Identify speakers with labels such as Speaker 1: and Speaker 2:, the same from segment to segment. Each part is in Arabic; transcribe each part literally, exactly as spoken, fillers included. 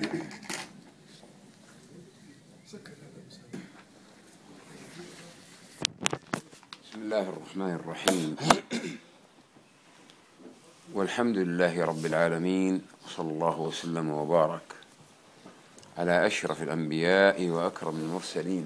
Speaker 1: بسم الله الرحمن الرحيم. والحمد لله رب العالمين، وصلى الله وسلم وبارك على أشرف الأنبياء وأكرم المرسلين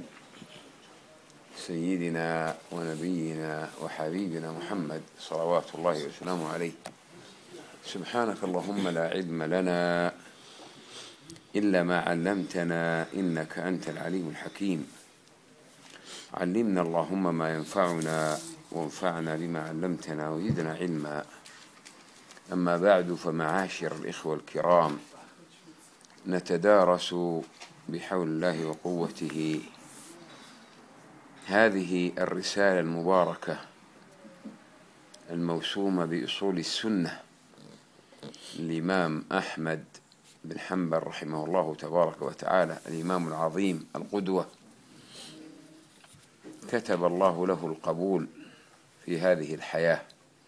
Speaker 1: سيدنا ونبينا وحبيبنا محمد صلوات الله وسلامه عليه. سبحانك اللهم لا علم لنا إلا ما علمتنا إنك أنت العليم الحكيم. علمنا اللهم ما ينفعنا وانفعنا بما علمتنا وزدنا علما. أما بعد، فمعاشر الإخوة الكرام، نتدارس بحول الله وقوته هذه الرسالة المباركة الموسومة بأصول السنة الإمام أحمد بن حنبل رحمه الله تبارك وتعالى، الإمام العظيم القدوة، كتب الله له القبول في هذه الحياة،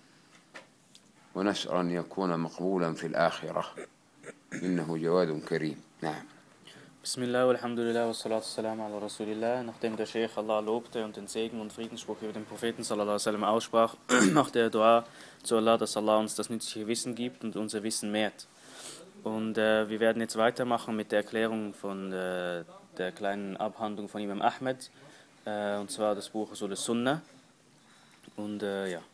Speaker 1: ونسأل أن يكون مقبولا في الآخرة، إنه جواد كريم. نعم.
Speaker 2: Bismillah, alhamdulillah, wassalatu wassalamu ala Rasulillah. Nachdem der Sheikh Allah lobte und den Segen und Friedensspruch über den Propheten sallallahu alaihi wasallam aussprach, machte er Dua zu Allah, dass Allah uns das nützliche Wissen gibt und unser Wissen mehrt. Und äh, wir werden jetzt weitermachen mit der Erklärung von äh, der kleinen Abhandlung von Imam Ahmed, äh, und zwar das Buch Usul al-Sunnah. Und äh, ja.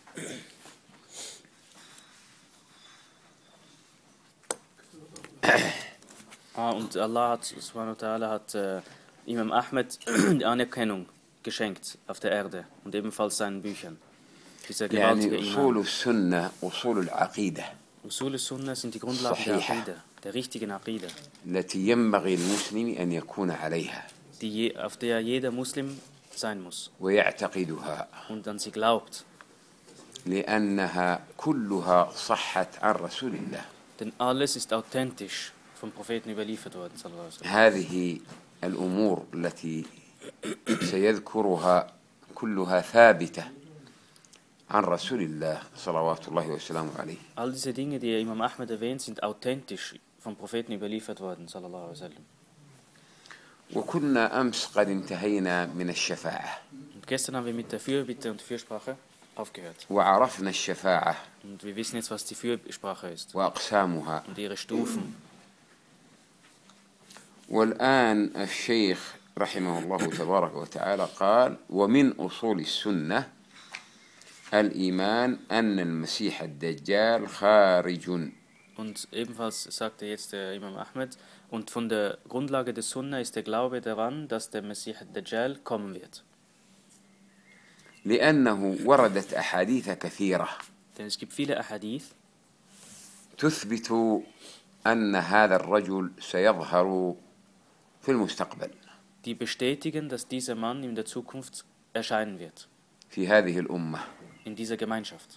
Speaker 2: Ah, und Allah hat, subhanahu wa ta'ala, hat äh, Imam Ahmed die Anerkennung geschenkt auf der Erde und ebenfalls seinen Büchern. Dieser gewaltige
Speaker 1: يعني
Speaker 2: Imam.
Speaker 1: أصول السنة أصول العقيدة
Speaker 2: Usul al-Sunnah sind die Grundlagen der
Speaker 1: صحيحة.
Speaker 2: Aqida, der richtigen Aqida,
Speaker 1: التي ينبغي المسلم أن يكون عليها
Speaker 2: die je, auf der jeder Muslim sein muss
Speaker 1: ويعتقدها،
Speaker 2: und an sie glaubt.
Speaker 1: لأنها كلها صحت عن رسول الله.
Speaker 2: Denn alles ist authentisch vom Propheten überliefert worden, sallallahu alaihi wasallam.
Speaker 1: هذه الأمور التي سيذكرها كلها ثابتة عن رسول الله صلوات الله وسلامه عليه.
Speaker 2: All diese Dinge, die Imam Ahmed erwähnt, sind authentisch vom Propheten überliefert worden, sallallahu alaihi wasallam.
Speaker 1: وكنا أمس قد انتهينا من الشفاعة،
Speaker 2: Und gestern haben wir mit der Fürbitte und Fürsprache aufgehört.
Speaker 1: وعرفنا الشفاعة
Speaker 2: Und wir wissen jetzt, was die Fürsprache ist
Speaker 1: وأقسامها.
Speaker 2: und ihre Stufen.
Speaker 1: والآن الشيخ رحمه الله تبارك وتعالى قال: ومن أصول السنة الإيمان أن المسيح الدجال خارج.
Speaker 2: Und ebenfalls sagte jetzt der Imam Ahmed, und von der Grundlage des Sunnah ist der Glaube daran, dass der Messias Dajjal kommen wird.
Speaker 1: لأنه وردت أحاديث كثيرة
Speaker 2: Denn es gibt viele Ahadith,
Speaker 1: تثبت أن هذا الرجل سيظهر في المستقبل
Speaker 2: die bestätigen, dass dieser Mann in der Zukunft erscheinen wird,
Speaker 1: في هذه الأمة،
Speaker 2: in dieser Gemeinschaft.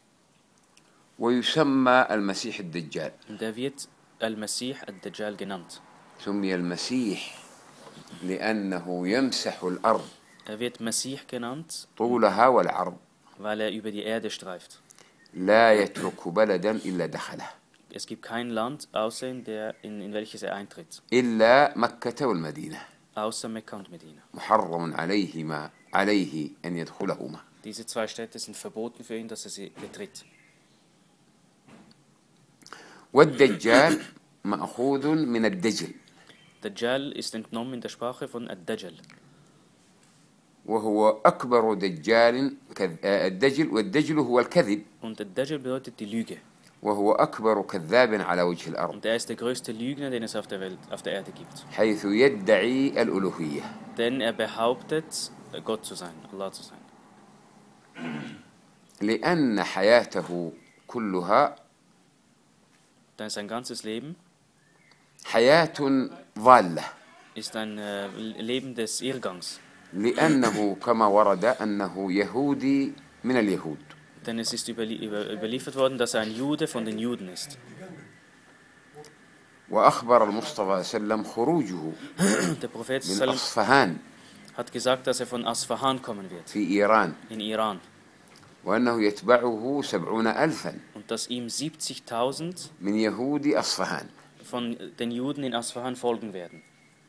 Speaker 1: ويسمى المسيح الدجال.
Speaker 2: Und er wird Al-Masih al-Dajjal genannt.
Speaker 1: سمي المسيح لأنه يمسح الأرض
Speaker 2: Er wird Messiah genannt,
Speaker 1: طولها والعرض،
Speaker 2: weil er über die Erde streift.
Speaker 1: لا يترك بلدا إلا دخله
Speaker 2: Es gibt kein Land, außer in, der, in, in welches er eintritt,
Speaker 1: إلا مكة والمدينة،
Speaker 2: außer Mekka und Medina.
Speaker 1: محرم عليهما عليه أن يدخلهما.
Speaker 2: Diese zwei Städte sind verboten für ihn, dass er sie betritt.
Speaker 1: والدجال مأخوذ من الدجل،
Speaker 2: Dajjal ist entnommen in der Sprache von Ad-Dajjal.
Speaker 1: وهو أكبر دجال. كذ- آه، الدجل والدجل هو الكذب،
Speaker 2: Und Ad-Dajjal bedeutet die Lüge.
Speaker 1: وهو أكبر كذاب على وجه الأرض،
Speaker 2: Und er ist der größte Lügner, den es auf der Welt, auf der Erde gibt.
Speaker 1: حيث يدعي الألوهية.
Speaker 2: Denn er behauptet, Gott zu sein, Allah zu sein.
Speaker 1: لأن حياته كلها
Speaker 2: Denn sein ganzes Leben
Speaker 1: حياة ضالة،
Speaker 2: ist ein äh, Leben des Irrgangs.
Speaker 1: لأنه كما ورد أنه يهودي من اليهود،
Speaker 2: Denn es ist überlie über überliefert worden, dass er ein Jude von den Juden ist.
Speaker 1: وأخبر المصطفى صلى الله عليه وسلم خروجه
Speaker 2: Der Prophet
Speaker 1: من
Speaker 2: sallam
Speaker 1: أصفهان
Speaker 2: hat gesagt, dass er von Asfahan kommen wird,
Speaker 1: في إيران،
Speaker 2: in Iran.
Speaker 1: وأنه يتبعه سبعون ألفا
Speaker 2: Und dass ihm siebzigtausend
Speaker 1: من يهود أصفهان.
Speaker 2: von den Juden in Asfahan folgen werden.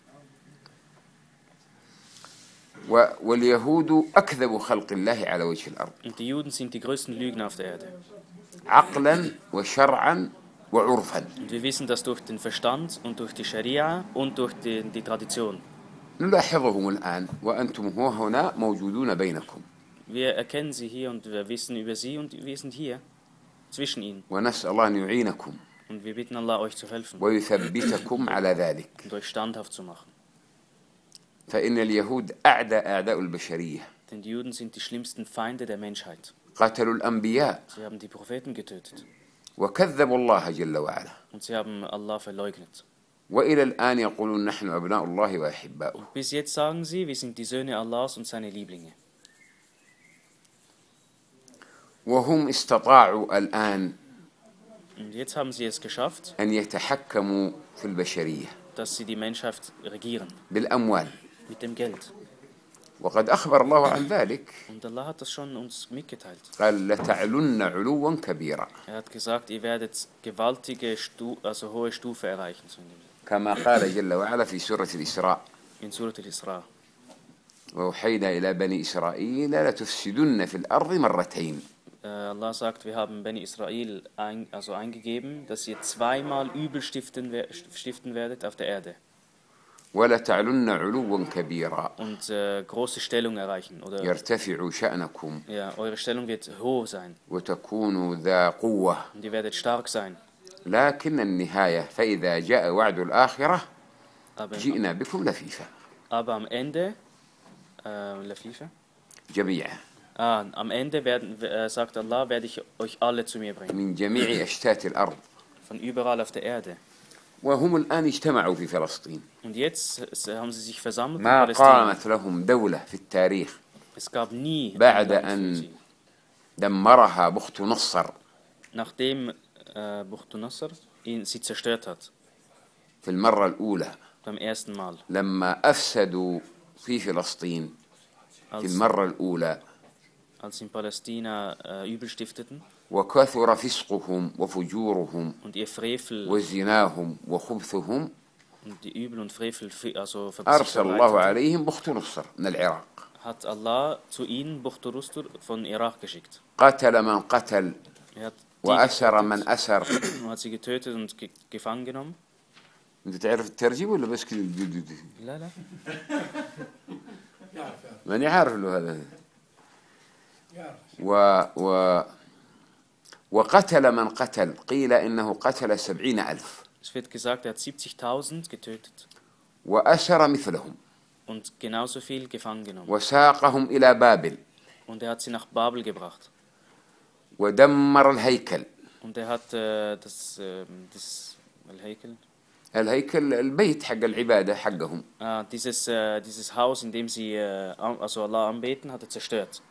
Speaker 1: واليهود أكذب خلق الله على وجه الأرض.
Speaker 2: Und die Juden sind die größten Lügner auf der Erde.
Speaker 1: عقلا وشرعا وعرفا.
Speaker 2: Und wir wissen das durch den Verstand und durch die Scharia und durch die, die Tradition.
Speaker 1: نلاحظهم الآن وأنتم هنا موجودون بينكم.
Speaker 2: Wir erkennen sie hier und wir wissen über sie und wir sind hier zwischen ihnen.
Speaker 1: ونسأل الله أن يعينكم.
Speaker 2: Und wir bitten Allah, euch zu helfen.
Speaker 1: ويثبتكم على ذلك.
Speaker 2: Und euch standhaft zu machen.
Speaker 1: فإن اليهود أعدى أعداء البشرية.
Speaker 2: Denn die Juden sind die schlimmsten Feinde der Menschheit.
Speaker 1: قتلوا الأنبياء.
Speaker 2: Sie haben die Propheten getötet.
Speaker 1: وكذبوا الله جل وعلا.
Speaker 2: Und sie haben Allah verleugnet.
Speaker 1: وإلى الآن يقولون نحن أبناء الله وأحباؤه.
Speaker 2: Bis jetzt sagen sie, wir sind die Söhne Allahs und seine Lieblinge.
Speaker 1: وهم استطاعوا الآن
Speaker 2: Und jetzt haben sie es geschafft,
Speaker 1: أن يتحكموا في البشرية
Speaker 2: dass sie die Menschheit regieren.
Speaker 1: بالأموال.
Speaker 2: Mit dem Geld.
Speaker 1: وقد أخبر الله عن ذلك.
Speaker 2: Und Allah hat das schon uns mitgeteilt.
Speaker 1: قال لتعلن علوا كبيرا.
Speaker 2: Er hat gesagt, ihr werdet gewaltige, Stu also hohe Stufe erreichen.
Speaker 1: كما قال جل وعلا في سورة الإسراء.
Speaker 2: In Surat al-Isra.
Speaker 1: وأوحينا إلى بني إسرائيل لتفسدن في الأرض مرتين.
Speaker 2: Allah sagt, wir haben Beni Israel ein, also eingegeben, dass ihr zweimal Übel stiften, stiften werdet auf der Erde.
Speaker 1: ولتعلن علوا كبيرا.
Speaker 2: Und äh, große Stellung erreichen. Oder,
Speaker 1: يرتفع شأنكم.
Speaker 2: ja, eure Stellung wird hoch sein.
Speaker 1: وتكونوا ذا قوة.
Speaker 2: Und ihr werdet stark sein.
Speaker 1: لكن النهاية فإذا جاء وعد الآخرة
Speaker 2: Aber,
Speaker 1: جئنا بكم لفيفا.
Speaker 2: aber am Ende, äh, Lafifa?
Speaker 1: جميعا.
Speaker 2: Ah, am Ende werden, äh, sagt Allah, werde ich euch alle zu mir bringen.
Speaker 1: من جميع أشتات الأرض.
Speaker 2: Von überall auf der Erde.
Speaker 1: وهم الآن اجتمعوا في فلسطين.
Speaker 2: Und jetzt haben sie sich versammelt in
Speaker 1: ما
Speaker 2: Palästina.
Speaker 1: قامت لهم دولة في التاريخ
Speaker 2: Es gab nie
Speaker 1: بعد
Speaker 2: ein Land für
Speaker 1: أن
Speaker 2: sie.
Speaker 1: دمرها بخت نصر
Speaker 2: Nachdem äh, Bukhtu-Nasser ihn sie zerstört hat,
Speaker 1: في المرة الأولى
Speaker 2: beim ersten Mal,
Speaker 1: لما أفسدوا في فلسطين في
Speaker 2: als,
Speaker 1: المرة الأولى
Speaker 2: als sie in Palästina äh, Übel stifteten
Speaker 1: وكثر فسقهم وفجورهم
Speaker 2: und ihr Frevel
Speaker 1: وزناهم وخبثهم
Speaker 2: und die Übel und Frevel also sich
Speaker 1: أرسل الله
Speaker 2: verbreiteten,
Speaker 1: عليهم بخت نصر من العراق.
Speaker 2: hat Allah zu ihnen Bukhtu-Rustur von Irak geschickt.
Speaker 1: قتل من قتل
Speaker 2: Er hat,
Speaker 1: وأسر من أسر.
Speaker 2: die, hat sie getötet und ge gefangen genommen.
Speaker 1: أنت تعرف الترجمة ولا بس كذا؟
Speaker 2: لا لا.
Speaker 1: ماني عارف له هذا. و و وقتل من قتل قيل إنه قتل سبعين ألف.
Speaker 2: Es wird gesagt, er hat siebzigtausend getötet
Speaker 1: وأسر مثلهم.
Speaker 2: und genauso viel gefangen genommen.
Speaker 1: وساقهم إلى بابل.
Speaker 2: Und er hat sie nach Babel gebracht.
Speaker 1: ودمر الهيكل.
Speaker 2: Und er hat äh, das, äh, das Al-Heikel,
Speaker 1: الهيكل البيت حق العبادة حقهم.
Speaker 2: ah, dieses, äh, dieses Haus, in dem sie äh, also Allah anbeten, hat er zerstört.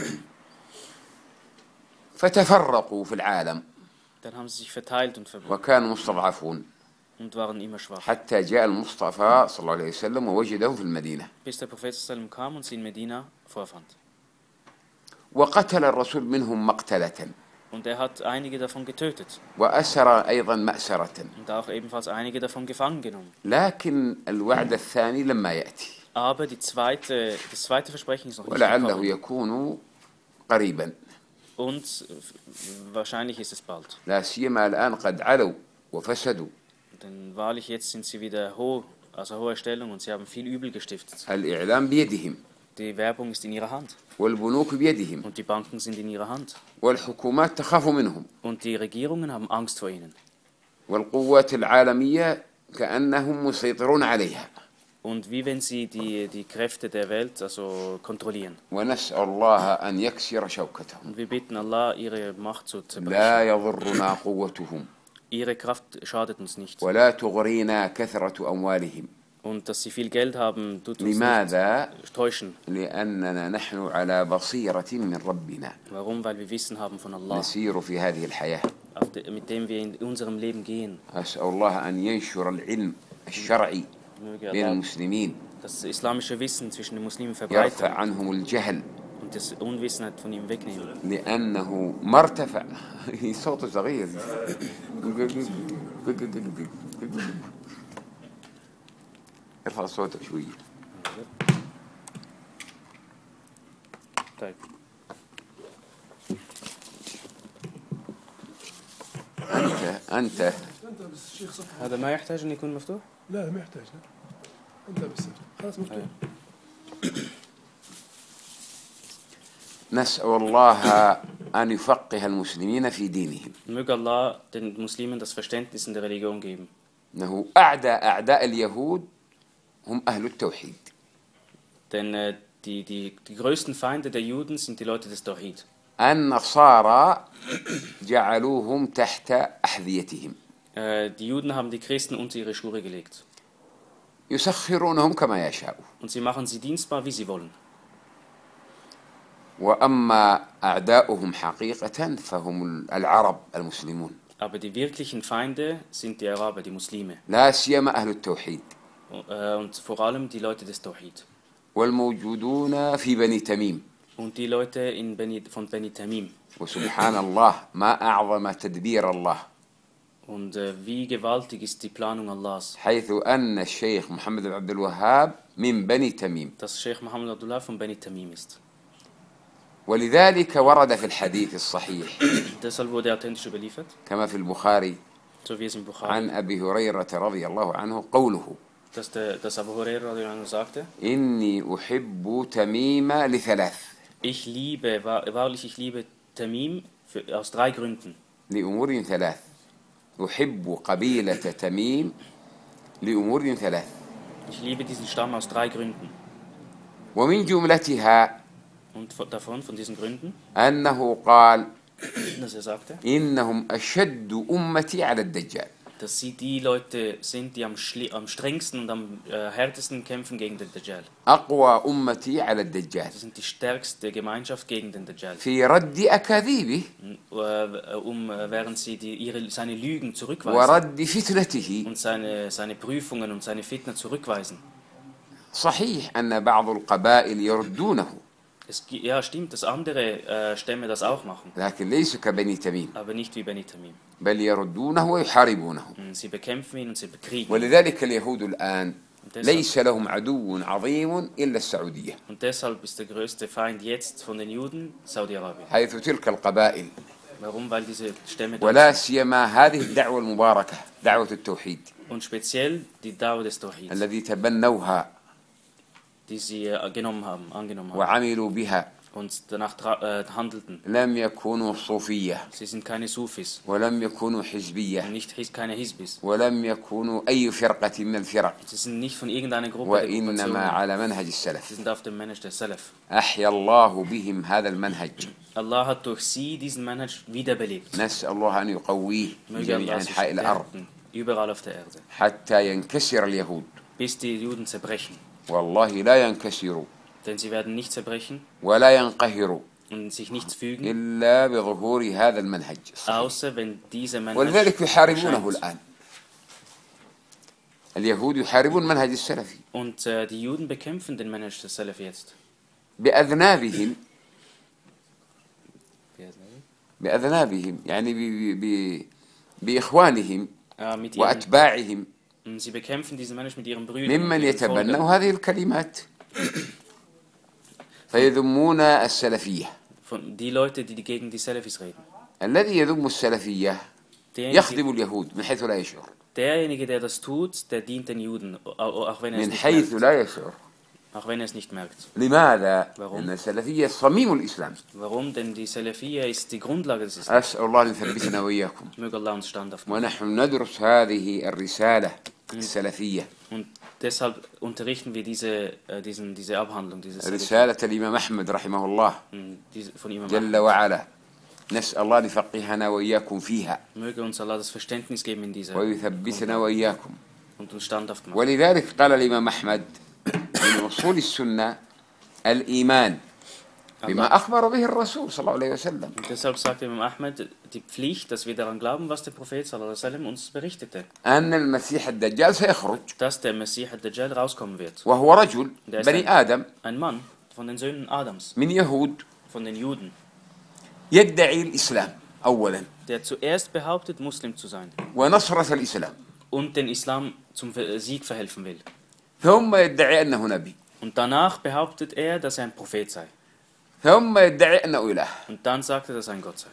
Speaker 1: فتفرقوا في العالم.
Speaker 2: Dann haben sie sich verteilt und verbunden
Speaker 1: وكانوا مستضعفون.
Speaker 2: und waren immer schwach.
Speaker 1: حتى جاء المصطفى صلى الله عليه وسلم ووجدهم في المدينة.
Speaker 2: Bis der Prophet sallam kam und sie in Medina vorfand.
Speaker 1: وقتل الرسول منهم مقتلة.
Speaker 2: Und er hat einige davon getötet.
Speaker 1: وأسر أيضا مأسرة.
Speaker 2: Und auch ebenfalls einige davon gefangen genommen.
Speaker 1: لكن الوعد الثاني لما يأتي.
Speaker 2: Aber die zweite, das zweite Versprechen ist noch nicht
Speaker 1: ولعله
Speaker 2: gekommen.
Speaker 1: يكون قريبا.
Speaker 2: Und wahrscheinlich ist es bald.
Speaker 1: لا سيما الآن قد علوا وفسدوا.
Speaker 2: Denn wahrlich jetzt sind sie wieder hoch, also hohe Stellung und sie haben viel Übel gestiftet.
Speaker 1: الإعلام بيدهم.
Speaker 2: Die Werbung ist in ihrer Hand.
Speaker 1: والبنوك بيدهم.
Speaker 2: Und die Banken sind in ihrer Hand.
Speaker 1: والحكومات تخاف منهم.
Speaker 2: Und die Regierungen haben Angst vor ihnen.
Speaker 1: والقوات العالمية كأنهم مسيطرون عليها.
Speaker 2: Und wie wenn sie die, die Kräfte der Welt also kontrollieren.
Speaker 1: ونسأل الله أن يكسر شوكتهم.
Speaker 2: Und wir bitten Allah, ihre Macht zu
Speaker 1: لا
Speaker 2: zerbrechen.
Speaker 1: يضرنا قوتهم.
Speaker 2: Ihre Kraft schadet uns nicht.
Speaker 1: ولا تغرينا كثرة أموالهم.
Speaker 2: Und dass sie viel Geld haben, tut uns
Speaker 1: لماذا؟
Speaker 2: nicht täuschen.
Speaker 1: لأننا نحن على بصيرة من ربنا.
Speaker 2: Warum? Weil wir Wissen haben von Allah,
Speaker 1: نسير في هذه الحياة.
Speaker 2: auf de, mit dem wir in unserem Leben gehen.
Speaker 1: أسأل الله أن ينشر العلم الشرعي
Speaker 2: Möge
Speaker 1: بين
Speaker 2: Allah
Speaker 1: المسلمين.
Speaker 2: das islamische Wissen zwischen den Muslimen
Speaker 1: يرفع
Speaker 2: verbreiten
Speaker 1: عنهم الجهل.
Speaker 2: und das Unwissenheit von ihm wegnehmen.
Speaker 1: لأنه ما ارتفع صوته صغير ارفع صوتك شوية.
Speaker 2: طيب.
Speaker 1: أنت أنت
Speaker 2: هذا ما يحتاج أن يكون مفتوح؟
Speaker 3: لا ما يحتاج، لا أنت بس خلاص مفتوح.
Speaker 1: نسأل الله أن يفقه المسلمين في دينهم.
Speaker 2: Möge Allah den Muslimen das Verständnis in der Religion geben.
Speaker 1: إنه أعداء أعداء اليهود هم أهل التوحيد.
Speaker 2: Denn äh, die, die, die größten Feinde der Juden sind die Leute des Tawhid.
Speaker 1: النصارى جعلوهم تحت أحذيتهم.
Speaker 2: Äh, die Juden haben die Christen unter ihre Schuhe gelegt.
Speaker 1: يسخرونهم كما يشاءون.
Speaker 2: Und sie machen sie dienstbar, wie sie wollen.
Speaker 1: وأما أعداؤهم حقيقة فهم العرب المسلمون.
Speaker 2: Aber die wirklichen Feinde sind die Araber, die Muslime.
Speaker 1: لا سيما أهل التوحيد.
Speaker 2: Äh, und vor allem die Leute des Tawhid.
Speaker 1: والموجودون في بني تميم.
Speaker 2: Und die Leute in Beni, von Beni Tamim.
Speaker 1: وسبحان الله ما أعظم تدبير الله.
Speaker 2: Und äh, wie gewaltig ist die Planung Allahs.
Speaker 1: حيث أن الشيخ محمد بن عبد الوهاب من بني تميم.
Speaker 2: Dass Sheikh Muhammad Abdullah von Beni Tamim ist.
Speaker 1: ولذلك ورد في الحديث الصحيح
Speaker 2: Deshalb wurde er authentisch überliefert.
Speaker 1: كما في البخاري
Speaker 2: So wie es im Bukhari.
Speaker 1: عن أبي هريرة رضي الله عنه قوله
Speaker 2: Dass, der, dass Abu Hurairah sagte,
Speaker 1: إني أحب تميم لثلاث.
Speaker 2: ich liebe, wahrlich ich liebe Tamim für, aus drei Gründen.
Speaker 1: لأمور ثلاث. أحب قبيلة تميم لأمور ثلاث.
Speaker 2: Ich liebe diesen Stamm aus drei Gründen.
Speaker 1: ومن جملتها
Speaker 2: Und davon, von diesen Gründen,
Speaker 1: أنه قال
Speaker 2: dass er sagte,
Speaker 1: إنهم أشد أمتي على الدجال.
Speaker 2: dass sie die Leute sind, die am, am strengsten und am äh, härtesten kämpfen gegen den Dajjal.
Speaker 1: أقوى أمتي على الدجال.
Speaker 2: Sie sind die stärkste Gemeinschaft gegen den Dajjal.
Speaker 1: في رد أكاذيبه.
Speaker 2: Um, während sie die, ihre, seine Lügen zurückweisen.
Speaker 1: ورد فتنته.
Speaker 2: Und seine, seine Prüfungen und seine Fitna zurückweisen.
Speaker 1: صحيح أن بعض القبائل يردونه.
Speaker 2: Es, ja, stimmt, dass andere äh, Stämme das auch machen.
Speaker 1: لكن ليس كبني تميم.
Speaker 2: Aber nicht wie Beni Tamim.
Speaker 1: بل يردونه ويحاربونه.
Speaker 2: Sie bekämpfen ihn und sie bekriegen.
Speaker 1: ولذلك اليهود الآن ليس لهم عدو عظيم إلا السعودية.
Speaker 2: Und deshalb ist der größte Feind jetzt von den Juden Saudi-Arabien.
Speaker 1: حيث تلك القبائل.
Speaker 2: Warum? Weil diese Stämme
Speaker 1: ولا سيما هذه الدعوة المباركة دعوة التوحيد.
Speaker 2: Und speziell die Dauer des Tawhid.
Speaker 1: الذي تبنوها.
Speaker 2: Die sie genommen haben, angenommen haben.
Speaker 1: وعملوا بها.
Speaker 2: Und danach äh, handelten.
Speaker 1: لم يكونوا صوفية.
Speaker 2: Sie sind keine Sufis.
Speaker 1: ولم يكونوا حزبية.
Speaker 2: Nicht keine Hizbis.
Speaker 1: ولم يكونوا أي فرقة من الفرق.
Speaker 2: Sie sind nicht von irgendeiner Gruppe.
Speaker 1: وإنما على منهج السلف.
Speaker 2: Sie sind auf dem Manhaj der Salaf.
Speaker 1: أحيا الله بهم هذا المنهج.
Speaker 2: Allah hat durch sie diesen Manhaj wiederbelebt.
Speaker 1: نسأل الله أن يقويه في جميع أنحاء الأرض.
Speaker 2: Überall auf der Erde.
Speaker 1: حتى ينكسر اليهود.
Speaker 2: Bis die Juden zerbrechen.
Speaker 1: والله لا ينكسروا.
Speaker 2: Denn sie werden nicht zerbrechen.
Speaker 1: ولا ينقهروا.
Speaker 2: Und sich nichts fügen.
Speaker 1: إلا بظهور هذا المنهج.
Speaker 2: Außer wenn dieser Manhaj.
Speaker 1: ولذلك يحاربونه الآن. اليهود يحاربون المنهج السلفي.
Speaker 2: Und äh, die Juden bekämpfen den Manhaj des Salaf jetzt.
Speaker 1: بأذنابهم. بأذنابهم يعني بإخوانهم وأتباعهم.
Speaker 2: Sie bekämpfen diesen Manhaj mit ihren Brüdern.
Speaker 1: ممن يتبنوا هذه الكلمات. فيذمون السلفية.
Speaker 2: Von die Leute, die gegen die Salafis reden.
Speaker 1: الذي يذم السلفية يخدم اليهود من حيث لا يشعر.
Speaker 2: Derjenige, der das tut, der dient den Juden, auch wenn er es
Speaker 1: من
Speaker 2: nicht
Speaker 1: حيث
Speaker 2: merkt.
Speaker 1: لا يشعر.
Speaker 2: Auch wenn er es nicht merkt.
Speaker 1: لماذا؟
Speaker 2: Warum?
Speaker 1: لأن السلفية صميم الإسلام.
Speaker 2: Warum? Denn die Salafiyya ist die Grundlage des Islam.
Speaker 1: أسأل الله أن يثبتنا وإياكم.
Speaker 2: Möge Allah uns standhaft machen.
Speaker 1: ونحن ندرس هذه الرسالة السلفية.
Speaker 2: Und deshalb unterrichten wir diese, äh, diesen, diese Abhandlung, diese
Speaker 1: رسالة الإمام أحمد رحمه الله
Speaker 2: von Imam
Speaker 1: جل وعلا. نسأل الله أن يفقهنا وإياكم فيها.
Speaker 2: Möge uns Allah das Verständnis geben in dieser
Speaker 1: ويثبتنا وإياكم.
Speaker 2: und uns standhaft machen.
Speaker 1: ولذلك قال الإمام أحمد من أصول السنة الإيمان بما أخبر به الرسول صلى الله عليه وسلم.
Speaker 2: Und deshalb sagte Imam Ahmed, die Pflicht, dass wir daran glauben, was der Prophet sallallahu alaihi wasallam uns berichtete.
Speaker 1: أن المسيح الدجال سيخرج.
Speaker 2: Dass der Messias ad-Dajjal rauskommen wird.
Speaker 1: وهو رجل بني آدم.
Speaker 2: Ein Mann von den Söhnen Adams.
Speaker 1: من يهود.
Speaker 2: Von den Juden.
Speaker 1: يدعي الإسلام. أولا
Speaker 2: der zuerst behauptet, Muslim zu sein
Speaker 1: ونصرة الإسلام
Speaker 2: und den Islam zum Sieg verhelfen will.
Speaker 1: ثم يدعي أنه نبي
Speaker 2: Und danach behauptet er, dass er ein Prophet sei.
Speaker 1: ثم يدعي أنه إله
Speaker 2: Und dann sagt er, dass er ein Gott sei.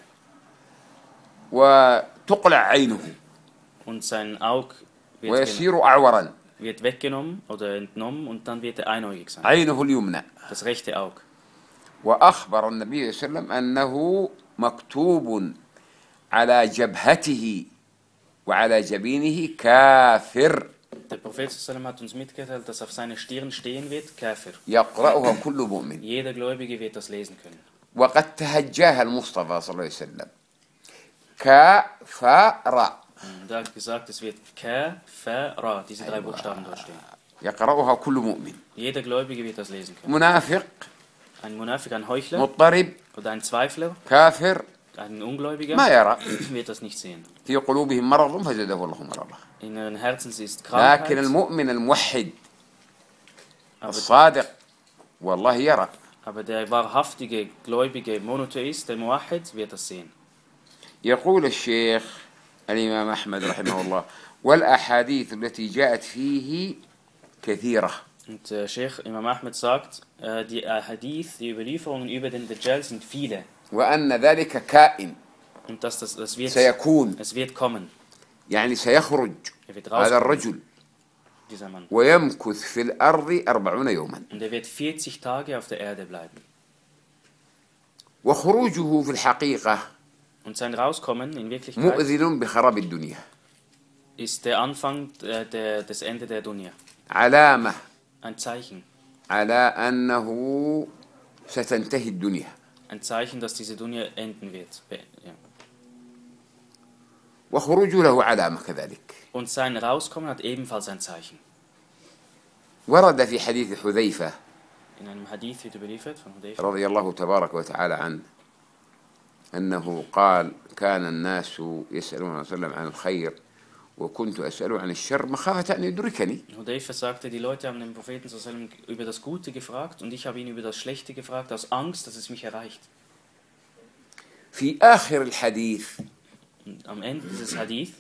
Speaker 1: وتقلع عينه
Speaker 2: Und sein Auge wird,
Speaker 1: ويصير أعورا
Speaker 2: wird weggenommen oder entnommen und dann wird er einäugig sein.
Speaker 1: عينه اليمنى.
Speaker 2: Das rechte Auge.
Speaker 1: وأخبر النبي صلى الله عليه وسلم أنه مكتوب على جبهته وعلى جبينه كافر.
Speaker 2: Der Prophet sallam hat uns mitgeteilt, dass auf seiner Stirn stehen wird, Kafir.
Speaker 1: يقرأها كل مؤمن.
Speaker 2: Jeder Gläubige wird das lesen können.
Speaker 1: وقد تهجاها المصطفى صلى الله عليه وسلم كافر.
Speaker 2: Da hat gesagt, es wird Kafara, diese drei Buchstaben dort stehen.
Speaker 1: يقرأها كل مؤمن.
Speaker 2: Jeder Gläubige wird das lesen können.
Speaker 1: منافق.
Speaker 2: Ein Munafik, ein Heuchler
Speaker 1: مضطرب.
Speaker 2: oder ein Zweifler,
Speaker 1: كافر.
Speaker 2: ein Ungläubiger
Speaker 1: ما يرى.
Speaker 2: wird das nicht sehen.
Speaker 1: في قلوبهم مرض فزاده الله مرضا.
Speaker 2: In ihren Herzen ist
Speaker 1: لكن
Speaker 2: Krankheit,
Speaker 1: المؤمن الموحد
Speaker 2: aber,
Speaker 1: الصادق والله يرى.
Speaker 2: aber der wahrhaftige, gläubige Monotheist, der Muwahhid, wird das sehen.
Speaker 1: يقول الشيخ الإمام أحمد رحمه الله والأحاديث التي جاءت فيه كثيرة.
Speaker 2: Und der Sheikh Imam Ahmed sagt, äh, die Hadith, die Überlieferungen über den Dajjal sind viele.
Speaker 1: وأن ذلك كائن
Speaker 2: Und dass das, das wird,
Speaker 1: سيكون
Speaker 2: es wird kommen.
Speaker 1: يعني سيخرج
Speaker 2: Er wird
Speaker 1: هذا
Speaker 2: rauskommen,
Speaker 1: الرجل
Speaker 2: dieser Mann.
Speaker 1: ويمكث في الأرض أربعون يوما.
Speaker 2: Und er wird vierzig Tage auf der Erde bleiben.
Speaker 1: وخروجه في الحقيقة
Speaker 2: Und sein Rauskommen in Wirklichkeit
Speaker 1: مؤذن بخراب الدنيا.
Speaker 2: ist der Anfang äh, der, des Ende der Dunya.
Speaker 1: علامة
Speaker 2: Ein Zeichen.
Speaker 1: على أنه ستنتهي الدنيا.
Speaker 2: Ein Zeichen, dass diese Dunya enden wird. Be- Ja.
Speaker 1: وخروجه له علامة كذلك.
Speaker 2: Und sein Rauskommen hat ebenfalls ein Zeichen.
Speaker 1: ورد في حديث حذيفة
Speaker 2: In einem Hadith wird überliefert von Hudayfa,
Speaker 1: رضي الله تبارك وتعالى عنه أنه قال كان الناس يسألون صلى الله عليه وسلم عن الخير وكنت أسأله عن الشر مخافة أن يدركني.
Speaker 2: Hudayfa sagte, die Leute haben den Propheten sallam über das Gute gefragt und ich habe ihn über das Schlechte gefragt, aus Angst, dass es mich erreicht.
Speaker 1: في آخر الحديث
Speaker 2: Und am Ende dieses Hadith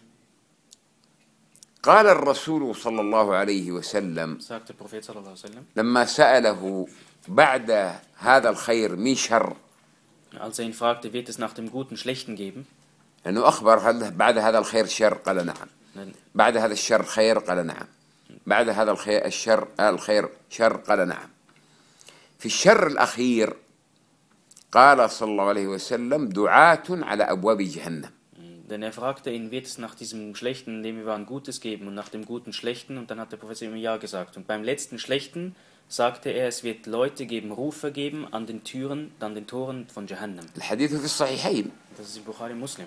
Speaker 1: قال الرسول صلى الله عليه وسلم
Speaker 2: sagt der Prophet sallallahu alaihi wasallam,
Speaker 1: لما سأله بعد هذا الخير من شر
Speaker 2: als er ihn fragte, wird es nach dem Guten Schlechten geben?
Speaker 1: لأنه أخبر هل بعد هذا الخير شر قال نعم. بعد هذا الشر خير قال نعم. بعد هذا الخير الشر الخير شر قال نعم. في الشر الأخير قال صلى الله عليه وسلم دعاة على أبواب جهنم.
Speaker 2: Denn er fragte ihn, wird es nach diesem Schlechten, in dem wir waren, Gutes geben und nach dem Guten Schlechten? Und dann hat der Prophet ihm Ja gesagt. Und beim letzten Schlechten sagte er, es wird Leute geben, Rufe geben an den Türen, an den Toren von Jahannam.
Speaker 1: الحديث في الصحيحين.
Speaker 2: Das ist in Bukhari Muslim.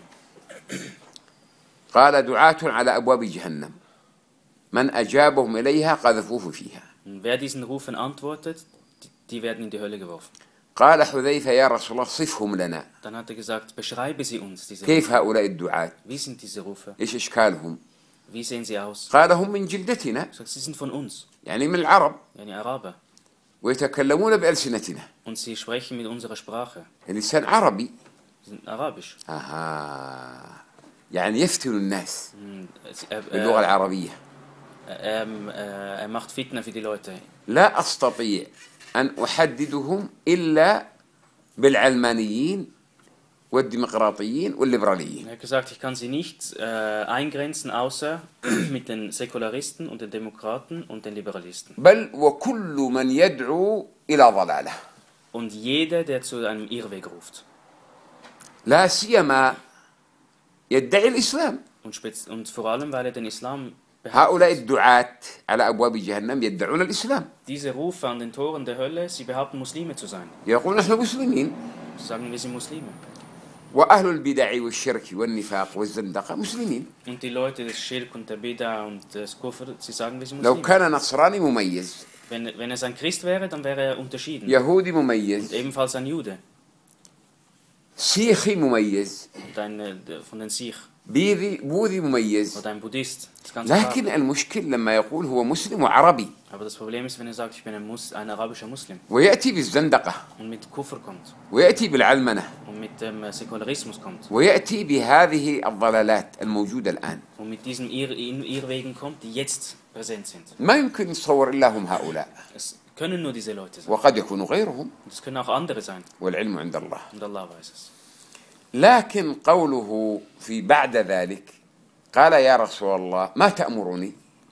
Speaker 1: قال دعاة على أبواب جهنم من أجابهم إليها قذفوه فيها.
Speaker 2: Und wer diesen Rufen antwortet, die, die werden in die Hölle geworfen.
Speaker 1: قال حذيفة يا رسول الله صفهم لنا.
Speaker 2: Dann hat er gesagt, beschreibe sie uns, diese
Speaker 1: كيف
Speaker 2: Rufe.
Speaker 1: هؤلاء الدعاة؟
Speaker 2: Wie sind diese Rufe?
Speaker 1: إيش إشكالهم؟
Speaker 2: Wie sehen sie aus?
Speaker 1: قال هم من جلدتنا
Speaker 2: Er sagt, sie sind von uns,
Speaker 1: يعني من العرب
Speaker 2: yani Araber.
Speaker 1: ويتكلمون بألسنتنا.
Speaker 2: Und sie sprechen mit unserer Sprache.
Speaker 1: اللسان عربي.
Speaker 2: Sie sind arabisch.
Speaker 1: أها يعني يفتن الناس
Speaker 2: Hm, es- Er,
Speaker 1: باللغة
Speaker 2: er,
Speaker 1: العربية.
Speaker 2: er, er, er macht Fitna für die Leute.
Speaker 1: لا أستطيع أن أحددهم إلا بالعلمانيين والديمقراطيين والليبراليين.
Speaker 2: Er hat gesagt, ich kann sie nicht äh, eingrenzen, außer mit den Säkularisten und den Demokraten und den Liberalisten.
Speaker 1: بل وكل من يدعو إلى ضلالة.
Speaker 2: Und jeder, der zu einem Irrweg ruft.
Speaker 1: لا سيما يدعي الإسلام.
Speaker 2: Und, spez- und vor allem, weil er den Islam
Speaker 1: هؤلاء
Speaker 2: behauptet.
Speaker 1: الدعاة على أبواب جهنم يدعون الإسلام.
Speaker 2: Diese Rufe an den Toren der Hölle, sie behaupten Muslime zu sein.
Speaker 1: يقولون نحن مسلمين.
Speaker 2: Sie sagen, wir sind Muslime.
Speaker 1: وأهل البدع والشرك والنفاق والزندقة مسلمين.
Speaker 2: Und die Leute des Schirk und der Bida und des Kufr, sie sagen, wir sind
Speaker 1: لو
Speaker 2: Muslime.
Speaker 1: كان نصراني مميز
Speaker 2: Wenn, wenn es ein Christ wäre, dann wäre er unterschieden.
Speaker 1: يهودي
Speaker 2: Und
Speaker 1: مميز
Speaker 2: ebenfalls ein Jude.
Speaker 1: سيخي مميز
Speaker 2: Und ein, äh, von den Sikh.
Speaker 1: بيذي بوذي مميز.
Speaker 2: Oder ein Buddhist. Das ist ganz klar.
Speaker 1: لكن المشكل لما يقول هو مسلم وعربي
Speaker 2: Aber das Problem ist, wenn er sagt, ich bin ein, Mus ein arabischer Muslim
Speaker 1: ويأتي بالزندقة
Speaker 2: und mit Kufr kommt
Speaker 1: ويأتي بالعلمنة
Speaker 2: und mit dem Säkularismus kommt
Speaker 1: ويأتي بهذه الضلالات الموجودة الآن.
Speaker 2: und mit diesen Irr Irrwegen kommt, die jetzt präsent sind.
Speaker 1: ما يمكن نتصور إلا هم هؤلاء.
Speaker 2: Es können nur diese Leute sein.
Speaker 1: وقد يكونوا غيرهم.
Speaker 2: Und es können auch andere sein.
Speaker 1: والعلم عند الله.
Speaker 2: Und Allah weiß es.
Speaker 1: لكن قوله في بعد ذلك قال يا رسول الله ما تأمرني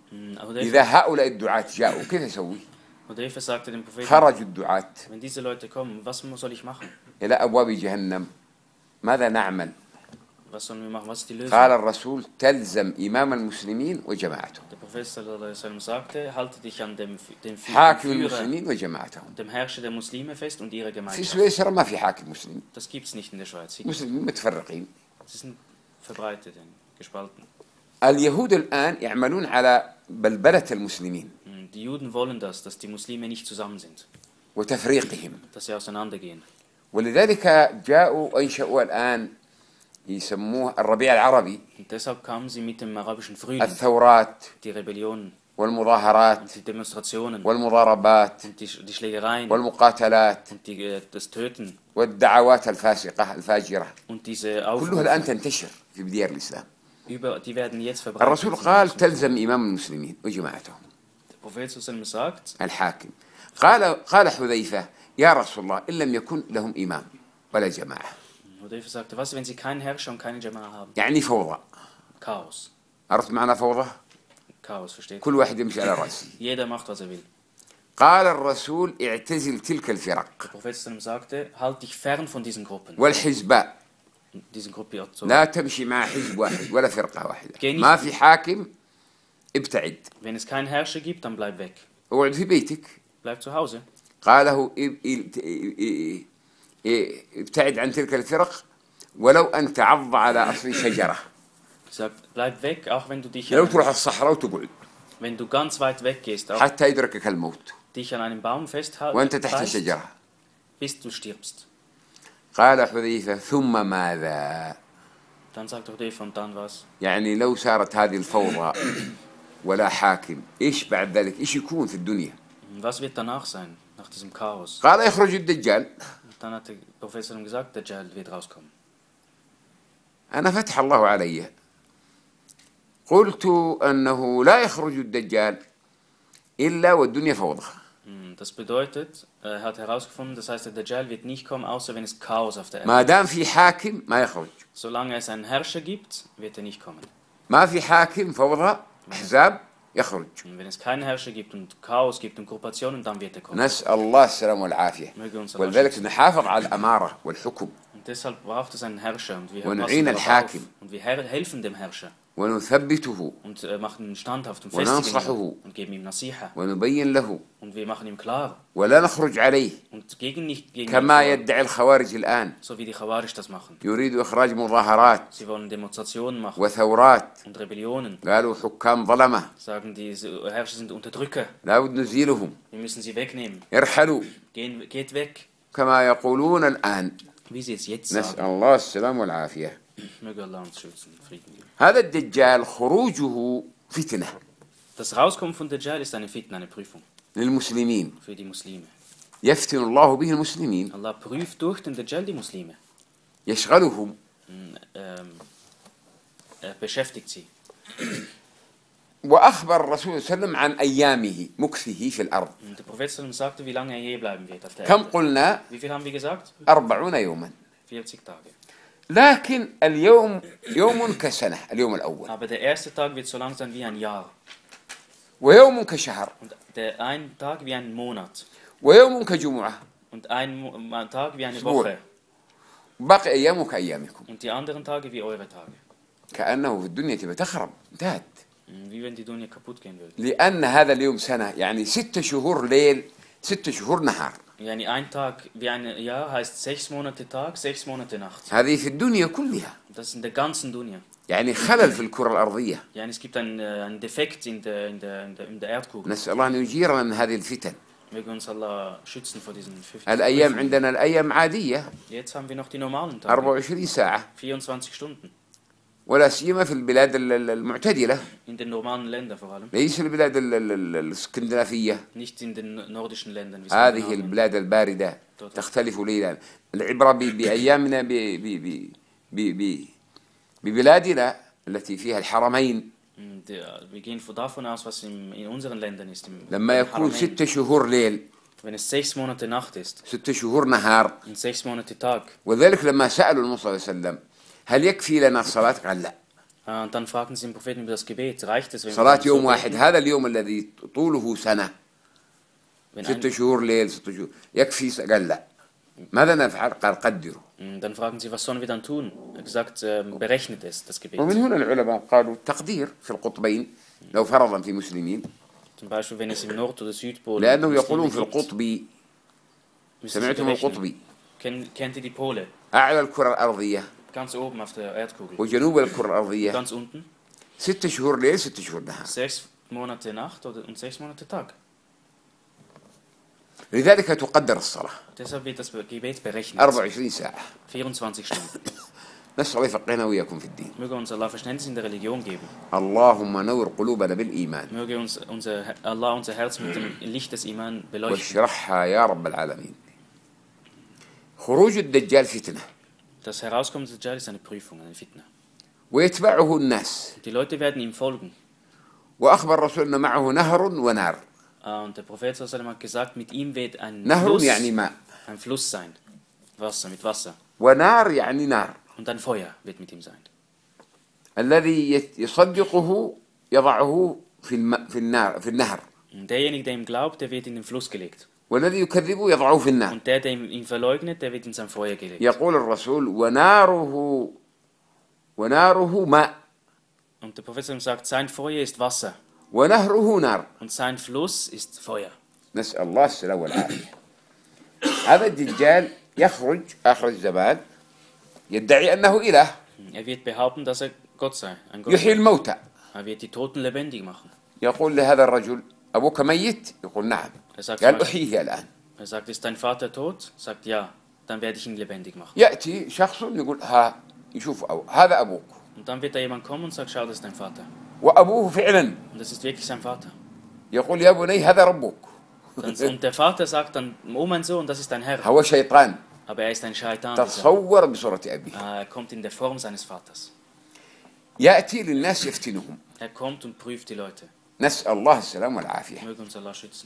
Speaker 1: إذا هؤلاء الدعاة جاءوا كيف أسوي؟
Speaker 2: Hudayfa sagte dem Propheten,
Speaker 1: خرج الدعاة
Speaker 2: wenn diese Leute kommen, was soll ich machen?
Speaker 1: إلى أبواب جهنم ماذا نعمل؟
Speaker 2: Was sollen wir machen? Was ist die Lösung?
Speaker 1: قال الرسول تلزم إمام المسلمين وجماعتهم.
Speaker 2: Der Prophet sallallahu alaihi wasallam sagte, halte dich an dem, dem
Speaker 1: حاكم
Speaker 2: Führer,
Speaker 1: المسلمين وجماعتهم.
Speaker 2: dem Herrscher der Muslime fest und ihrer
Speaker 1: في
Speaker 2: Gemeinschaft.
Speaker 1: سويسرا ما في حاكم مسلم.
Speaker 2: Das gibt es nicht in der Schweiz. Sie
Speaker 1: مسلمين متفرقين.
Speaker 2: sind verbreitet, gespalten.
Speaker 1: اليهود الآن يعملون على بلبلة المسلمين
Speaker 2: Die Juden wollen das, dass die Muslime nicht zusammen sind,
Speaker 1: وتفريقهم.
Speaker 2: dass sie auseinandergehen.
Speaker 1: ولذلك جاءوا أنشأوا الآن يسموه الربيع العربي.
Speaker 2: Und deshalb kamen sie mit dem arabischen Frühling,
Speaker 1: الثورات
Speaker 2: die Rebellionen,
Speaker 1: والمظاهرات
Speaker 2: und die Demonstrationen,
Speaker 1: والمضاربات
Speaker 2: und die, die Schlägereien,
Speaker 1: والمقاتلات
Speaker 2: und die, das Töten,
Speaker 1: والدعوات الفاسقة الفاجرة
Speaker 2: und diese
Speaker 1: كلها الآن
Speaker 2: Aufrufe,
Speaker 1: تنتشر في ديار الإسلام.
Speaker 2: über, die werden jetzt verbreitet.
Speaker 1: الرسول قال تلزم إمام المسلمين وجماعتهم
Speaker 2: Der Prophet sallallahu alaihi wasallam sagt,
Speaker 1: الحاكم. قال قال حذيفة يا رسول الله إن لم يكن لهم إمام ولا جماعة.
Speaker 2: Hudayfa sagte, was, wenn sie keinen Herrscher und keine Jama'a haben?
Speaker 1: يعني فوضى.
Speaker 2: Chaos.
Speaker 1: عرفت معنى فوضى؟
Speaker 2: Chaos, versteht?
Speaker 1: كل واحد يمشي على رأسه.
Speaker 2: Jeder macht, was er will.
Speaker 1: قال الرسول اعتزل تلك الفرق
Speaker 2: Der Prophet sallallahu alaihi wasallam sagte, halt dich fern von diesen Gruppen,
Speaker 1: والحزباء
Speaker 2: diesen Gruppierungen.
Speaker 1: لا تمشي مع حزب واحد ولا فرقة واحدة.
Speaker 2: Geh nicht-
Speaker 1: ما في حاكم ابتعد.
Speaker 2: Wenn es keinen Herrscher gibt, dann bleib weg.
Speaker 1: اقعد في بيتك.
Speaker 2: Bleib zu Hause.
Speaker 1: قاله اب- ال- ال- ال- ابتعد عن تلك الفرق ولو أن تعض على أصل شجرة.
Speaker 2: Sagt, bleib weg, auch wenn du dich
Speaker 1: لو
Speaker 2: an,
Speaker 1: تروح الصحراء وتقعد
Speaker 2: wenn du ganz weit weg gehst, auch
Speaker 1: حتى يدركك الموت
Speaker 2: dich an einem Baum
Speaker 1: وأنت تحت
Speaker 2: festhältst,
Speaker 1: الشجرة.
Speaker 2: bis du stirbst.
Speaker 1: قال حذيفة ثم ماذا؟
Speaker 2: Dann sagt Hudayfa, und dann was?
Speaker 1: يعني لو صارت هذه الفوضى ولا حاكم إيش بعد ذلك؟ إيش يكون في الدنيا؟
Speaker 2: Was wird danach sein, nach diesem Chaos?
Speaker 1: قال يخرج الدجال.
Speaker 2: Und dann hat der Prophet sallallahu alaihi wasallam gesagt, der Dajjal wird rauskommen.
Speaker 1: أنا فتح الله علي قلت أنه لا يخرج الدجال إلا والدنيا فوضى.
Speaker 2: Hm, Das bedeutet, er hat herausgefunden, das heißt, der Dajjal wird nicht kommen, außer wenn es Chaos auf der Erde
Speaker 1: ما
Speaker 2: gibt.
Speaker 1: دام في حاكم ما يخرج.
Speaker 2: Solange es einen Herrscher gibt, wird er nicht kommen.
Speaker 1: ما في حاكم فوضى أحزاب يخرج.
Speaker 2: Und wenn es keinen Herrscher gibt und Chaos gibt und Gruppationen, dann wird er kommen.
Speaker 1: نسأل الله السلامة والعافية.
Speaker 2: Möge uns Allah
Speaker 1: ولذلك
Speaker 2: schützen.
Speaker 1: نحافظ على الأمارة والحكم
Speaker 2: Und deshalb braucht es einen Herrscher und wir
Speaker 1: ونعين
Speaker 2: passen darauf auf.
Speaker 1: الحاكم.
Speaker 2: Und wir her- helfen dem Herrscher
Speaker 1: ونثبته
Speaker 2: und äh, machen ihn standhaft und
Speaker 1: وننصحه.
Speaker 2: festigen ihn und geben ihm Nasiha
Speaker 1: ونبين له
Speaker 2: und wir machen ihm klar
Speaker 1: ولا نخرج عليه
Speaker 2: und gegen nicht gegen ihn
Speaker 1: كما
Speaker 2: vor,
Speaker 1: يدعي الخوارج الآن.
Speaker 2: so wie die Khawarij das machen.
Speaker 1: يريد إخراج مظاهرات
Speaker 2: Sie wollen Demonstrationen machen
Speaker 1: وثورات.
Speaker 2: und Rebellionen.
Speaker 1: قالوا حكام ظلمة
Speaker 2: Sagen, diese Herrscher sind Unterdrücker.
Speaker 1: لا بد نزيلهم.
Speaker 2: Wir müssen sie wegnehmen.
Speaker 1: ارحلوا
Speaker 2: Gehen, geht weg,
Speaker 1: كما يقولون الآن.
Speaker 2: wie sie es jetzt
Speaker 1: نسأل
Speaker 2: sagen.
Speaker 1: الله السلام والعافية.
Speaker 2: Möge Allah uns schützen, Frieden geben.
Speaker 1: هذا الدجال خروجه فتنة
Speaker 2: Das Rauskommen von Dajjal ist eine Fitna, eine Prüfung
Speaker 1: للمسلمين.
Speaker 2: für die Muslime.
Speaker 1: يفتن الله به المسلمين
Speaker 2: Allah prüft durch den Dajjal die Muslime.
Speaker 1: يشغلهم.
Speaker 2: Ähm, er beschäftigt sie.
Speaker 1: وأخبر الرسول صلى الله عليه وسلم عن أيامه مكثه في الأرض.
Speaker 2: Und der Prophet sallam sagte, wie lange er je bleiben wird auf der
Speaker 1: كم
Speaker 2: Erde.
Speaker 1: قلنا؟
Speaker 2: Wie viel haben wir gesagt?
Speaker 1: أربعون يوما.
Speaker 2: vierzig Tage.
Speaker 1: لكن اليوم يوم كسنة اليوم الأول
Speaker 2: Aber der erste Tag wird so lang sein wie ein Jahr.
Speaker 1: ويوم كشهر
Speaker 2: Und der ein Tag wie ein Monat.
Speaker 1: ويوم كجمعة
Speaker 2: Und ein Mo Tag wie eine
Speaker 1: أسبوع.
Speaker 2: Woche.
Speaker 1: باقي أيامه كأيامكم.
Speaker 2: Und die anderen Tage wie eure Tage.
Speaker 1: كأنه في الدنيا تبقى تخرب انتهت.
Speaker 2: Wie wenn die Dunya kaputt gehen würde.
Speaker 1: لأن هذا اليوم سنة يعني ستة شهور ليل ستة شهور نهار.
Speaker 2: Yani ein Tag wie ein Jahr heißt sechs Monate Tag, sechs Monate Nacht.
Speaker 1: هذه في الدنيا كلها.
Speaker 2: Und das ist in der ganzen Dunya.
Speaker 1: يعني خلل في الكرة الأرضية.
Speaker 2: Yani es gibt einen, einen Defekt in der, in, der, in, der, in der Erdkugel.
Speaker 1: نسأل الله أن يجيرنا من هذه الفتن.
Speaker 2: Möge uns Allah schützen vor diesen fünfzig.
Speaker 1: الأيام عندنا الأيام عادية
Speaker 2: Jetzt haben wir noch die normalen Tage.
Speaker 1: أربعة وعشرين ساعة.
Speaker 2: vierundzwanzig Stunden.
Speaker 1: ولا سيما في البلاد المعتدلة،
Speaker 2: In den normalen Ländern vor allem.
Speaker 1: ليس البلاد الاسكندنافية،
Speaker 2: Nicht in den nordischen Ländern wie
Speaker 1: هذه
Speaker 2: Skandinavien.
Speaker 1: البلاد الباردة تختلف ليلا. العبرة بأيامنا ببلادنا التي فيها الحرمين.
Speaker 2: Wir gehen davon aus, was in, in unseren Ländern ist. Im,
Speaker 1: لما يكون ست شهور ليل،
Speaker 2: wenn es sechs Monate Nacht ist,
Speaker 1: ست شهور نهار،
Speaker 2: und sechs Monate Tag.
Speaker 1: وذلك لما سألوا النبي صلى الله عليه وسلم هل يكفي لنا الصلاة؟ قال لا.
Speaker 2: Und dann fragten sie den Propheten über das Gebet. Reicht es, wenn
Speaker 1: صلاة
Speaker 2: wir
Speaker 1: يوم
Speaker 2: so
Speaker 1: واحد،
Speaker 2: beten?
Speaker 1: هذا اليوم الذي طوله سنة،
Speaker 2: Wenn
Speaker 1: ست
Speaker 2: ein,
Speaker 1: شهور ليل ست شهور يكفي؟ قال لا. ماذا نفعل؟ قال قدروا.
Speaker 2: dann fragen sie, was sollen wir dann tun? Er hat gesagt, ähm, berechnet es, das Gebet.
Speaker 1: ومن هنا العلماء قالوا التقدير في القطبين لو فرضا في مسلمين،
Speaker 2: Zum Beispiel, wenn es im Nord- oder Südpol
Speaker 1: لأنه يقولون
Speaker 2: Muslime
Speaker 1: في
Speaker 2: gibt,
Speaker 1: القطب،
Speaker 2: müssen sie
Speaker 1: سمعتم
Speaker 2: berechnen.
Speaker 1: القطبي
Speaker 2: Kennt, kennt ihr die Pole?
Speaker 1: أعلى الكرة الأرضية
Speaker 2: Ganz oben auf der Erdkugel.
Speaker 1: وجنوب الكرة الأرضية،
Speaker 2: Ganz unten.
Speaker 1: ست شهور ليل ست شهور نهار.
Speaker 2: Sechs Monate Nacht oder, und sechs Monate Tag.
Speaker 1: لذلك تقدر الصلاة
Speaker 2: Deshalb wird das Gebet berechnet.
Speaker 1: أربعة وعشرين ساعة.
Speaker 2: vierundzwanzig Stunden.
Speaker 1: نسأل الله يفقهنا وإياكم في الدين.
Speaker 2: Möge uns Allah Verständnis in der Religion geben.
Speaker 1: اللهم نور قلوبنا بالإيمان
Speaker 2: Möge uns unser, Allah unser Herz mit dem Licht des Iman beleuchten.
Speaker 1: واشرحها يا رب العالمين. خروج الدجال فتنة
Speaker 2: Das Herauskommen des Dajjal ist eine Prüfung, eine Fitna.
Speaker 1: ويتبعه الناس،
Speaker 2: Die Leute werden ihm folgen.
Speaker 1: وأخبر الرسول أن معه نهر ونار.
Speaker 2: Und der Prophet sallallahu alaihi wasallam hat gesagt, mit ihm wird ein
Speaker 1: نهر
Speaker 2: Fluss,
Speaker 1: يعني ماء،
Speaker 2: ein Fluss sein. Wasser, mit Wasser.
Speaker 1: ونار يعني نار.
Speaker 2: Und ein Feuer wird mit ihm sein.
Speaker 1: الذي يصدقه يضعه في الم... في النار في النهر،
Speaker 2: Und derjenige, der ihm glaubt, der wird in den Fluss gelegt.
Speaker 1: والذي يكذبه يضعه في النار.
Speaker 2: Und der, der ihn verleugnet, der wird in sein Feuer gelegt.
Speaker 1: يقول الرسول وناره وناره ماء
Speaker 2: Und der Prophet sagt, sein Feuer ist Wasser
Speaker 1: ونهره نار.
Speaker 2: und sein Fluss ist Feuer.
Speaker 1: نسأل الله السلامة والعافية. هذا الدجال يخرج آخر الزمان يدعي أنه إله،
Speaker 2: Er wird behaupten, dass er Gott sei. Ein Gott
Speaker 1: يحيي
Speaker 2: sei.
Speaker 1: الموتى.
Speaker 2: Er wird die Toten lebendig machen.
Speaker 1: يقول لهذا الرجل أبوك ميت؟ يقول نعم.
Speaker 2: Er sagt,
Speaker 1: قال أحييه الآن.
Speaker 2: er sagt, ist dein Vater tot? Sagt ja, dann werde ich ihn lebendig machen.
Speaker 1: يأتي شخص يقول ها يشوف أو هذا أبوك،
Speaker 2: Und dann wird da jemand kommen und sagt, schau, das ist dein Vater.
Speaker 1: وأبوه فعلا
Speaker 2: Und das ist wirklich sein Vater.
Speaker 1: يقول يا بني هذا ربك.
Speaker 2: Dann, und der Vater sagt dann, oh mein Sohn, das ist dein Herr.
Speaker 1: هو شيطان
Speaker 2: Aber er ist ein Shaitan. dieser-
Speaker 1: تصور بصورة أبيه.
Speaker 2: Ah, Er kommt in der Form seines Vaters.
Speaker 1: يأتي للناس يفتنهم.
Speaker 2: Er kommt und prüft die Leute.
Speaker 1: نسأل الله السلامة والعافية
Speaker 2: Möge uns Allah schützen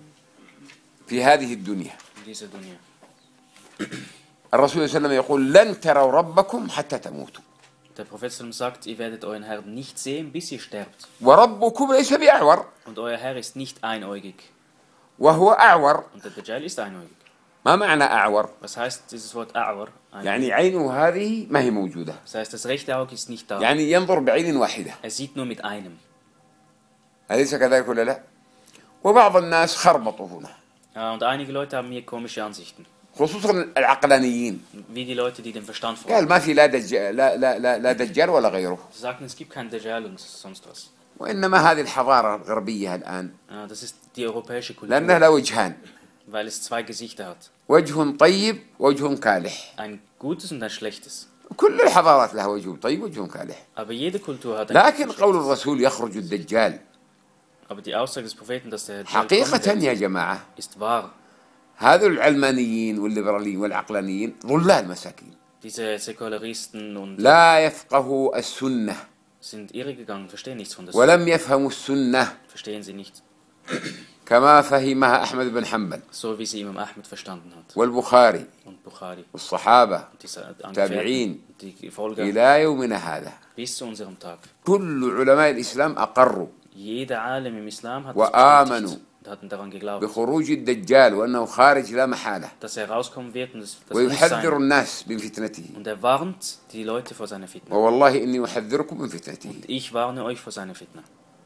Speaker 1: في هذه الدنيا.
Speaker 2: in dieser Dunya.
Speaker 1: الرسول صلى الله عليه وسلم يقول لن تروا ربكم حتى تموتوا
Speaker 2: Der Prophet sallam sagt, ihr werdet euren Herrn nicht sehen, bis ihr sterbt.
Speaker 1: وربكم ليس بأعور
Speaker 2: Und euer Herr ist nicht einäugig.
Speaker 1: وهو أعور.
Speaker 2: Und der Dajjal ist einäugig.
Speaker 1: ما معنى أعور؟
Speaker 2: Was heißt dieses Wort A'war? Einäugig.
Speaker 1: يعني عينه هذه ما هي موجودة،
Speaker 2: Das heißt, das rechte Auge ist nicht da.
Speaker 1: يعني ينظر بعين واحدة.
Speaker 2: Er sieht nur mit einem.
Speaker 1: أليس كذلك ولا لا؟ وبعض الناس خربطوا هنا،
Speaker 2: Ja, und einige Leute haben hier komische Ansichten.
Speaker 1: خصوصا العقلانيين.
Speaker 2: Wie die Leute, die den Verstand
Speaker 1: قال
Speaker 2: folgen.
Speaker 1: ما في لا دجال لا لا لا, لا دجال ولا غيره،
Speaker 2: Sie sagten, es gibt keinen Dajjal und sonst was.
Speaker 1: وإنما هذه الحضارة الغربية الآن
Speaker 2: Ja, das ist die europäische Kultur,
Speaker 1: لأنها لا وجهان،
Speaker 2: weil es zwei Gesichter hat.
Speaker 1: وجه طيب ووجه كالح.
Speaker 2: Ein gutes und ein schlechtes.
Speaker 1: كل الحضارات لها وجه طيب ووجه كالح.
Speaker 2: Aber jede Kultur hat ein
Speaker 1: لكن
Speaker 2: gutes und
Speaker 1: قول
Speaker 2: schlechtes.
Speaker 1: الرسول يخرج الدجال
Speaker 2: Aber die Aussage des Propheten, dass der Dajjal kommen
Speaker 1: حقيقة
Speaker 2: wird,
Speaker 1: يا جماعة
Speaker 2: ist wahr.
Speaker 1: هذول العلمانيين والليبراليين والعقلانيين ضلال مساكين
Speaker 2: Diese Säkularisten und
Speaker 1: لا يفقهوا السنة
Speaker 2: sind irregegangen, verstehen nichts von der
Speaker 1: ولم يفهموا السنة
Speaker 2: Verstehen sie nicht.
Speaker 1: كما فهمها أحمد بن حنبل
Speaker 2: So wie sie Imam Ahmed verstanden hat.
Speaker 1: والبخاري
Speaker 2: Und Bukhari.
Speaker 1: والصحابة
Speaker 2: Und diese
Speaker 1: تابعين
Speaker 2: Angefährten, die Folger
Speaker 1: إلى يومنا هذا.
Speaker 2: bis zu unserem Tag.
Speaker 1: كل علماء الإسلام أقروا
Speaker 2: Jeder Alim im Islam hat
Speaker 1: وآمنوا
Speaker 2: das bestätigt und hatten daran geglaubt,
Speaker 1: بخروج الدجال وأنه خارج لا محالة،
Speaker 2: dass er rauskommen wird und das, das muss
Speaker 1: ويحذر
Speaker 2: sein.
Speaker 1: الناس من فتنته.
Speaker 2: Und er warnt die Leute vor seiner Fitna.
Speaker 1: ووالله إني أحذركم من فتنته.
Speaker 2: Ich warne euch vor seiner Fitna.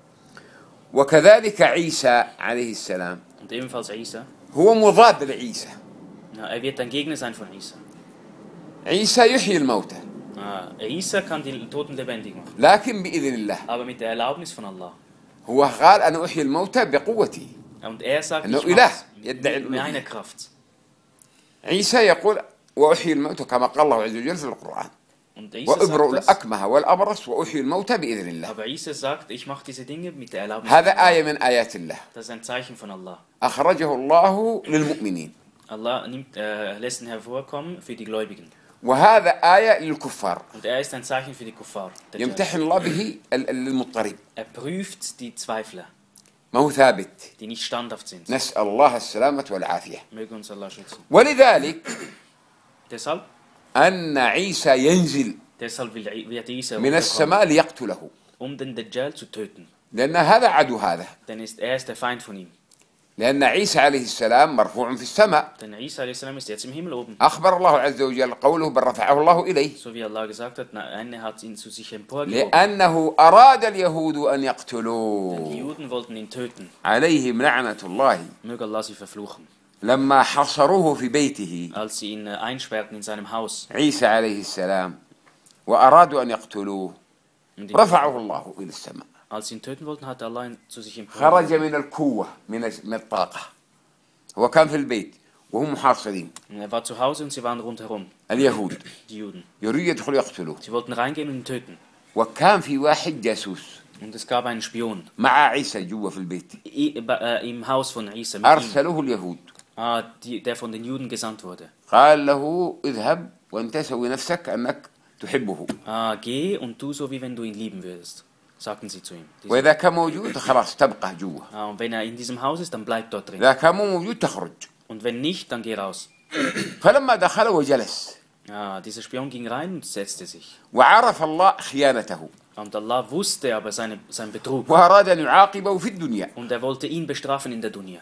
Speaker 1: وكذلك عيسى عليه السلام
Speaker 2: Und ebenfalls Isa.
Speaker 1: هو مضاد لعيسى.
Speaker 2: Ja, er wird ein Gegner sein von Isa.
Speaker 1: عيسى يحيي الموتى
Speaker 2: Ah, Isa kann die Toten lebendig machen.
Speaker 1: لكن بإذن الله.
Speaker 2: Aber mit der Erlaubnis von Allah.
Speaker 1: هو قال أنا أحيي الموتى بقوتي.
Speaker 2: Und er sagt,
Speaker 1: أنه
Speaker 2: ich
Speaker 1: إله
Speaker 2: mach's
Speaker 1: يدعي
Speaker 2: mit meiner Kraft.
Speaker 1: عيسى يقول وأحيي الموتى كما قال الله عز وجل في القرآن.
Speaker 2: Und Isa
Speaker 1: وأبرئ
Speaker 2: sagt das,
Speaker 1: الأكمه والأبرص وأحيي الموتى بإذن الله.
Speaker 2: aber Isa sagt, ich mache diese Dinge mit der Erlaubnis
Speaker 1: هذا
Speaker 2: von Allah.
Speaker 1: آية من آيات الله
Speaker 2: Das ist ein Zeichen von Allah.
Speaker 1: أخرجه الله للمؤمنين.
Speaker 2: Allah nimmt, äh, lässt ihn hervorkommen für die Gläubigen.
Speaker 1: وهذا آية للكفار
Speaker 2: Und er ist ein Zeichen für die Kuffar. Dajjal.
Speaker 1: يمتحن الله به ال- المضطرب
Speaker 2: Er prüft die Zweifler,
Speaker 1: ما هو ثابت.
Speaker 2: die nicht standhaft sind.
Speaker 1: نسأل الله السلامة والعافية.
Speaker 2: Möge uns Allah schützen.
Speaker 1: ولذلك
Speaker 2: Deshalb,
Speaker 1: أن عيسى ينزل
Speaker 2: deshalb will, wird Isa
Speaker 1: من
Speaker 2: runterkommen,
Speaker 1: السماء ليقتله
Speaker 2: um den Dajjal zu töten.
Speaker 1: لأن هذا عدو هذا.
Speaker 2: Denn ist, er ist der Feind von ihm.
Speaker 1: لأن عيسى عليه السلام مرفوع في السماء.
Speaker 2: Denn Isa a.s. ist jetzt im Himmel oben.
Speaker 1: أخبر الله عز وجل قوله بل رفعه الله إليه
Speaker 2: So wie Allah gesagt hat, na, einer hat ihn zu sich emporgehoben.
Speaker 1: لأنه أراد اليهود أن
Speaker 2: Denn die
Speaker 1: يقتلوه
Speaker 2: Juden wollten ihn töten.
Speaker 1: عليهم لعنة الله
Speaker 2: Möge Allah sie verfluchen.
Speaker 1: لما حصروه في بيته
Speaker 2: Als sie ihn äh, einsperrten in seinem Haus.
Speaker 1: عيسى عليه السلام وأرادوا أن يقتلوه
Speaker 2: Und ihn,
Speaker 1: رفعه الله إلى السماء.
Speaker 2: als sie ihn töten wollten, hat Allah ihn zu sich
Speaker 1: خرج
Speaker 2: emporgehoben.
Speaker 1: من القوة من من الطاقة. هو كان في البيت وهم محاصرين
Speaker 2: Und er war zu Hause und sie waren rundherum,
Speaker 1: اليهود
Speaker 2: die Juden.
Speaker 1: يريد يدخلوا يقتلوه.
Speaker 2: Sie wollten reingehen und ihn töten.
Speaker 1: وكان في واحد جاسوس
Speaker 2: Und es gab einen Spion
Speaker 1: مع عيسى جوا في البيت
Speaker 2: I, äh, im Haus von Isa mit ihm,
Speaker 1: أرسلوه اليهود
Speaker 2: ah, die, der von den Juden gesandt wurde.
Speaker 1: قال له اذهب وانت سوي نفسك أنك تحبه
Speaker 2: Ah, geh und tu so, wie wenn du ihn lieben würdest, sagten sie zu ihm. Die so,
Speaker 1: وإذا كان موجود خلاص تبقى جوا
Speaker 2: ah, und wenn er in diesem Haus ist, dann bleib dort drin.
Speaker 1: إذا كان مو موجود تخرج.
Speaker 2: Und wenn nicht, dann geh raus.
Speaker 1: فلما دخل وجلس
Speaker 2: Ah, dieser Spion ging rein und setzte sich.
Speaker 1: وعرف الله خيانته
Speaker 2: Und Allah wusste aber seine, sein Betrug.
Speaker 1: وأراد أن يعاقبه في الدنيا.
Speaker 2: Und er wollte ihn bestrafen in der Dunya.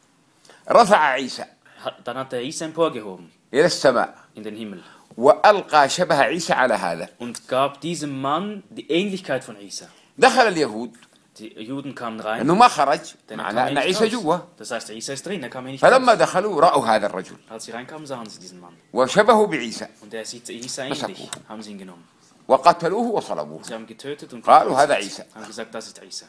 Speaker 1: رفع عيسى
Speaker 2: Ha- Dann hat er Isa emporgehoben
Speaker 1: إلى السماء
Speaker 2: in den Himmel
Speaker 1: وألقى شبه عيسى على هذا.
Speaker 2: und gab diesem Mann die Ähnlichkeit von Isa.
Speaker 1: دخل اليهود
Speaker 2: Die Juden kamen rein.
Speaker 1: أنه ما خرج
Speaker 2: Denn er
Speaker 1: معناه
Speaker 2: kam
Speaker 1: أن
Speaker 2: ja
Speaker 1: عيسى
Speaker 2: nicht
Speaker 1: جوا.
Speaker 2: raus. Das heißt, Isa ist drin, er kam ja nicht
Speaker 1: فلما
Speaker 2: raus.
Speaker 1: دخلوا رأوا هذا الرجل
Speaker 2: Als sie reinkamen, sahen sie diesen Mann.
Speaker 1: وشبهوا بعيسى
Speaker 2: Und er sieht Isa
Speaker 1: Was
Speaker 2: ähnlich,
Speaker 1: sagt
Speaker 2: haben sie ihn genommen.
Speaker 1: وقتلوه وصلبوه.
Speaker 2: Sie haben getötet und
Speaker 1: قالوا هذا
Speaker 2: gekreuzigt.
Speaker 1: عيسى.
Speaker 2: Haben gesagt, das ist Isa.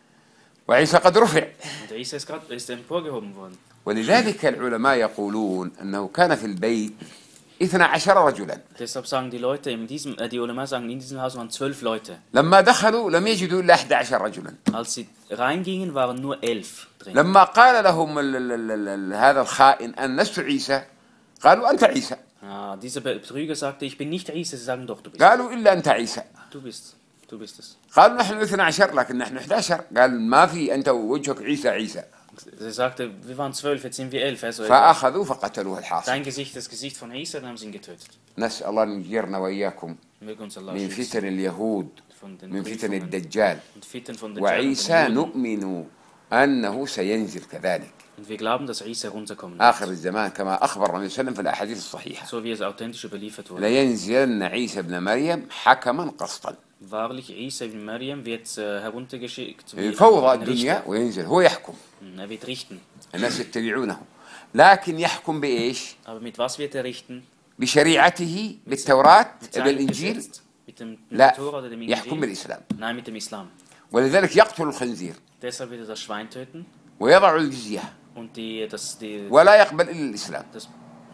Speaker 1: وعيسى قد رفع.
Speaker 2: Und der Isa ist gerade ist emporgehoben worden.
Speaker 1: ولذلك العلماء يقولون أنه كان في البيت اثنا عشر رجلا.
Speaker 2: Deshalb sagen die Leute, in diesem, äh, die Ulema sagen, in diesem Haus waren zwölf Leute.
Speaker 1: لما دخلوا لم يجدوا إلا أحد عشر رجلا.
Speaker 2: Als sie reingingen, waren nur elf drin.
Speaker 1: لما قال لهم ال ال ال ال هذا الخائن أن لست عيسى قالوا أنت عيسى.
Speaker 2: Ah, dieser Betrüger sagte, ich bin nicht Isa. Sie sagen, doch, du bist.
Speaker 1: قالوا إلا أنت عيسى.
Speaker 2: Du bist. Du bist es.
Speaker 1: قالوا نحن اثنا عشر لكن نحن أحد عشر. قال ما في أنت وجهك عيسى عيسى.
Speaker 2: Sie sagte, wir waren zwölf, jetzt sind wir elf. Also
Speaker 1: فأخذوا فقتلوه الحاصل.
Speaker 2: dein Gesicht, das Gesicht von Isa, dann haben sie ihn getötet.
Speaker 1: نسأل الله أن يجيرنا وإياكم
Speaker 2: Möge uns Allah
Speaker 1: من
Speaker 2: schützen
Speaker 1: فتن اليهود
Speaker 2: von den
Speaker 1: من فتن
Speaker 2: Prüfungen
Speaker 1: الدجال
Speaker 2: und Fitten von den
Speaker 1: وعيسى
Speaker 2: Juden.
Speaker 1: نؤمن أنه سينزل كذلك
Speaker 2: Und wir glauben, dass Isa runterkommen wird.
Speaker 1: آخر الزمان كما أخبر النبي صلى الله عليه وسلم في الأحاديث الصحيحة.
Speaker 2: So wie es authentisch überliefert wurde.
Speaker 1: لينزلن عيسى ابن مريم حكما قسطا.
Speaker 2: Wahrlich, Isa ibn Maryam wird äh, heruntergeschickt. wie
Speaker 1: فوضى
Speaker 2: ein
Speaker 1: الدنيا
Speaker 2: Richter.
Speaker 1: وينزل هو يحكم
Speaker 2: Er wird richten.
Speaker 1: الناس يتبعونه لكن يحكم بإيش؟
Speaker 2: Aber mit was wird er richten?
Speaker 1: بشريعته بالتوراة
Speaker 2: Mit seinem
Speaker 1: بالإنجيل
Speaker 2: Gesetz? Mit dem, mit
Speaker 1: لا
Speaker 2: dem Tora oder dem
Speaker 1: يحكم
Speaker 2: Injil?
Speaker 1: بالإسلام.
Speaker 2: Nein, mit dem Islam.
Speaker 1: ولذلك يقتل الخنزير
Speaker 2: Deshalb wird er das Schwein töten
Speaker 1: ويضع الجزية
Speaker 2: und die, das, die,
Speaker 1: ولا يقبل إلا الإسلام.
Speaker 2: das,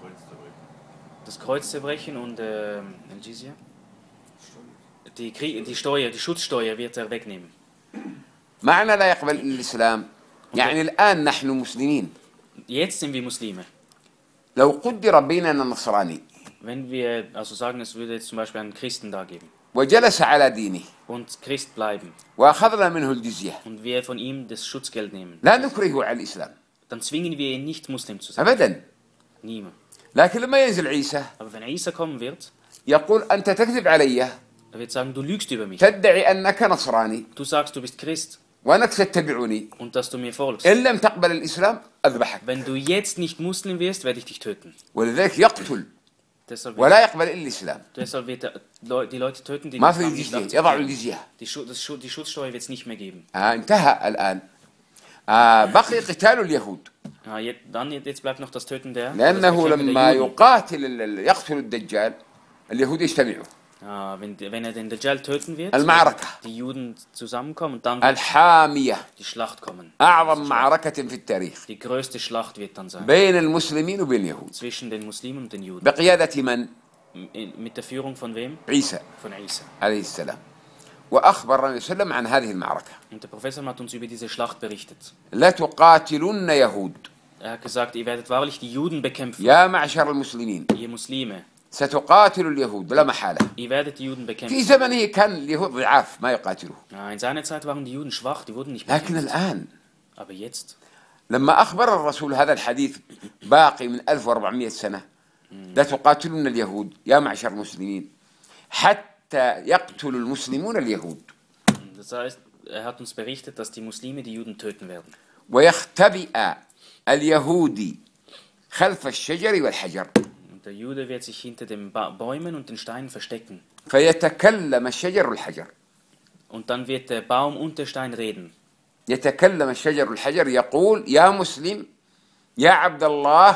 Speaker 2: das Kreuz zerbrechen und äh, Al-Jizya? Die, Krie- die Steuer, die Schutzsteuer wird er wegnehmen.
Speaker 1: معنى لا يقبل إلا الإسلام يعني الآن نحن مسلمين
Speaker 2: Jetzt sind wir Muslime.
Speaker 1: لو قدر بيننا نصراني
Speaker 2: Wenn wir also sagen, es würde jetzt zum Beispiel einen Christen da geben
Speaker 1: وجلس على دينه
Speaker 2: und Christ bleiben
Speaker 1: وأخذنا منه الجزية
Speaker 2: und wir von ihm das Schutzgeld nehmen,
Speaker 1: لا نكرهه على الإسلام
Speaker 2: dann zwingen wir ihn nicht, Muslim zu sein.
Speaker 1: أبدا.
Speaker 2: Niemand.
Speaker 1: لكن لما ينزل عيسى
Speaker 2: Aber wenn Isa kommen wird,
Speaker 1: يقول أنت تكذب علي
Speaker 2: er wird sagen, du lügst über mich.
Speaker 1: تدعي أنك نصراني
Speaker 2: Du sagst, du bist Christ
Speaker 1: وأنك تتبعني
Speaker 2: und dass du mir folgst.
Speaker 1: إن لم تقبل الإسلام أذبحك.
Speaker 2: Wenn du jetzt nicht Muslim wirst, werde ich dich töten.
Speaker 1: ولذلك يقتل
Speaker 2: Deshalb wird,
Speaker 1: ولا يقبل إلا الإسلام.
Speaker 2: deshalb wird er Leu- die Leute töten, die
Speaker 1: ما
Speaker 2: den
Speaker 1: في
Speaker 2: Islam nicht
Speaker 1: الجزية يضع
Speaker 2: akzeptieren.
Speaker 1: الجزية.
Speaker 2: Die, Schu das Schu die Schutzsteuer wird es nicht mehr geben.
Speaker 1: آه انتهى الآن. آه بقي قتال اليهود
Speaker 2: Ah, jetzt, dann, jetzt bleibt noch das Töten der, das
Speaker 1: لأنه
Speaker 2: Bekämpfen
Speaker 1: لما
Speaker 2: der Juden.
Speaker 1: يقاتل ال- ال- يقتل الدجال اليهود يجتمعوا.
Speaker 2: Ah, wenn, wenn er den Dajjal töten wird,
Speaker 1: المعركة
Speaker 2: die Juden zusammenkommen und dann wird
Speaker 1: الحامية
Speaker 2: die Schlacht kommen.
Speaker 1: أعظم معركة في التاريخ
Speaker 2: Die größte Schlacht wird dann sein.
Speaker 1: بين المسلمين وبين اليهود
Speaker 2: Zwischen den Muslimen und den Juden.
Speaker 1: بقيادة من؟
Speaker 2: Mit der Führung von wem?
Speaker 1: عيسى
Speaker 2: Von Isa.
Speaker 1: عليه السلام. وأخبر النبي صلى الله عليه وسلم عن هذه المعركة.
Speaker 2: Und der Prophet hat uns über diese Schlacht berichtet.
Speaker 1: لا تقاتلن يهود.
Speaker 2: Er hat gesagt, ihr werdet wahrlich die Juden bekämpfen.
Speaker 1: يا معشر المسلمين.
Speaker 2: Ihr Muslime.
Speaker 1: ستقاتل اليهود لا محالة.
Speaker 2: Ihr werdet die Juden
Speaker 1: في
Speaker 2: bekämpfen.
Speaker 1: زمنه كان اليهود ضعاف ما يقاتلوه.
Speaker 2: Ja, in seiner Zeit waren die Juden schwach, die wurden nicht
Speaker 1: لكن
Speaker 2: bekämpft.
Speaker 1: الآن
Speaker 2: Aber jetzt,
Speaker 1: لما أخبر الرسول هذا الحديث باقي من ألف وأربعمائة سنة لا تقاتلن اليهود يا معشر المسلمين حتى يقتل المسلمون اليهود.
Speaker 2: das heißt, er hat uns berichtet, dass die Muslime die Juden töten werden.
Speaker 1: ويختبئ اليهودي خلف الشجر والحجر.
Speaker 2: Und der Jude wird sich hinter den ba Bäumen und den Steinen verstecken.
Speaker 1: فيتكلم الشجر والحجر.
Speaker 2: Und dann wird der Baum und der Stein reden.
Speaker 1: يتكلم الشجر والحجر يقول يا مسلم يا عبد الله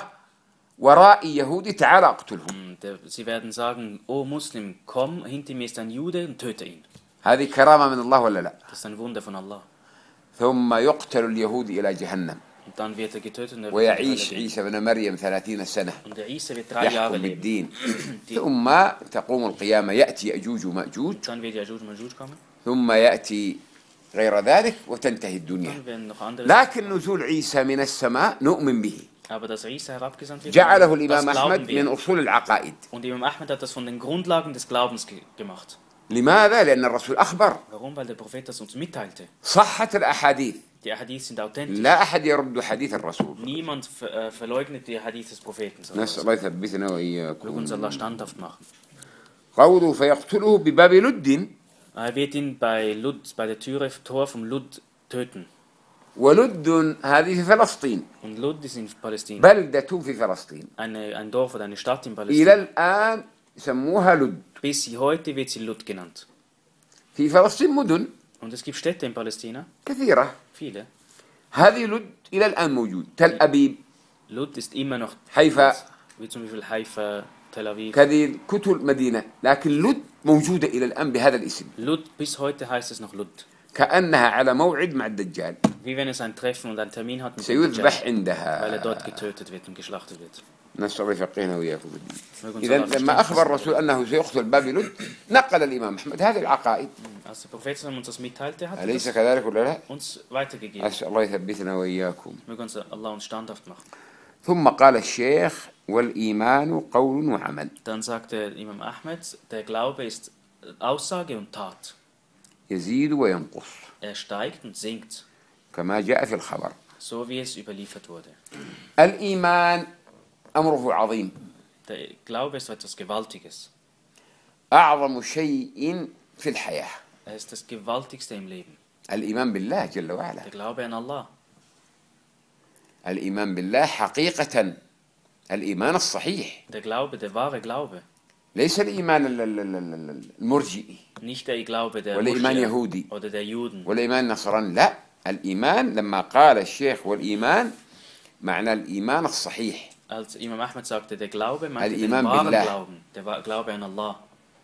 Speaker 1: ورائي يهودي تعال اقتلهم.
Speaker 2: Sie werden sagen, O Muslim, komm, hinter mir ist ein Jude und töte ihn.
Speaker 1: هذه كرامة من الله ولا لا؟
Speaker 2: Das ist ein Wunder von Allah.
Speaker 1: ثم يقتل اليهودي إلى جهنم.
Speaker 2: Und dann wird er getötet und er wird
Speaker 1: ويعيش
Speaker 2: in die Hölle
Speaker 1: عيسى بن مريم ثلاثين سنة
Speaker 2: gehen. Und der Isa wird drei Jahre
Speaker 1: يحكم
Speaker 2: leben.
Speaker 1: بالدين.
Speaker 2: Die-
Speaker 1: ثم تقوم القيامة يأتي يأجوج ومأجوج
Speaker 2: Dann wird Yajuj und Majuj kommen.
Speaker 1: ثم يأتي غير ذلك وتنتهي الدنيا.
Speaker 2: Dann werden noch andere.
Speaker 1: لكن نزول عيسى من السماء نؤمن به.
Speaker 2: Aber dass Isa herabgesandt wird,
Speaker 1: جعله
Speaker 2: das
Speaker 1: الإمام
Speaker 2: glauben
Speaker 1: أحمد
Speaker 2: wir.
Speaker 1: من أصول العقائد.
Speaker 2: Und Imam Ahmed hat das von den Grundlagen des Glaubens ge gemacht.
Speaker 1: لماذا؟ لأن الرسول أخبر.
Speaker 2: Warum? Weil der Prophet das uns mitteilte.
Speaker 1: صحت الأحاديث.
Speaker 2: Die Hadiths sind authentisch.
Speaker 1: لا أحد يرد حديث الرسول.
Speaker 2: Niemand ver äh, verleugnet die Hadith des Propheten.
Speaker 1: نسأل الله يثبتنا
Speaker 2: Möge
Speaker 1: وإياكم.
Speaker 2: uns Allah standhaft machen.
Speaker 1: قوله فيقتله بباب لد.
Speaker 2: Er wird ihn bei Lud, bei der Türe, Tor vom Lud töten.
Speaker 1: ولد هذه في فلسطين.
Speaker 2: Und Lud ist in Palästina.
Speaker 1: بلدة في فلسطين.
Speaker 2: Eine, ein Dorf oder eine Stadt in
Speaker 1: إلى
Speaker 2: Palästina.
Speaker 1: الآن يسموها لد.
Speaker 2: Bis heute wird sie Lud genannt.
Speaker 1: في فلسطين مدن
Speaker 2: Und es gibt Städte in Palästina,
Speaker 1: كثيرة.
Speaker 2: viele.
Speaker 1: هذه لد إلى الآن موجود. تل أبيب.
Speaker 2: Lud ist immer noch,
Speaker 1: حيفا.
Speaker 2: wie zum Beispiel Haifa, Tel Aviv.
Speaker 1: هذه كتل مدينة. لكن لد موجودة إلى الآن بهذا الاسم.
Speaker 2: Lud, bis heute heißt es noch Lud.
Speaker 1: كأنها على موعد مع الدجال.
Speaker 2: Wie wenn es ein Treffen und ein Termin hat mit dem
Speaker 1: سيذبح
Speaker 2: Dajjal,
Speaker 1: عندها.
Speaker 2: weil er dort getötet wird und geschlachtet wird.
Speaker 1: نسأل الله يفقهنا وإياكم في الدين.
Speaker 2: Möge uns
Speaker 1: إذا
Speaker 2: Allah
Speaker 1: لما
Speaker 2: verstehen.
Speaker 1: أخبر الرسول أنه سيقتل باب لد نقل الإمام أحمد هذه العقائد.
Speaker 2: Als der Prophet uns das mitteilte, hat er
Speaker 1: أليس
Speaker 2: das
Speaker 1: كذلك ولا لا؟
Speaker 2: uns weitergegeben.
Speaker 1: أسأل الله يثبتنا وإياكم.
Speaker 2: Möge uns Allah uns standhaft machen.
Speaker 1: ثم قال الشيخ والإيمان قول وعمل.
Speaker 2: Dann sagte Imam Ahmed, der Glaube ist Aussage und Tat.
Speaker 1: يزيد وينقص
Speaker 2: Er steigt und sinkt,
Speaker 1: كما جاء في الخبر.
Speaker 2: so wie es überliefert wurde.
Speaker 1: الإيمان أمره عظيم.
Speaker 2: Der Glaube ist etwas Gewaltiges.
Speaker 1: أعظم شيء في الحياة.
Speaker 2: Er ist das Gewaltigste im Leben.
Speaker 1: الإيمان بالله جل وعلا.
Speaker 2: Der Glaube an Allah.
Speaker 1: الإيمان بالله حقيقة الإيمان الصحيح.
Speaker 2: Der Glaube, der wahre Glaube.
Speaker 1: ليس الإيمان ال- ال- ال- ال- المرجئي
Speaker 2: Nicht der Glaube der
Speaker 1: ولا إيمان
Speaker 2: Moschee
Speaker 1: يهودي
Speaker 2: oder der Juden.
Speaker 1: ولا إيمان نصراني. لا، الإيمان لما قال الشيخ والإيمان معنى الإيمان الصحيح.
Speaker 2: Als Imam Ahmed sagte, der Glaube meinte den
Speaker 1: Al-Iman
Speaker 2: wahren
Speaker 1: billah.
Speaker 2: Glauben, der wa- Glaube an Allah.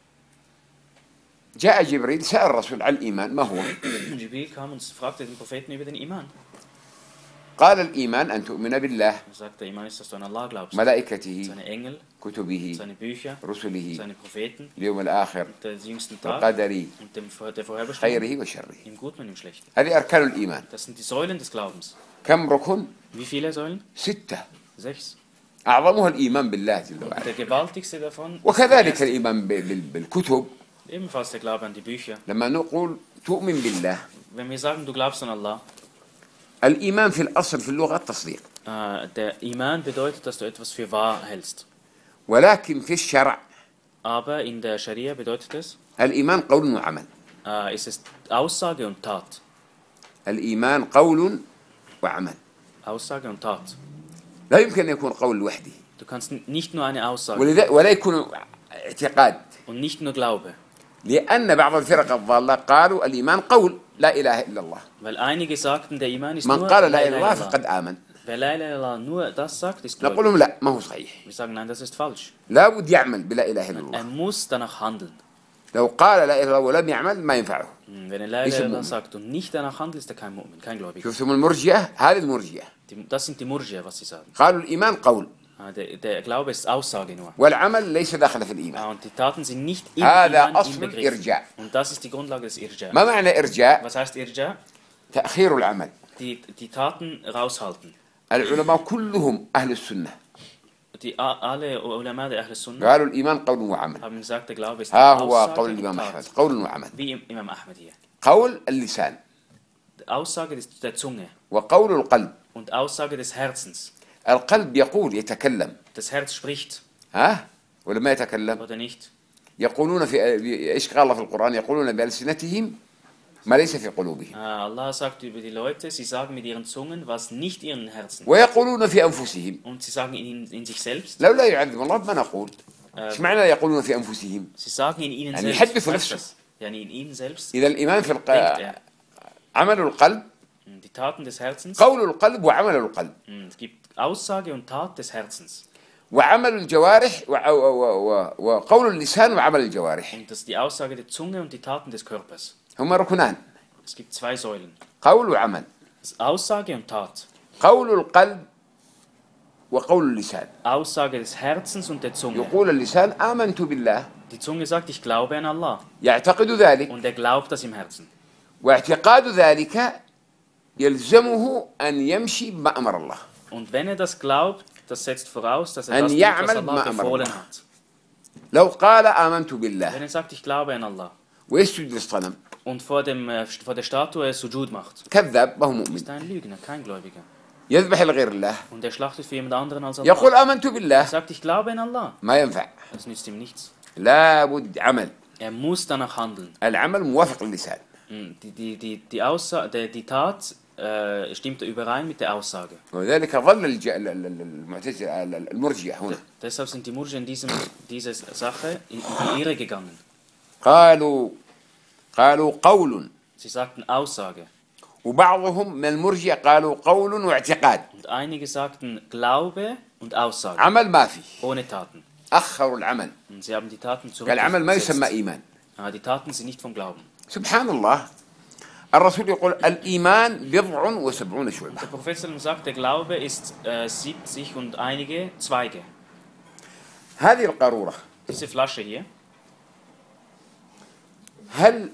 Speaker 1: جاء جبريل سأل الرسول عن الإيمان ما هو؟
Speaker 2: Jibril kam und fragte den Propheten über den Iman.
Speaker 1: قال الإيمان أن تؤمن بالله
Speaker 2: Er sagte, Iman ist, dass du an Allah glaubst.
Speaker 1: ملائكته
Speaker 2: Seine Engel,
Speaker 1: كتبه
Speaker 2: seine Bücher,
Speaker 1: رسله
Speaker 2: seine Propheten,
Speaker 1: اليوم الآخر
Speaker 2: der jüngsten Tag
Speaker 1: وقدره
Speaker 2: und dem, Vor- der Vorherbestimmung,
Speaker 1: خيره وشره.
Speaker 2: im Guten und im Schlechten.
Speaker 1: هذه أركان الإيمان.
Speaker 2: Das sind die Säulen des Glaubens.
Speaker 1: كم ركن؟
Speaker 2: Wie viele Säulen?
Speaker 1: ستة.
Speaker 2: Sechs.
Speaker 1: أعظمها الإيمان بالله جل وعلا.
Speaker 2: Der gewaltigste davon
Speaker 1: وكذلك
Speaker 2: ist
Speaker 1: الإيمان ب- بال- بالكتب.
Speaker 2: ebenfalls der Glaube an die Bücher.
Speaker 1: لما نقول تؤمن بالله،
Speaker 2: Wenn wir sagen, du glaubst an Allah,
Speaker 1: الإيمان في الأصل في اللغة التصديق،
Speaker 2: äh, der Iman bedeutet, dass du etwas für wahr hältst.
Speaker 1: ولكن في الشرع
Speaker 2: Aber in der Scharia bedeutet es,
Speaker 1: الإيمان قول وعمل.
Speaker 2: äh, es ist Aussage und Tat.
Speaker 1: الإيمان قول وعمل.
Speaker 2: Aussage und Tat.
Speaker 1: لا يمكن أن يكون قول لوحده
Speaker 2: Du kannst n- nicht nur eine Aussage
Speaker 1: ولذا- ولا يكون اعتقاد،
Speaker 2: und nicht nur Glaube.
Speaker 1: لأن بعض الفرق الضالة قالوا الإيمان قول لا إله إلا الله.
Speaker 2: Weil einige sagten, der Iman ist
Speaker 1: من
Speaker 2: nur
Speaker 1: قال لا
Speaker 2: La
Speaker 1: إله إلا
Speaker 2: ilaha
Speaker 1: الله
Speaker 2: illallah.
Speaker 1: فقد آمن.
Speaker 2: Wer La ilaha illallah nur das sagt, ist
Speaker 1: نقول
Speaker 2: gläubig.
Speaker 1: لهم لا، ما هو صحيح.
Speaker 2: Wir sagen, nein, das ist falsch.
Speaker 1: لابد يعمل بلا إله إلا
Speaker 2: Er
Speaker 1: الله.
Speaker 2: muss danach handeln.
Speaker 1: لو قال لا إله إلا الله ولم يعمل ما ينفعه.
Speaker 2: Hm, Wenn er La
Speaker 1: Ist
Speaker 2: ilaha
Speaker 1: ein
Speaker 2: illallah
Speaker 1: Mu'min.
Speaker 2: sagt und nicht danach handelt, ist er kein Mu'min, kein Gläubiger.
Speaker 1: شفتم المرجئة؟ هذه المرجئة
Speaker 2: Die- Das sind die Murjia, was sie sagen.
Speaker 1: قالوا الإيمان قول
Speaker 2: Der, der Glaube ist Aussage nur.
Speaker 1: والعمل ليس داخل في الإيمان.
Speaker 2: Und die Taten sind nicht im
Speaker 1: هذا
Speaker 2: Iman
Speaker 1: أصل
Speaker 2: inbegriffen.
Speaker 1: الإرجاء.
Speaker 2: Und das ist die Grundlage des Irja.
Speaker 1: ما معنى إرجاء؟
Speaker 2: Was heißt Irja?
Speaker 1: تأخير العمل.
Speaker 2: Die, die Taten raushalten.
Speaker 1: العلماء كلهم أهل السنة
Speaker 2: Die, alle Ulama der Ahl Sunnah
Speaker 1: قالوا الإيمان قول وعمل.
Speaker 2: haben gesagt, der Glaube ist
Speaker 1: ها هو
Speaker 2: Aussage
Speaker 1: قول
Speaker 2: und
Speaker 1: الإمام
Speaker 2: Tat.
Speaker 1: أحمد قول وعمل.
Speaker 2: Wie im Imam Ahmed hier.
Speaker 1: قول اللسان
Speaker 2: Die Aussage des, der Zunge
Speaker 1: وقول القلب.
Speaker 2: und Aussage des Herzens.
Speaker 1: القلب يقول يتكلم
Speaker 2: Das Herz spricht
Speaker 1: ها ولا ما يتكلم؟
Speaker 2: oder nicht.
Speaker 1: يقولون في ايش قال الله في القرآن؟ يقولون بألسنتهم ما ليس في قلوبهم
Speaker 2: Allah sagt über die Leute, sie sagen mit ihren Zungen, was nicht ihren Herzen.
Speaker 1: ويقولون في أنفسهم.
Speaker 2: Und sie sagen in, in sich selbst.
Speaker 1: لو لا يعذب الله ما نقول ايش معنى يقولون في أنفسهم؟
Speaker 2: Sie sagen in ihnen
Speaker 1: يعني
Speaker 2: selbst.
Speaker 1: يحدث
Speaker 2: Was heißt
Speaker 1: نفسه.
Speaker 2: das? Yani in ihnen selbst.
Speaker 1: إذا الإيمان في الق...
Speaker 2: Denkt er.
Speaker 1: عمل القلب
Speaker 2: Die Taten des Herzens.
Speaker 1: قول القلب وعمل القلب
Speaker 2: Es gibt Aussage und Tat des Herzens.
Speaker 1: وعمل الجوارح و... و... و... وقول اللسان وعمل الجوارح
Speaker 2: Und das ist die Aussage der Zunge und die Taten des Körpers.
Speaker 1: هما ركنان
Speaker 2: Es gibt zwei Säulen.
Speaker 1: قول وعمل.
Speaker 2: Das ist Aussage und Tat.
Speaker 1: قول القلب وقول اللسان.
Speaker 2: Aussage des Herzens und der Zunge.
Speaker 1: يقول اللسان آمنت بالله.
Speaker 2: Die Zunge sagt, ich glaube an Allah.
Speaker 1: يعتقد ذلك.
Speaker 2: Und er glaubt das im Herzen.
Speaker 1: واعتقاد ذلك يلزمه أن يمشي بما أمر الله.
Speaker 2: Und wenn er das glaubt, das setzt voraus, dass er
Speaker 1: أن
Speaker 2: das tut, was
Speaker 1: يعمل
Speaker 2: Allah
Speaker 1: بما أمر
Speaker 2: befohlen
Speaker 1: الله.
Speaker 2: hat.
Speaker 1: لو قال آمنت بالله
Speaker 2: Wenn er sagt, ich glaube an Allah
Speaker 1: ويسجد للصنم
Speaker 2: und vor, dem, äh, vor der Statue Sujud macht,
Speaker 1: كذاب ما هو مؤمن.
Speaker 2: ist er ein Lügner, kein Gläubiger.
Speaker 1: يذبح لغير الله
Speaker 2: Und er schlachtet für jemand anderen als Allah.
Speaker 1: يقول آمنت
Speaker 2: Er
Speaker 1: بالله
Speaker 2: sagt, ich glaube an Allah.
Speaker 1: ما ينفع.
Speaker 2: Das nützt ihm nichts.
Speaker 1: لابد عمل.
Speaker 2: Er muss danach handeln.
Speaker 1: العمل موافق للسان.
Speaker 2: Die, die, die, die, Aussa die, die Tat äh, stimmt überein mit der Aussage.
Speaker 1: وذلك ظل الج... المعتزلة المرجئة هنا
Speaker 2: Deshalb sind die Murji in diesem, diese Sache in, in die Irre gegangen.
Speaker 1: قالوا قالوا قول
Speaker 2: Sie sagten Aussage.
Speaker 1: وبعضهم من المرجئة قالوا قول واعتقاد
Speaker 2: Und einige sagten Glaube und Aussage.
Speaker 1: عمل ما في.
Speaker 2: Ohne Taten.
Speaker 1: أخروا العمل.
Speaker 2: Und sie haben die Taten
Speaker 1: قال العمل ما يسمى
Speaker 2: zurückgesetzt.
Speaker 1: إيمان.
Speaker 2: Ah, die Taten sind nicht vom Glauben.
Speaker 1: سبحان الله الرسول يقول الإيمان بضع وسبعون شعبة.
Speaker 2: Der Prophet sagt, der Glaube ist äh, siebzig und einige Zweige.
Speaker 1: هذه القارورة
Speaker 2: Diese Flasche hier,
Speaker 1: هل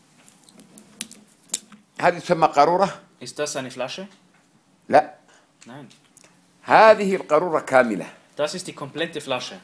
Speaker 1: هذه تسمى قارورة؟
Speaker 2: ist das eine Flasche?
Speaker 1: لا
Speaker 2: Nein.
Speaker 1: هذه القارورة كاملة.
Speaker 2: Das ist die komplette Flasche.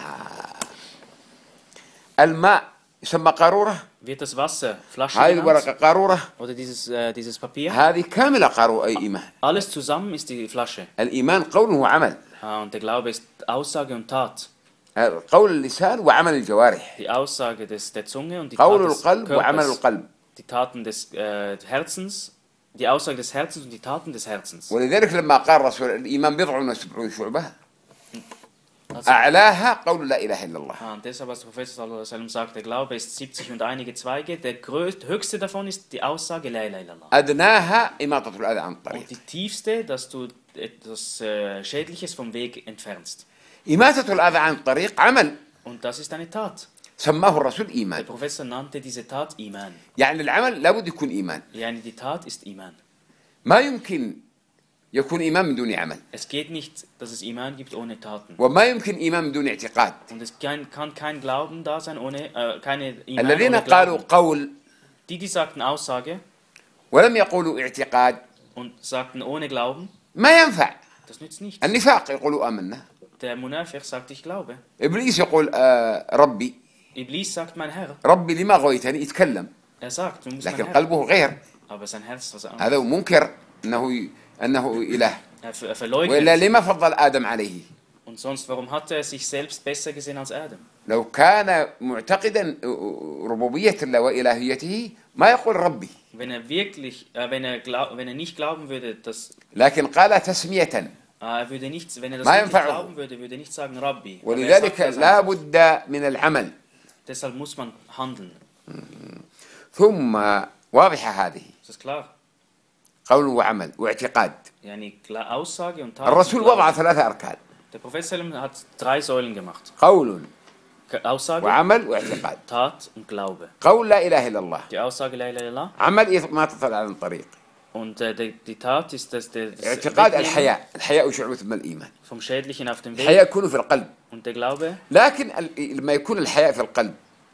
Speaker 1: الماء يسمى قارورة.
Speaker 2: Wird das Wasser Flasche
Speaker 1: هذه
Speaker 2: genannt?
Speaker 1: الورقة قارورة.
Speaker 2: Oder dieses, äh, dieses Papier?
Speaker 1: هذه كاملة قارورة أي إيمان.
Speaker 2: Alles zusammen ist die Flasche.
Speaker 1: الإيمان قول وعمل.
Speaker 2: Ah, und der Glaube ist Aussage und Tat.
Speaker 1: قول اللسان وعمل الجوارح.
Speaker 2: Die Aussage des, der Zunge und die
Speaker 1: قول
Speaker 2: Tat des
Speaker 1: القلب وعمل
Speaker 2: Körpers.
Speaker 1: القلب.
Speaker 2: Die Taten des äh, Herzens, die Aussage des Herzens und die Taten des Herzens.
Speaker 1: ولذلك لما قال الرسول الإيمان بضع وسبعون شعبة
Speaker 2: Also,
Speaker 1: أعلاها قول لا إله إلا الله.
Speaker 2: ah, und deshalb, was der Prophet sallallahu alaihi wasallam sagt, der Glaube ist siebzig und einige Zweige. Der größte, höchste davon ist die Aussage La ilaha illallah.
Speaker 1: أدناها إماطة الأذى عن
Speaker 2: Und
Speaker 1: الطريق.
Speaker 2: die tiefste, dass du etwas äh, Schädliches vom Weg entfernst.
Speaker 1: إماتة الأذى عن الطريق عمل
Speaker 2: Und das ist eine Tat.
Speaker 1: سماه الرسول
Speaker 2: Der
Speaker 1: إيمان.
Speaker 2: Professor nannte diese Tat Iman.
Speaker 1: يعني العمل لابد يكون إيمان.
Speaker 2: Yani die Tat ist Iman.
Speaker 1: ما يمكن يكون إيمان من دون عمل.
Speaker 2: Es geht nicht, dass es Iman gibt ohne Taten.
Speaker 1: وما يمكن إيمان من دون اعتقاد.
Speaker 2: Und es kann, kann kein Glauben da sein ohne, äh, keine Iman
Speaker 1: الذين
Speaker 2: ohne
Speaker 1: قالوا
Speaker 2: Glauben.
Speaker 1: قول
Speaker 2: Die, die sagten Aussage
Speaker 1: ولم يقولوا اعتقاد
Speaker 2: und sagten ohne Glauben,
Speaker 1: ما ينفع.
Speaker 2: das nützt nichts.
Speaker 1: النفاق يقولوا آمنا.
Speaker 2: Der Munafiq sagt, ich glaube.
Speaker 1: إبليس يقول آه ربي
Speaker 2: Iblis sagt, mein Herr.
Speaker 1: ربي لما غويتني يتكلم
Speaker 2: Er sagt, du musst mein
Speaker 1: لكن
Speaker 2: Herr.
Speaker 1: قلبه غير.
Speaker 2: Aber sein Herz ist was anderes.
Speaker 1: هذا منكر أنه أنه إله.
Speaker 2: Er, ver- er verleugnet.
Speaker 1: وإلا لما فضل آدم عليه؟
Speaker 2: Und sonst, warum hat er sich selbst besser gesehen als Adam?
Speaker 1: لو كان معتقدا ربوبية الله وإلهيته ما يقول ربي.
Speaker 2: Wenn er wirklich, äh, wenn, er glaub, wenn er nicht glauben würde, dass
Speaker 1: لكن قال تسمية.
Speaker 2: äh, er würde nicht, wenn er das
Speaker 1: ما
Speaker 2: wirklich
Speaker 1: ينفعه.
Speaker 2: glauben würde, würde er nicht sagen Rabbi. Aber er
Speaker 1: ولذلك
Speaker 2: sagt, er sagt,
Speaker 1: لا بد من العمل.
Speaker 2: deshalb muss man handeln.
Speaker 1: ثم واضحة هذه
Speaker 2: Ist das klar?
Speaker 1: قول وعمل واعتقاد.
Speaker 2: Yani klar, Aussage und Tat.
Speaker 1: الرسول
Speaker 2: und Glauben.
Speaker 1: وضع ثلاثة أركان
Speaker 2: Der Prophet Sallam hat drei Säulen gemacht.
Speaker 1: قول
Speaker 2: Aussage,
Speaker 1: وعمل واعتقاد.
Speaker 2: Tat und Glaube.
Speaker 1: قول لا إله إلا الله
Speaker 2: Die Aussage La ilaha illallah,
Speaker 1: عمل ما تطلع عن الطريق
Speaker 2: Und äh, die, die Tat ist, dass der das
Speaker 1: اعتقاد
Speaker 2: Wegnehmen
Speaker 1: الحياء الحياء شعبة من الإيمان
Speaker 2: vom Schädlichen auf den
Speaker 1: الحياء
Speaker 2: Weg
Speaker 1: يكون في القلب
Speaker 2: und der Glaube.
Speaker 1: لكن ال- لما يكون الحياء في القلب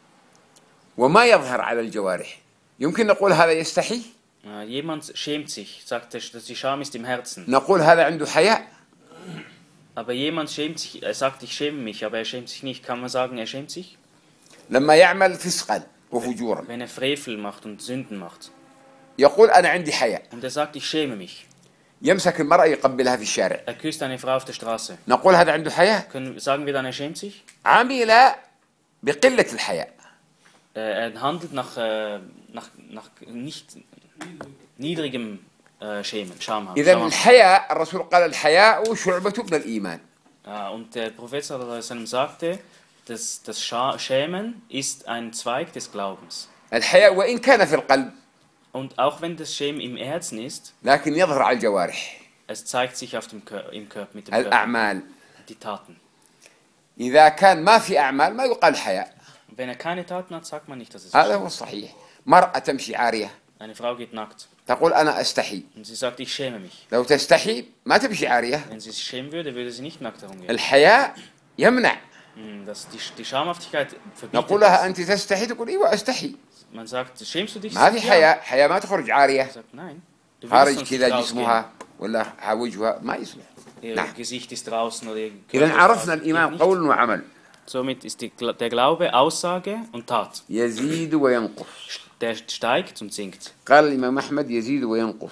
Speaker 1: وما يظهر على الجوارح يمكن نقول هذا يستحي
Speaker 2: Äh, jemand schämt sich, sagt, er, dass die Scham ist im Herzen.
Speaker 1: نقول هذا عنده حياء
Speaker 2: Aber jemand schämt sich, er sagt, ich schäme mich, aber er schämt sich nicht. Kann man sagen, er schämt sich?
Speaker 1: لما يعمل فسقا وفجورا
Speaker 2: Wenn er Frevel macht und Sünden macht.
Speaker 1: يقول أنا عندي حياء
Speaker 2: Und er sagt, ich schäme mich.
Speaker 1: يمسك المرأة يقبلها في الشارع
Speaker 2: Er küsst eine Frau auf der Straße.
Speaker 1: نقول هذا عنده حياء
Speaker 2: Können, sagen wir dann, er schämt sich?
Speaker 1: عمل بقلة الحياء
Speaker 2: Äh, er handelt nach, äh, nach, nach nicht niedrigem äh, Schämen, Scham haben.
Speaker 1: إذا
Speaker 2: Scham haben.
Speaker 1: الحياء الرسول قال الحياء شعبة من الإيمان
Speaker 2: Ja, und der Prophet sallallahu alaihi wasallam sagte, dass das Scha- Schämen ist ein Zweig des Glaubens.
Speaker 1: الحياء وإن كان في القلب
Speaker 2: Und auch wenn das Schämen im Herzen ist,
Speaker 1: لكن يظهر على الجوارح
Speaker 2: es zeigt sich auf dem Kör im Körper, mit dem Körper,
Speaker 1: الأعمال
Speaker 2: die Taten.
Speaker 1: إذا كان ما في أعمال ما يقال حياء
Speaker 2: Und wenn er keine Taten hat, sagt man nicht, dass es
Speaker 1: هذا
Speaker 2: ist.
Speaker 1: هو الصحيح مرأة تمشي عارية
Speaker 2: Eine Frau geht nackt
Speaker 1: تقول أنا أستحي
Speaker 2: und sie sagt, ich schäme mich.
Speaker 1: لو تستحي ما تمشي عارية
Speaker 2: Wenn sie sich schämen würde, würde sie nicht nackt herumgehen.
Speaker 1: الحياء يمنع
Speaker 2: Hm, Das, die, die Schamhaftigkeit verbietet
Speaker 1: نقول لها
Speaker 2: das.
Speaker 1: أنت تستحي تقول إيوه أستحي
Speaker 2: Man sagt, schämst du dich?
Speaker 1: ما في
Speaker 2: Sie sagt, ja.
Speaker 1: حياء حياء ما تخرج عارية
Speaker 2: Sie sagt, nein. Du willst
Speaker 1: خارج
Speaker 2: sonst
Speaker 1: كذا
Speaker 2: nicht rausgehen.
Speaker 1: جسمها ولا وجهها ما يصلح
Speaker 2: Ihr
Speaker 1: نعم.
Speaker 2: Gesicht ist draußen oder ihr
Speaker 1: إذا
Speaker 2: Körper ist
Speaker 1: عرفنا
Speaker 2: draußen.
Speaker 1: الإيمان
Speaker 2: Geht
Speaker 1: قول
Speaker 2: nicht.
Speaker 1: وعمل
Speaker 2: Somit ist die, der Glaube Aussage und Tat.
Speaker 1: يزيد وينقص
Speaker 2: Der steigt und sinkt.
Speaker 1: قال الإمام أحمد يزيد وينقص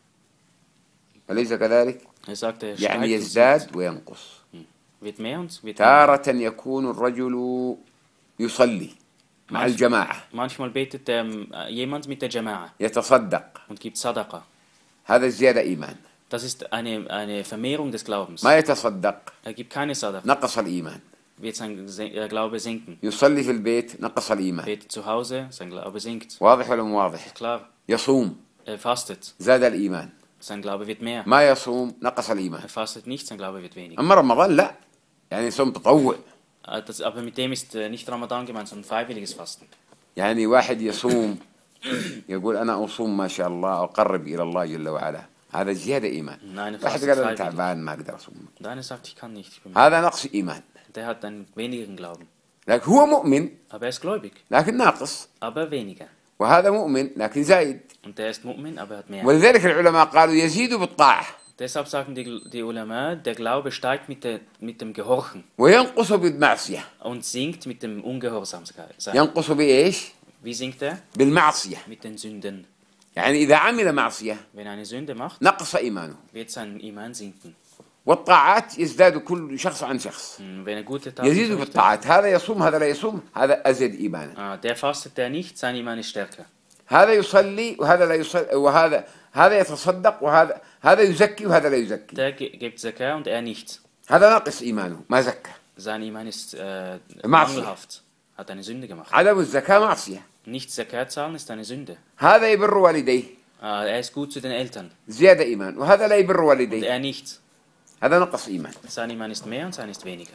Speaker 1: أليس كذلك؟
Speaker 2: Er sagt, er steigt
Speaker 1: يعني
Speaker 2: und sinkt.
Speaker 1: يزداد وينقص
Speaker 2: Wird mehr und wird weniger.
Speaker 1: تارة يكون الرجل يصلي مع الجماعة
Speaker 2: Manchmal betet der, äh, jemand mit der Jama'a
Speaker 1: يتصدق
Speaker 2: und gibt Sadaqa.
Speaker 1: هذا زيادة إيمان
Speaker 2: Das ist eine, eine Vermehrung des Glaubens.
Speaker 1: ما يتصدق
Speaker 2: Er gibt keine Sadaqa,
Speaker 1: نقص الإيمان
Speaker 2: wird sein Se- äh, Glaube sinken.
Speaker 1: يصلي في البيت نقص الإيمان
Speaker 2: Betet zu Hause, sein Glaube sinkt.
Speaker 1: واضح ولا مو واضح
Speaker 2: Klar,
Speaker 1: يصوم
Speaker 2: er fastet,
Speaker 1: زاد الإيمان
Speaker 2: sein Glaube wird mehr.
Speaker 1: ما يصوم نقص الإيمان
Speaker 2: Er fastet nicht, sein Glaube wird weniger.
Speaker 1: أما رمضان لا يعني صوم تطوع
Speaker 2: Äh, Das, aber mit dem ist äh, nicht Ramadan gemeint, sondern freiwilliges Fasten.
Speaker 1: يعني واحد يصوم يقول أنا أصوم ما شاء الله أقرب إلى الله جل وعلا هذا زيادة إيمان
Speaker 2: Nein, er
Speaker 1: واحد
Speaker 2: fastet
Speaker 1: قال أنا
Speaker 2: freiwillig.
Speaker 1: تعبان ما أقدر أصوم
Speaker 2: Und einer sagt, ich kann nicht. Ich bin
Speaker 1: هذا نقص إيمان
Speaker 2: Der hat einen wenigeren Glauben.
Speaker 1: لكن هو مؤمن
Speaker 2: Aber er ist gläubig,
Speaker 1: لكن ناقص
Speaker 2: aber weniger.
Speaker 1: وهذا مؤمن لكن زايد
Speaker 2: Und der ist Mu'min, aber er hat mehr.
Speaker 1: ولذلك العلماء قالوا يزيد بالطاعة
Speaker 2: Deshalb sagen die, die Ulama, der Glaube steigt mit, der, mit dem Gehorchen
Speaker 1: وينقص بالمعصية
Speaker 2: und sinkt mit dem Ungehorsam sein.
Speaker 1: ينقص بإيش؟
Speaker 2: Wie sinkt er?
Speaker 1: بالمعصية
Speaker 2: Mit den Sünden.
Speaker 1: يعني إذا عمل معصية
Speaker 2: Wenn er eine Sünde macht,
Speaker 1: نقص إيمانه
Speaker 2: wird sein Iman sinken.
Speaker 1: والطاعات يزداد كل شخص عن شخص
Speaker 2: Und wenn er gute Taten
Speaker 1: يزيد
Speaker 2: verrichtet,
Speaker 1: بالطاعات هذا يصوم هذا لا يصوم هذا أزيد إيمانا
Speaker 2: ah, der fastet, der nicht, sein Iman ist stärker.
Speaker 1: هذا يصلي وهذا لا يصلي وهذا هذا يتصدق وهذا هذا يزكي وهذا لا يزكي
Speaker 2: Der ge- gibt Zakah und er nicht.
Speaker 1: هذا ناقص إيمانه ما زكى
Speaker 2: Sein Iman ist äh,
Speaker 1: Maße.
Speaker 2: mangelhaft. Hat eine Sünde gemacht.
Speaker 1: عدم الزكاة معصية
Speaker 2: Nicht Zakah zahlen ist eine Sünde.
Speaker 1: هذا يبر والديه
Speaker 2: Ah, er ist gut zu den Eltern.
Speaker 1: زيادة إيمان وهذا لا يبر
Speaker 2: Und
Speaker 1: والديه
Speaker 2: er nicht.
Speaker 1: هذا نقص إيمان
Speaker 2: Sein Iman ist mehr und sein ist weniger.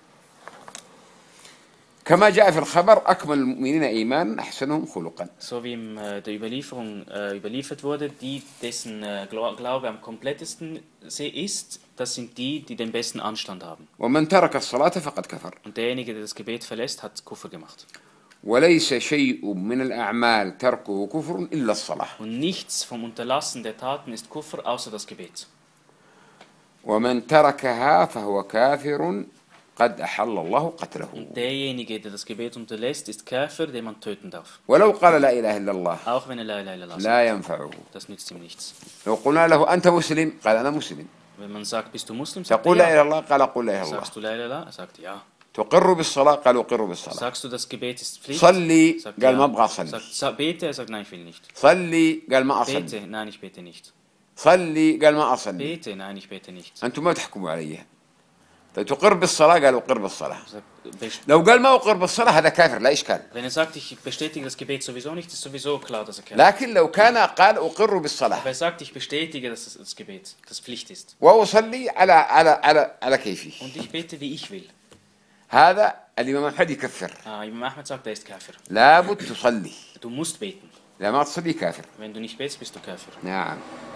Speaker 1: كما جاء في الخبر أكمل المؤمنين إيمانا أحسنهم خلقا
Speaker 2: So wie in äh, der Überlieferung äh, überliefert wurde, die, dessen äh, Gla- Glaube am komplettesten se- ist, das sind die, die den besten Anstand haben.
Speaker 1: ومن ترك الصلاة فقد كفر
Speaker 2: Und derjenige, der das Gebet verlässt, hat Kuffer gemacht.
Speaker 1: وليس شيء من الأعمال تركه كفر إلا الصلاة
Speaker 2: Und nichts vom Unterlassen der Taten ist Kuffer, außer das Gebet.
Speaker 1: ومن تركها فهو كافر قد أحل الله قتله
Speaker 2: Und derjenige, der das Gebet unterlässt, ist Käfer, den man töten darf.
Speaker 1: ولو قال لا إله إلا الله
Speaker 2: Auch wenn er La ilaha illallah sagt.
Speaker 1: لا ينفعه
Speaker 2: Das nützt ihm nichts.
Speaker 1: لو قلنا له أنت مسلم قال أنا مسلم
Speaker 2: Wenn man sagt, bist du Muslim, sagt
Speaker 1: تقول لا
Speaker 2: er
Speaker 1: إله
Speaker 2: ja.
Speaker 1: إلا الله قال أقول لا إله إلا الله
Speaker 2: Sagst du La ilaha illallah? Er sagt ja.
Speaker 1: تقر بالصلاة قال أقر بالصلاة
Speaker 2: Sagst du, das Gebet ist Pflicht?
Speaker 1: صلي
Speaker 2: Sagt
Speaker 1: قال
Speaker 2: ja.
Speaker 1: ما أبغى أصلي
Speaker 2: Sagt, sa- bete, er sagt nein, ich will nicht.
Speaker 1: صلي قال ما أصلي
Speaker 2: Bete, nein, ich bete nicht.
Speaker 1: صلي قال ما أصلي
Speaker 2: Bete, nein, ich bete nicht.
Speaker 1: أنتم ما تحكموا علي طيب تقر بالصلاة قال أقر بالصلاة
Speaker 2: Sagt, best-
Speaker 1: لو قال ما أقر بالصلاة هذا كافر لا إشكال
Speaker 2: Wenn er sagt, ich bestätige das Gebet sowieso nicht, ist sowieso klar, dass er Käfer ist.
Speaker 1: لكن لو كان قال أقر بالصلاة
Speaker 2: Aber er sagt, ich bestätige, dass das, das Gebet, das Pflicht ist.
Speaker 1: وأصلي على على على على كيفي
Speaker 2: Und ich bete, wie ich will.
Speaker 1: هذا الإمام أحمد يكفر
Speaker 2: Ah, Imam Ahmed sagt, er ist Käfer.
Speaker 1: لابد تصلي
Speaker 2: Du musst beten.
Speaker 1: إذا ما تصلي كافر.
Speaker 2: Wenn du nicht betest, bist du Kafir.
Speaker 1: نعم.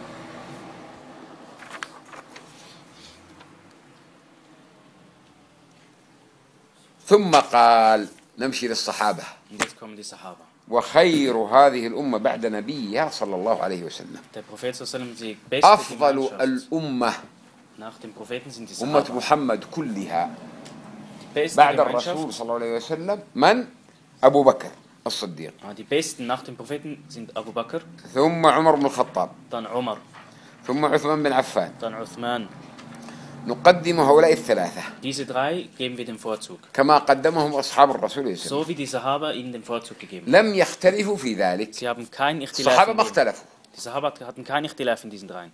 Speaker 1: ثم قال، نمشي للصحابة.
Speaker 2: Und jetzt kommen die Sahaba.
Speaker 1: وخير هذه الأمة بعد نبيها صلى الله عليه وسلم.
Speaker 2: Der Prophet sallallahu alaihi wasallam, die beste
Speaker 1: أفضل
Speaker 2: Gemeinschaft.
Speaker 1: الأمة
Speaker 2: Nach dem Propheten sind die
Speaker 1: أمة
Speaker 2: Sahaba.
Speaker 1: محمد كلها
Speaker 2: Die beste
Speaker 1: بعد
Speaker 2: Gemeinschaft.
Speaker 1: الرسول صلى الله عليه وسلم من؟ أبو بكر الصديق،
Speaker 2: Ah, die besten nach dem Propheten sind Abu Bakr,
Speaker 1: ثم عمر بن الخطاب،
Speaker 2: dann Umar,
Speaker 1: ثم عثمان بن عفان.
Speaker 2: dann Uthman.
Speaker 1: نقدم هؤلاء الثلاثة
Speaker 2: Diese drei geben wir den Vorzug.
Speaker 1: كما قدمهم أصحاب الرسول صلى الله عليه وسلم.
Speaker 2: So wie die Sahaba ihnen den Vorzug gegeben haben.
Speaker 1: لم يختلفوا في ذلك.
Speaker 2: Sie haben keinen Ikhtilaf.
Speaker 1: الصحابة
Speaker 2: in
Speaker 1: ما
Speaker 2: dem.
Speaker 1: اختلفوا.
Speaker 2: Die Sahaba hatten keinen Ikhtilaf in diesen dreien.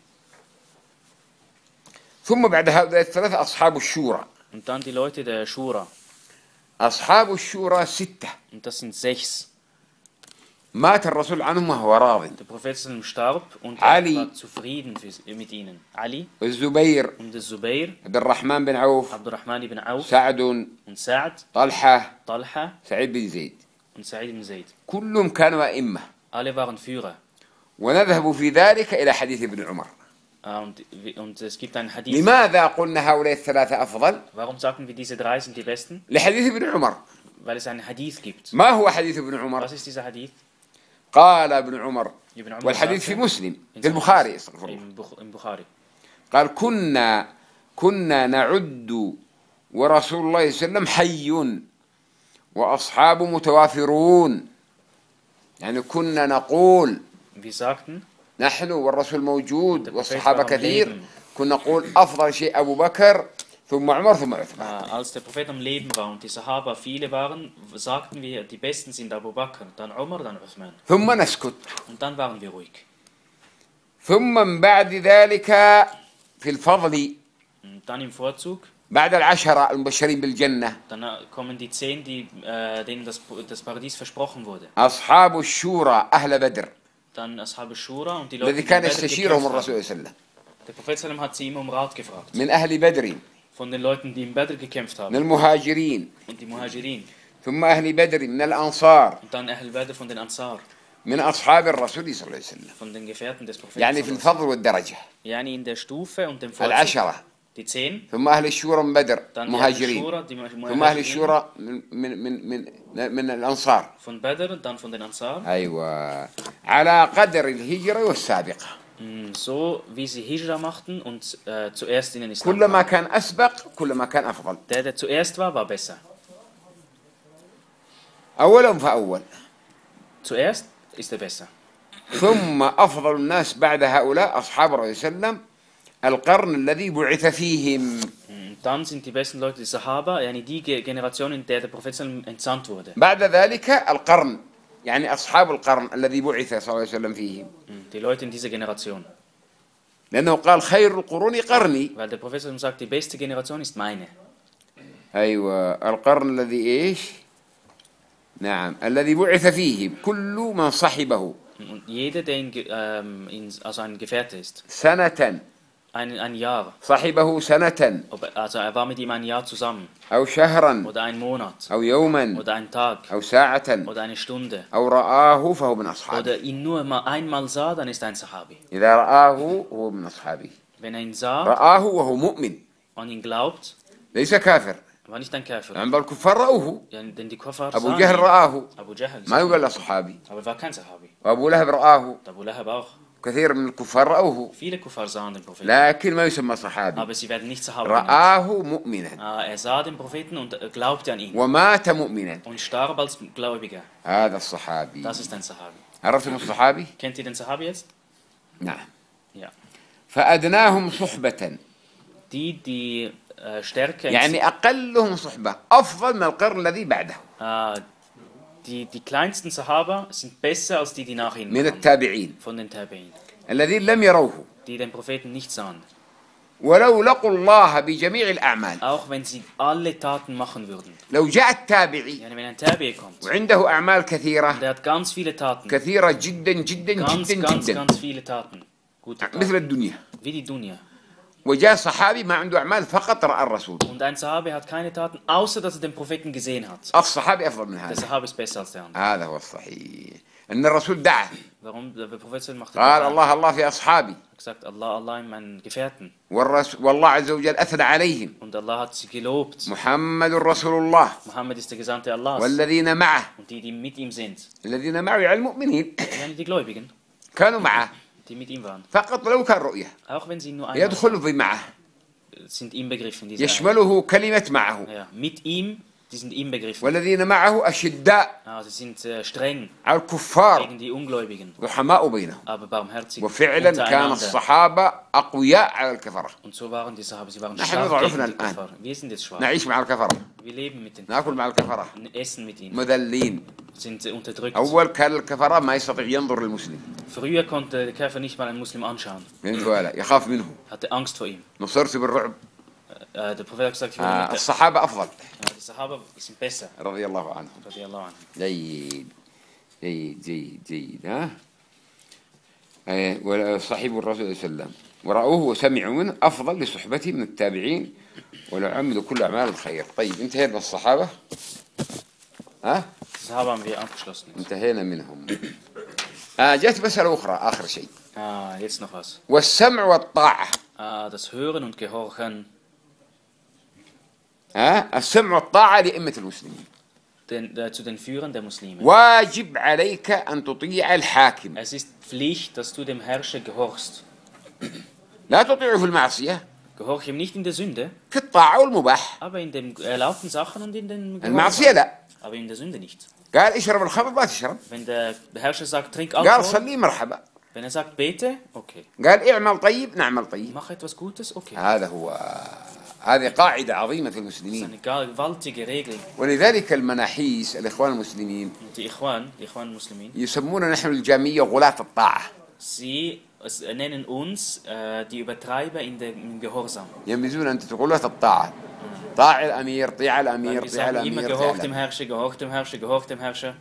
Speaker 1: ثم بعد هؤلاء الثلاثة أصحاب الشورى.
Speaker 2: Und dann die Leute der Shura.
Speaker 1: أصحاب الشورى ستة.
Speaker 2: Und das sind sechs.
Speaker 1: مات الرسول عنهم وهو راض.
Speaker 2: Der Prophet sallam starb und
Speaker 1: Ali.
Speaker 2: er war zufrieden für, mit ihnen. Ali
Speaker 1: الزبير،
Speaker 2: und der Zubair,
Speaker 1: عبد الرحمن بن عوف،
Speaker 2: Abdurrahman ibn Auf
Speaker 1: سعد،
Speaker 2: und Sa'd,
Speaker 1: طلحة،
Speaker 2: Talha
Speaker 1: سعيد بن زيد،
Speaker 2: und Sa'id ibn Zayd.
Speaker 1: كلهم كانوا أئمة.
Speaker 2: Alle waren Führer.
Speaker 1: ونذهب في ذلك إلى حديث ابن عمر.
Speaker 2: Ah, Und, und es gibt einen Hadith.
Speaker 1: لماذا قلنا هؤلاء الثلاثة أفضل؟
Speaker 2: Warum sagen wir, diese drei sind die besten?
Speaker 1: لحديث ابن عمر.
Speaker 2: Weil es einen Hadith gibt.
Speaker 1: ما هو حديث ابن عمر؟
Speaker 2: Was ist dieser Hadith?
Speaker 1: قال ابن عمر،
Speaker 2: Ibn Umar
Speaker 1: والحديث
Speaker 2: sagte-
Speaker 1: في مسلم
Speaker 2: in
Speaker 1: في البخاري، استغفر الله.
Speaker 2: Im, Buch, im Bukhari.
Speaker 1: قال كنا كنا نعد ورسول الله صلى الله عليه وسلم حي وأصحابه متوافرون. يعني كنا نقول
Speaker 2: Wir sagten,
Speaker 1: نحن والرسول موجود
Speaker 2: Der Prophet
Speaker 1: والصحابة
Speaker 2: war am
Speaker 1: كثير،
Speaker 2: Leben.
Speaker 1: كنا نقول أفضل شيء أبو بكر ثم عمر ثم عثمان.
Speaker 2: äh, als der Prophet am Leben war und die Sahaba viele waren, sagten wir, die besten sind Abu Bakr, dann Umar, dann Uthman.
Speaker 1: ثم نسكت.
Speaker 2: Und dann waren wir ruhig.
Speaker 1: ثم من بعد ذلك في الفضل
Speaker 2: Und dann im Vorzug,
Speaker 1: بعد العشرة المبشرين بالجنة
Speaker 2: dann äh, kommen die zehn, die, äh, denen das, das Paradies versprochen wurde.
Speaker 1: أصحاب الشورى أهل بدر
Speaker 2: Dann Ashab al-Shura und die Leute,
Speaker 1: الذي
Speaker 2: die
Speaker 1: كان
Speaker 2: in Badr
Speaker 1: يستشيرهم
Speaker 2: gekämpft
Speaker 1: الرسول
Speaker 2: haben.
Speaker 1: صلى الله عليه وسلم
Speaker 2: Der Prophet sallam hat sie immer um Rat gefragt.
Speaker 1: من أهل بدر،
Speaker 2: Von den Leuten, die in Badr gekämpft
Speaker 1: من
Speaker 2: haben.
Speaker 1: المهاجرين،
Speaker 2: Und die Muhajirin.
Speaker 1: ثم أهل بدر من الأنصار،
Speaker 2: Und dann Ahl Badr von den Ansar.
Speaker 1: من أصحاب الرسول صلى الله عليه وسلم.
Speaker 2: Von den Gefährten des Propheten.
Speaker 1: يعني في الفضل والدرجة
Speaker 2: Yani in der Stufe und dem Vorzug.
Speaker 1: العشرة.
Speaker 2: Die zehn.
Speaker 1: ثم أهل الشورى من بدر
Speaker 2: Dann die
Speaker 1: مهاجرين،
Speaker 2: Shura, die
Speaker 1: ثم أهل
Speaker 2: Muhajirin
Speaker 1: الشورى من من من من, من الأنصار.
Speaker 2: von Badr und dann von den Ansar.
Speaker 1: أيوة، على قدر الهجرة والسابقة.
Speaker 2: Mm, So wie sie Hijra machten und äh, zuerst in den Islam
Speaker 1: كلما
Speaker 2: kamen.
Speaker 1: كان أسبق كلما كان أفضل.
Speaker 2: Der, der zuerst war, war besser.
Speaker 1: أولا فأول.
Speaker 2: Zuerst ist er besser.
Speaker 1: ثم أفضل الناس بعد هؤلاء أصحاب الرسول صلى الله عليه وسلم القرن الذي بعث فيهم.
Speaker 2: Mm, Dann sind die besten Leute die Sahaba, yani die Ge- Generation, in der der Prophet sallam entsandt wurde.
Speaker 1: بعد ذلك القرن، يعني أصحاب القرن الذي بعث صلى الله عليه وسلم فيهم.
Speaker 2: Mm, Die Leute in dieser Generation.
Speaker 1: لأنه قال خير القرون قرني.
Speaker 2: Weil der Prophet sallam sagt, die beste Generation ist meine.
Speaker 1: أيوة، القرن الذي إيش؟ نعم، الذي بعث فيهم كل من صحبه
Speaker 2: Und jeder, der in, Ge- ähm, in, also ein Gefährte ist,
Speaker 1: سنة،
Speaker 2: ein, ein Jahr,
Speaker 1: صحبه سنة
Speaker 2: ob, also er war mit ihm ein Jahr zusammen,
Speaker 1: أو شهرا
Speaker 2: oder einen Monat,
Speaker 1: أو يوما
Speaker 2: oder einen Tag,
Speaker 1: أو ساعة
Speaker 2: oder eine Stunde,
Speaker 1: أو رآه فهو من أصحابه.
Speaker 2: oder ihn nur mal einmal sah, dann ist er ein Sahabi.
Speaker 1: إذا رآه هو من أصحابه.
Speaker 2: Wenn er ihn sah
Speaker 1: رآه وهو مؤمن
Speaker 2: und ihn glaubt,
Speaker 1: ليس كافر.
Speaker 2: war nicht ein Käfer.
Speaker 1: يعني بل الكفار رأوه.
Speaker 2: Ja, denn die Kuffar
Speaker 1: أبو
Speaker 2: sahen
Speaker 1: جهل
Speaker 2: ihn.
Speaker 1: رآه
Speaker 2: Abu Jahl,
Speaker 1: ما يقال له صحابي،
Speaker 2: aber er war kein Sahabi.
Speaker 1: وأبو لهب رآه،
Speaker 2: Abu Lahab auch.
Speaker 1: كثير من الكفار رأوه
Speaker 2: Viele Kuffar sahen den Propheten,
Speaker 1: لكن ما يسمى صحابي.
Speaker 2: aber sie werden nicht Sahabi genannt.
Speaker 1: رآه مؤمنا
Speaker 2: Ah, Er sah den Propheten und äh, glaubte an ihn
Speaker 1: ومات مؤمنا،
Speaker 2: und starb als Gläubiger.
Speaker 1: هذا الصحابي.
Speaker 2: Das ist ein Sahabi.
Speaker 1: عرفتم الصحابي؟
Speaker 2: Kennt ihr den Sahabi jetzt?
Speaker 1: نعم.
Speaker 2: Ja.
Speaker 1: فأدناهم صحبة،
Speaker 2: Die, die äh, stärker
Speaker 1: يعني أقلهم صحبة أفضل من القرن الذي بعده
Speaker 2: äh, die, die kleinsten Sahaba sind besser als die, die nach ihnen
Speaker 1: من
Speaker 2: kamen,
Speaker 1: التابعين
Speaker 2: von den Tabi'in,
Speaker 1: الذين لم يروه
Speaker 2: die den Propheten nicht sahen.
Speaker 1: ولو لقوا الله بجميع الأعمال.
Speaker 2: Auch wenn sie alle Taten machen würden.
Speaker 1: لو جاء التابعي
Speaker 2: Yani, wenn ein Tabi kommt,
Speaker 1: وعنده أعمال كثيرة
Speaker 2: der hat ganz viele Taten,
Speaker 1: كثيرة جدا جدا
Speaker 2: ganz,
Speaker 1: جدا
Speaker 2: ganz,
Speaker 1: جدا
Speaker 2: ganz viele Taten, gute
Speaker 1: مثل
Speaker 2: Taten,
Speaker 1: الدنيا،
Speaker 2: wie die Dunya.
Speaker 1: وجاء صحابي ما عنده أعمال فقط رأى الرسول.
Speaker 2: Und ein Sahabi hat keine Taten, außer dass er den Propheten gesehen hat.
Speaker 1: الصحابي أفضل من
Speaker 2: Der
Speaker 1: هذا.
Speaker 2: Sahabi ist besser als der andere.
Speaker 1: هذا هو الصحيح. أن الرسول دعا
Speaker 2: Warum? Der Prophet machte
Speaker 1: قال
Speaker 2: Dua.
Speaker 1: الله الله في أصحابي
Speaker 2: Er hat gesagt, Allah, Allah in meinen Gefährten.
Speaker 1: والرسول والله عز وجل أثنى عليهم
Speaker 2: Und Allah hat sie gelobt.
Speaker 1: محمد رسول الله
Speaker 2: Mohammed ist der Gesandte Allahs.
Speaker 1: والذين معه
Speaker 2: Und die, die mit ihm sind.
Speaker 1: الذين معه يعني المؤمنين
Speaker 2: Yani die Gläubigen,
Speaker 1: كانوا معه
Speaker 2: die mit ihm waren.
Speaker 1: فقط لو كان رؤية
Speaker 2: Auch wenn sie nur einmal
Speaker 1: يدخل في معه
Speaker 2: sind ihm begriffen. Diese
Speaker 1: يشمله كلمة معه
Speaker 2: ja, mit ihm, die sind ihm begriffen.
Speaker 1: والذين معه أشداء
Speaker 2: Ah, sie sind äh, streng
Speaker 1: على الكفار
Speaker 2: gegen die Ungläubigen,
Speaker 1: رحماء بينهم
Speaker 2: aber barmherzig
Speaker 1: وفعلا كان
Speaker 2: untereinander.
Speaker 1: الصحابة أقوياء على الكفرة
Speaker 2: Und so waren die Sahaba, sie waren
Speaker 1: نحن
Speaker 2: stark
Speaker 1: ضعفنا
Speaker 2: gegen die
Speaker 1: الآن.
Speaker 2: Kuffar. Wir sind jetzt schwach.
Speaker 1: نعيش مع الكفرة
Speaker 2: Wir leben mit den
Speaker 1: ناكل مع الكفرة
Speaker 2: essen mit ihnen,
Speaker 1: مذلين
Speaker 2: sind äh, unterdrückt.
Speaker 1: أول كان الكفرة ما يستطيع ينظر للمسلم
Speaker 2: Früher konnte der Käfer nicht mal einen Muslim anschauen,
Speaker 1: فهمت ولا يخاف منه
Speaker 2: hatte Angst vor ihm.
Speaker 1: نصرت بالرعب
Speaker 2: Äh, der Prophet hat gesagt, ich will
Speaker 1: آه
Speaker 2: mit der,
Speaker 1: الصحابة أفضل
Speaker 2: ja, die Sahaba sind besser.
Speaker 1: رضي الله عنهم
Speaker 2: Radiallahu anhu.
Speaker 1: جيد جيد جيد جيد ها آه، وصحيب الرسول صلى الله عليه وسلم ورأوه وسمعوا منه أفضل لصحبته من التابعين ولو عملوا كل أعمال الخير. طيب انتهينا الصحابة ها
Speaker 2: Die Sahaba haben wir abgeschlossen. Jetzt.
Speaker 1: انتهينا منهم. آه جت مسألة أخرى آخر شيء
Speaker 2: Ah, jetzt noch was.
Speaker 1: والسمع والطاعة.
Speaker 2: Ah, das Hören und Gehorchen
Speaker 1: ها السمع والطاعة لأئمة المسلمين.
Speaker 2: den, äh, zu den Führern der Muslime.
Speaker 1: واجب عليك أن تطيع الحاكم
Speaker 2: Es ist Pflicht, dass du dem Herrscher gehorchst.
Speaker 1: لا تطيعه في المعصية
Speaker 2: Gehorch ihm nicht in der Sünde,
Speaker 1: في الطاعة والمباح.
Speaker 2: aber in den erlaubten Sachen und in den
Speaker 1: المعصية لا.
Speaker 2: aber in der Sünde nicht.
Speaker 1: قال اشرب الخمر ما تشرب.
Speaker 2: Wenn der Herrscher sagt, trink
Speaker 1: قال
Speaker 2: Alkohol,
Speaker 1: صلي مرحبا.
Speaker 2: wenn er sagt, bete, okay.
Speaker 1: قال اعمل طيب نعمل طيب.
Speaker 2: Mach etwas Gutes, okay.
Speaker 1: هذا هو هذه قاعدة عظيمة في
Speaker 2: Das ist
Speaker 1: المسلمين.
Speaker 2: eine gewaltige Regel.
Speaker 1: ولذلك المناحيس الإخوان المسلمين
Speaker 2: Und die Ikhwan, die Ikhwan Muslimin,
Speaker 1: يسمون نحن الجامية غلاة الطاعة.
Speaker 2: sie es nennen uns äh, die Übertreiber in der, im Gehorsam.
Speaker 1: يميزون أنت غلاة الطاعة. طاع الأمير طيع الأمير
Speaker 2: Wir
Speaker 1: طيع
Speaker 2: sagen immer,
Speaker 1: الأمير طيع
Speaker 2: gehorcht dem
Speaker 1: الأمير.
Speaker 2: Herrscher, gehorcht dem Herrscher, gehorcht dem Herrscher.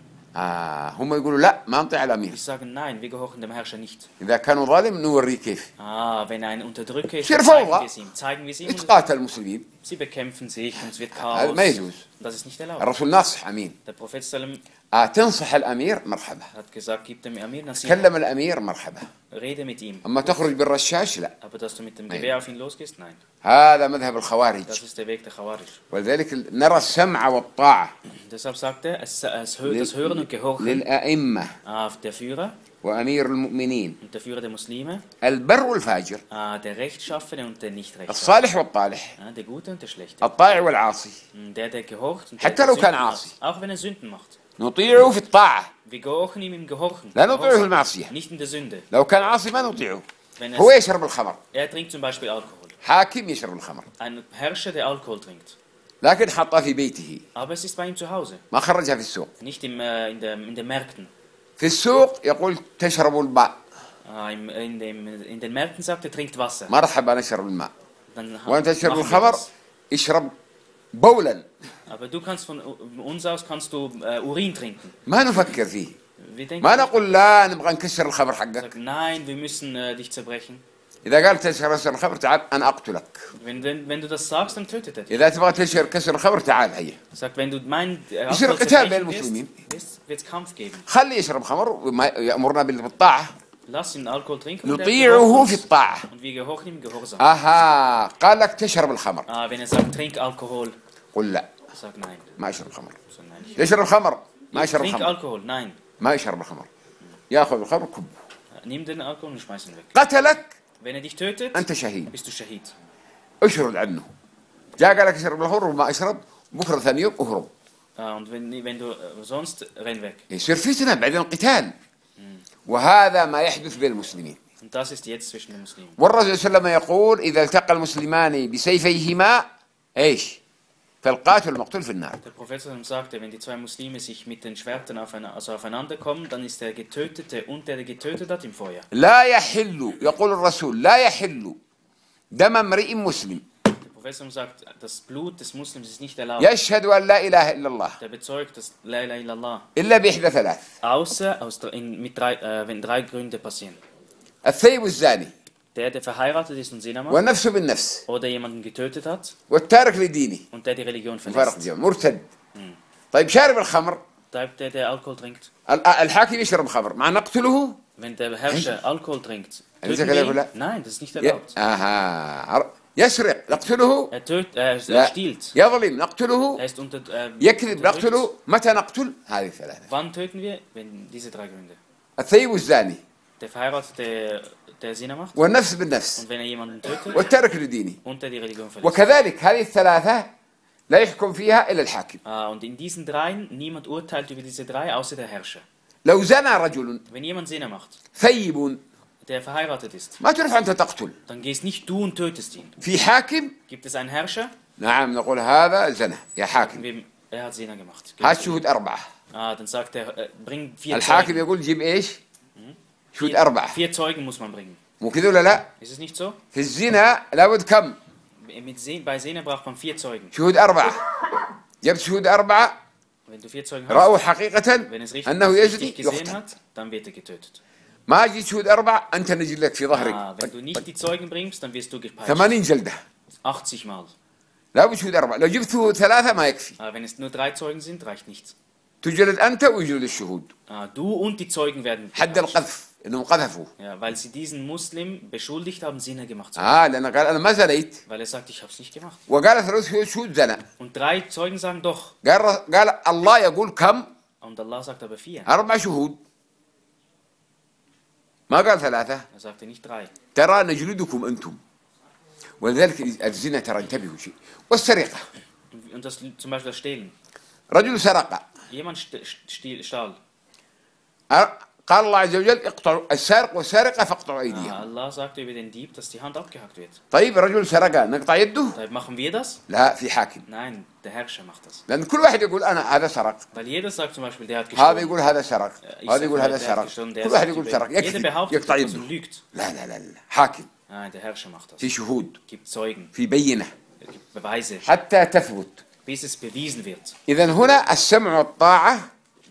Speaker 1: آه هم يقولوا لا ما نطيع الأمير.
Speaker 2: Ich sage, nein, wir gehorchen dem Herrscher nicht.
Speaker 1: إذا كانوا ظالم نوريه كيف.
Speaker 2: Ah, wenn ein Unterdrücker ist,
Speaker 1: Schier
Speaker 2: dann zeigen
Speaker 1: Fauda.
Speaker 2: wir es ihm. Zeigen wir es ihm und
Speaker 1: يتقاتل المسلمين.
Speaker 2: sie bekämpfen sich und es wird
Speaker 1: هذا
Speaker 2: Chaos.
Speaker 1: ما يجوز.
Speaker 2: Das ist nicht erlaubt.
Speaker 1: الرسول ناصح أمين.
Speaker 2: Der Prophet Sallam
Speaker 1: آه تنصح الأمير مرحبا.
Speaker 2: hat gesagt, gib dem Amir Nasir,
Speaker 1: كلم الأمير مرحبا.
Speaker 2: rede mit ihm.
Speaker 1: أما تخرج بالرشاش لا.
Speaker 2: Aber dass du mit dem
Speaker 1: Nein.
Speaker 2: Gewehr auf ihn losgehst, nein.
Speaker 1: هذا مذهب الخوارج.
Speaker 2: Das ist der Weg der Khawarij.
Speaker 1: ولذلك نرى السمع والطاعة
Speaker 2: Deshalb sagt er, es, es, hö- das Hören und Gehorchen
Speaker 1: للأئمة
Speaker 2: auf der Führer
Speaker 1: وأمير المؤمنين
Speaker 2: und der Führer der Muslime,
Speaker 1: البر والفاجر
Speaker 2: ah, der Rechtschaffene und der Nicht-Rechtschaffene,
Speaker 1: الصالح والطالح
Speaker 2: ah, der Gute und der Schlechte,
Speaker 1: الطائع والعاصي
Speaker 2: der, der gehorcht und der,
Speaker 1: حتى
Speaker 2: der
Speaker 1: لو كان
Speaker 2: Sünden
Speaker 1: عاصي.
Speaker 2: macht, auch wenn er Sünden macht.
Speaker 1: نطيعه في الطاعة
Speaker 2: Wir gehorchen ihm im Gehorchen,
Speaker 1: لا نطيعه في المعصية.
Speaker 2: nicht in der Sünde.
Speaker 1: لو كان عاصي ما نطيعه.
Speaker 2: Wenn
Speaker 1: هو
Speaker 2: es,
Speaker 1: يشرب الخمر.
Speaker 2: er trinkt zum Beispiel Alkohol.
Speaker 1: حاكم يشرب الخمر
Speaker 2: Ein Herrscher, der Alkohol trinkt.
Speaker 1: لكن حطها في بيته
Speaker 2: Aber es ist bei ihm zu Hause,
Speaker 1: ما خرجها في السوق.
Speaker 2: nicht im, äh, in, der, in den Märkten.
Speaker 1: في السوق يقول تشرب الماء.
Speaker 2: Ah, im, in, dem, in den Märkten sagt er, trinkt Wasser.
Speaker 1: مرحبا نشرب الماء.
Speaker 2: Dann
Speaker 1: وأنت تشرب
Speaker 2: machen wir
Speaker 1: الخمر
Speaker 2: das.
Speaker 1: اشرب بولا.
Speaker 2: Aber du kannst von uns aus kannst du äh, Urin trinken.
Speaker 1: ما نفكر فيه.
Speaker 2: Wir denken,
Speaker 1: ما نقول لا نبغى نكسر الخمر حقك.
Speaker 2: sagt, nein, wir müssen äh, dich zerbrechen.
Speaker 1: إذا قال تشرب كسر الخمر تعال أنا أقتلك.
Speaker 2: Wenn, wenn, wenn du das sagst, dann tötet er dich.
Speaker 1: إذا تبغى تشرب كسر الخمر تعال هيا.
Speaker 2: Sagt, wenn du mein äh,
Speaker 1: يصير
Speaker 2: Alkohol
Speaker 1: قتال بين
Speaker 2: zerbrechen wirst,
Speaker 1: المسلمين.
Speaker 2: wird es Kampf geben.
Speaker 1: خلي يشرب خمر وما يأمرنا بالطاعة.
Speaker 2: Lass ihn Alkohol trinken und, er
Speaker 1: نطيعه
Speaker 2: gehorcht
Speaker 1: في
Speaker 2: uns.
Speaker 1: الطاعة.
Speaker 2: Und wir gehorchen ihm Gehorsam.
Speaker 1: أها قال لك تشرب الخمر.
Speaker 2: Ah, wenn er sagt, trink Alkohol,
Speaker 1: قل لا
Speaker 2: sag nein.
Speaker 1: ما يشرب خمر.
Speaker 2: So, nein ich
Speaker 1: يشرب خمر ما يشرب
Speaker 2: trink
Speaker 1: خمر.
Speaker 2: Alkohol, nein.
Speaker 1: ما يشرب الخمر. ياخذ الخمر كب.
Speaker 2: Nimm den Alkohol und schmeiß ihn weg.
Speaker 1: قتلك
Speaker 2: Wenn er dich tötet,
Speaker 1: أنت شهيد.
Speaker 2: bist du Shahid.
Speaker 1: اشرد عنه. جاء قال لك اشرب الخمر وما اشرب بكره ثاني يوم اهرب.
Speaker 2: Ah, und wenn, wenn du äh, sonst, renn weg.
Speaker 1: يصير فتنه بعدين قتال. وهذا ما يحدث بين المسلمين.
Speaker 2: Und das ist jetzt zwischen den Muslimen.
Speaker 1: والرسول صلى الله عليه وسلم يقول اذا التقى المسلمان بسيفيهما ايش؟ فالقاتل المقتول في النار.
Speaker 2: Der Prophet sagte, wenn die zwei Muslime sich mit den Schwertern aufeinander, also aufeinander kommen, dann ist der Getötete und der, der getötet hat, im Feuer.
Speaker 1: لا يحل يقول الرسول لا يحل دم امرئ مسلم
Speaker 2: Der Prophet sagt, das Blut des Muslims ist nicht erlaubt.
Speaker 1: يشهد ان لا اله الا الله
Speaker 2: Der bezeugt, dass La ilaha illallah,
Speaker 1: الا باحدى ثلاث.
Speaker 2: außer aus, in, mit drei, äh, wenn drei Gründe passieren.
Speaker 1: الثيب الزاني
Speaker 2: Der, der verheiratet ist und Zina macht,
Speaker 1: والنفس بالنفس
Speaker 2: oder jemanden getötet hat
Speaker 1: والتارك لدينه
Speaker 2: und der die Religion
Speaker 1: مفارق
Speaker 2: verlässt.
Speaker 1: الجماعة مرتد. طيب شارب الخمر
Speaker 2: Der, der Alkohol trinkt.
Speaker 1: الحاكم يشرب خمر مع نقتله.
Speaker 2: Wenn der Herrscher Alkohol trinkt,
Speaker 1: أليس
Speaker 2: töten wir
Speaker 1: كذلك؟
Speaker 2: ihn? Nein, das ist nicht erlaubt.
Speaker 1: آها يسرق نقتله.
Speaker 2: Er, töt, er, er
Speaker 1: لا.
Speaker 2: stiehlt.
Speaker 1: يظلم نقتله.
Speaker 2: Er ist unter, äh,
Speaker 1: يكذب
Speaker 2: unterdrückt.
Speaker 1: نقتله. متى نقتل؟ هذه الثلاثة.
Speaker 2: Wann töten wir? Wenn diese drei Gründe.
Speaker 1: الثيب الزاني.
Speaker 2: Der Verheiratete, der Sinne macht.
Speaker 1: والنفس بالنفس.
Speaker 2: Und wenn er jemanden tötet.
Speaker 1: والتارك لدينه.
Speaker 2: Und der die Religion verlässt.
Speaker 1: وكذلك هذه الثلاثة لا يحكم فيها إلا الحاكم.
Speaker 2: Ah, und in diesen dreien, niemand urteilt über diese drei, außer der Herrscher.
Speaker 1: لو زنى رجل
Speaker 2: Wenn jemand Sinne macht,
Speaker 1: ثيب
Speaker 2: der verheiratet ist,
Speaker 1: ما تروح أنت تقتل.
Speaker 2: dann gehst nicht du und tötest ihn.
Speaker 1: في حاكم
Speaker 2: Gibt es einen Herrscher?
Speaker 1: نعم نقول هذا زنى يا حاكم.
Speaker 2: Wem- Er hat Sinne gemacht.
Speaker 1: هات شهود أربعة.
Speaker 2: Ah, dann sagt er, äh, bring vier
Speaker 1: الحاكم
Speaker 2: Zeugen.
Speaker 1: يقول جيب إيش؟ شهود
Speaker 2: Vier,
Speaker 1: أربعة.
Speaker 2: vier Zeugen muss man bringen.
Speaker 1: مو كذا ولا لا؟
Speaker 2: Ist es nicht so?
Speaker 1: في الزنا لابد كم؟
Speaker 2: Mit Se bei Sehne braucht man vier Zeugen.
Speaker 1: شهود أربعة. جبت شهود أربعة
Speaker 2: Wenn du vier Zeugen
Speaker 1: رأوا
Speaker 2: hast,
Speaker 1: حقيقة
Speaker 2: wenn es richtig,
Speaker 1: أنه
Speaker 2: richtig
Speaker 1: يزني
Speaker 2: gesehen
Speaker 1: يقتل.
Speaker 2: hat, dann wird er getötet.
Speaker 1: ما جيت شهود أربعة أنت نجد لك في
Speaker 2: Ah,
Speaker 1: ظهرك
Speaker 2: wenn du nicht die Zeugen bringst, dann wirst du gepeitscht.
Speaker 1: ثمانين جلدة.
Speaker 2: achtzig Mal.
Speaker 1: لابد شهود أربعة. لو جبت ثلاثة ما يكفي.
Speaker 2: Ah, wenn es nur drei Zeugen sind, reicht nichts.
Speaker 1: تجلد أنت ويجلد الشهود.
Speaker 2: Ah, du und die Zeugen werden
Speaker 1: حد
Speaker 2: gepeitscht.
Speaker 1: القذف إنهم قذفوا.
Speaker 2: Ja, weil sie diesen Muslim beschuldigt haben, Sinne gemacht zu haben.
Speaker 1: آه لأن قال أنا ما زنيت.
Speaker 2: Weil er sagt, ich habe es nicht gemacht.
Speaker 1: وقال ثلاث شهود زنى.
Speaker 2: Und drei Zeugen sagen doch.
Speaker 1: قال قال الله يقول كم؟
Speaker 2: Und Allah sagt aber vier.
Speaker 1: أربع شهود. ما قال ثلاثة.
Speaker 2: Er sagte nicht drei.
Speaker 1: ترى نجلدكم أنتم. ولذلك الزنا ترى انتبهوا شيء. والسرقة.
Speaker 2: Und das zum Beispiel das Stehlen.
Speaker 1: رجل سرق.
Speaker 2: Jemand st st stahl.
Speaker 1: قال الله عز وجل اقطعوا السارق والسارقة فاقطعوا
Speaker 2: Ah,
Speaker 1: أيديهم.
Speaker 2: Allah sagte über den Dieb, dass die Hand abgehackt wird.
Speaker 1: طيب رجل سرق نقطع يده؟
Speaker 2: Deshalb machen wir das?
Speaker 1: لا في حاكم.
Speaker 2: Nein, der Herrscher macht das.
Speaker 1: لأن كل واحد يقول أنا هذا سرق.
Speaker 2: Weil jeder sagt zum Beispiel, der hat
Speaker 1: هذا
Speaker 2: gestohlen.
Speaker 1: يقول هذا سرق.
Speaker 2: Ich
Speaker 1: هذا
Speaker 2: sag
Speaker 1: يقول
Speaker 2: mal,
Speaker 1: هذا
Speaker 2: der hat
Speaker 1: سرق.
Speaker 2: gestohlen, der
Speaker 1: كل واحد
Speaker 2: sagt
Speaker 1: يقول
Speaker 2: über-
Speaker 1: سرق.
Speaker 2: Jeder
Speaker 1: يكذب
Speaker 2: behauptet
Speaker 1: يقطع
Speaker 2: etwas
Speaker 1: يده.
Speaker 2: und lügt.
Speaker 1: لا لا لا لا حاكم.
Speaker 2: Nein, der Herrscher macht das.
Speaker 1: في شهود.
Speaker 2: Gibt Zeugen,
Speaker 1: في بينة.
Speaker 2: gibt Beweise,
Speaker 1: حتى تثبت.
Speaker 2: bis es bewiesen wird.
Speaker 1: إذا هنا السمع والطاعة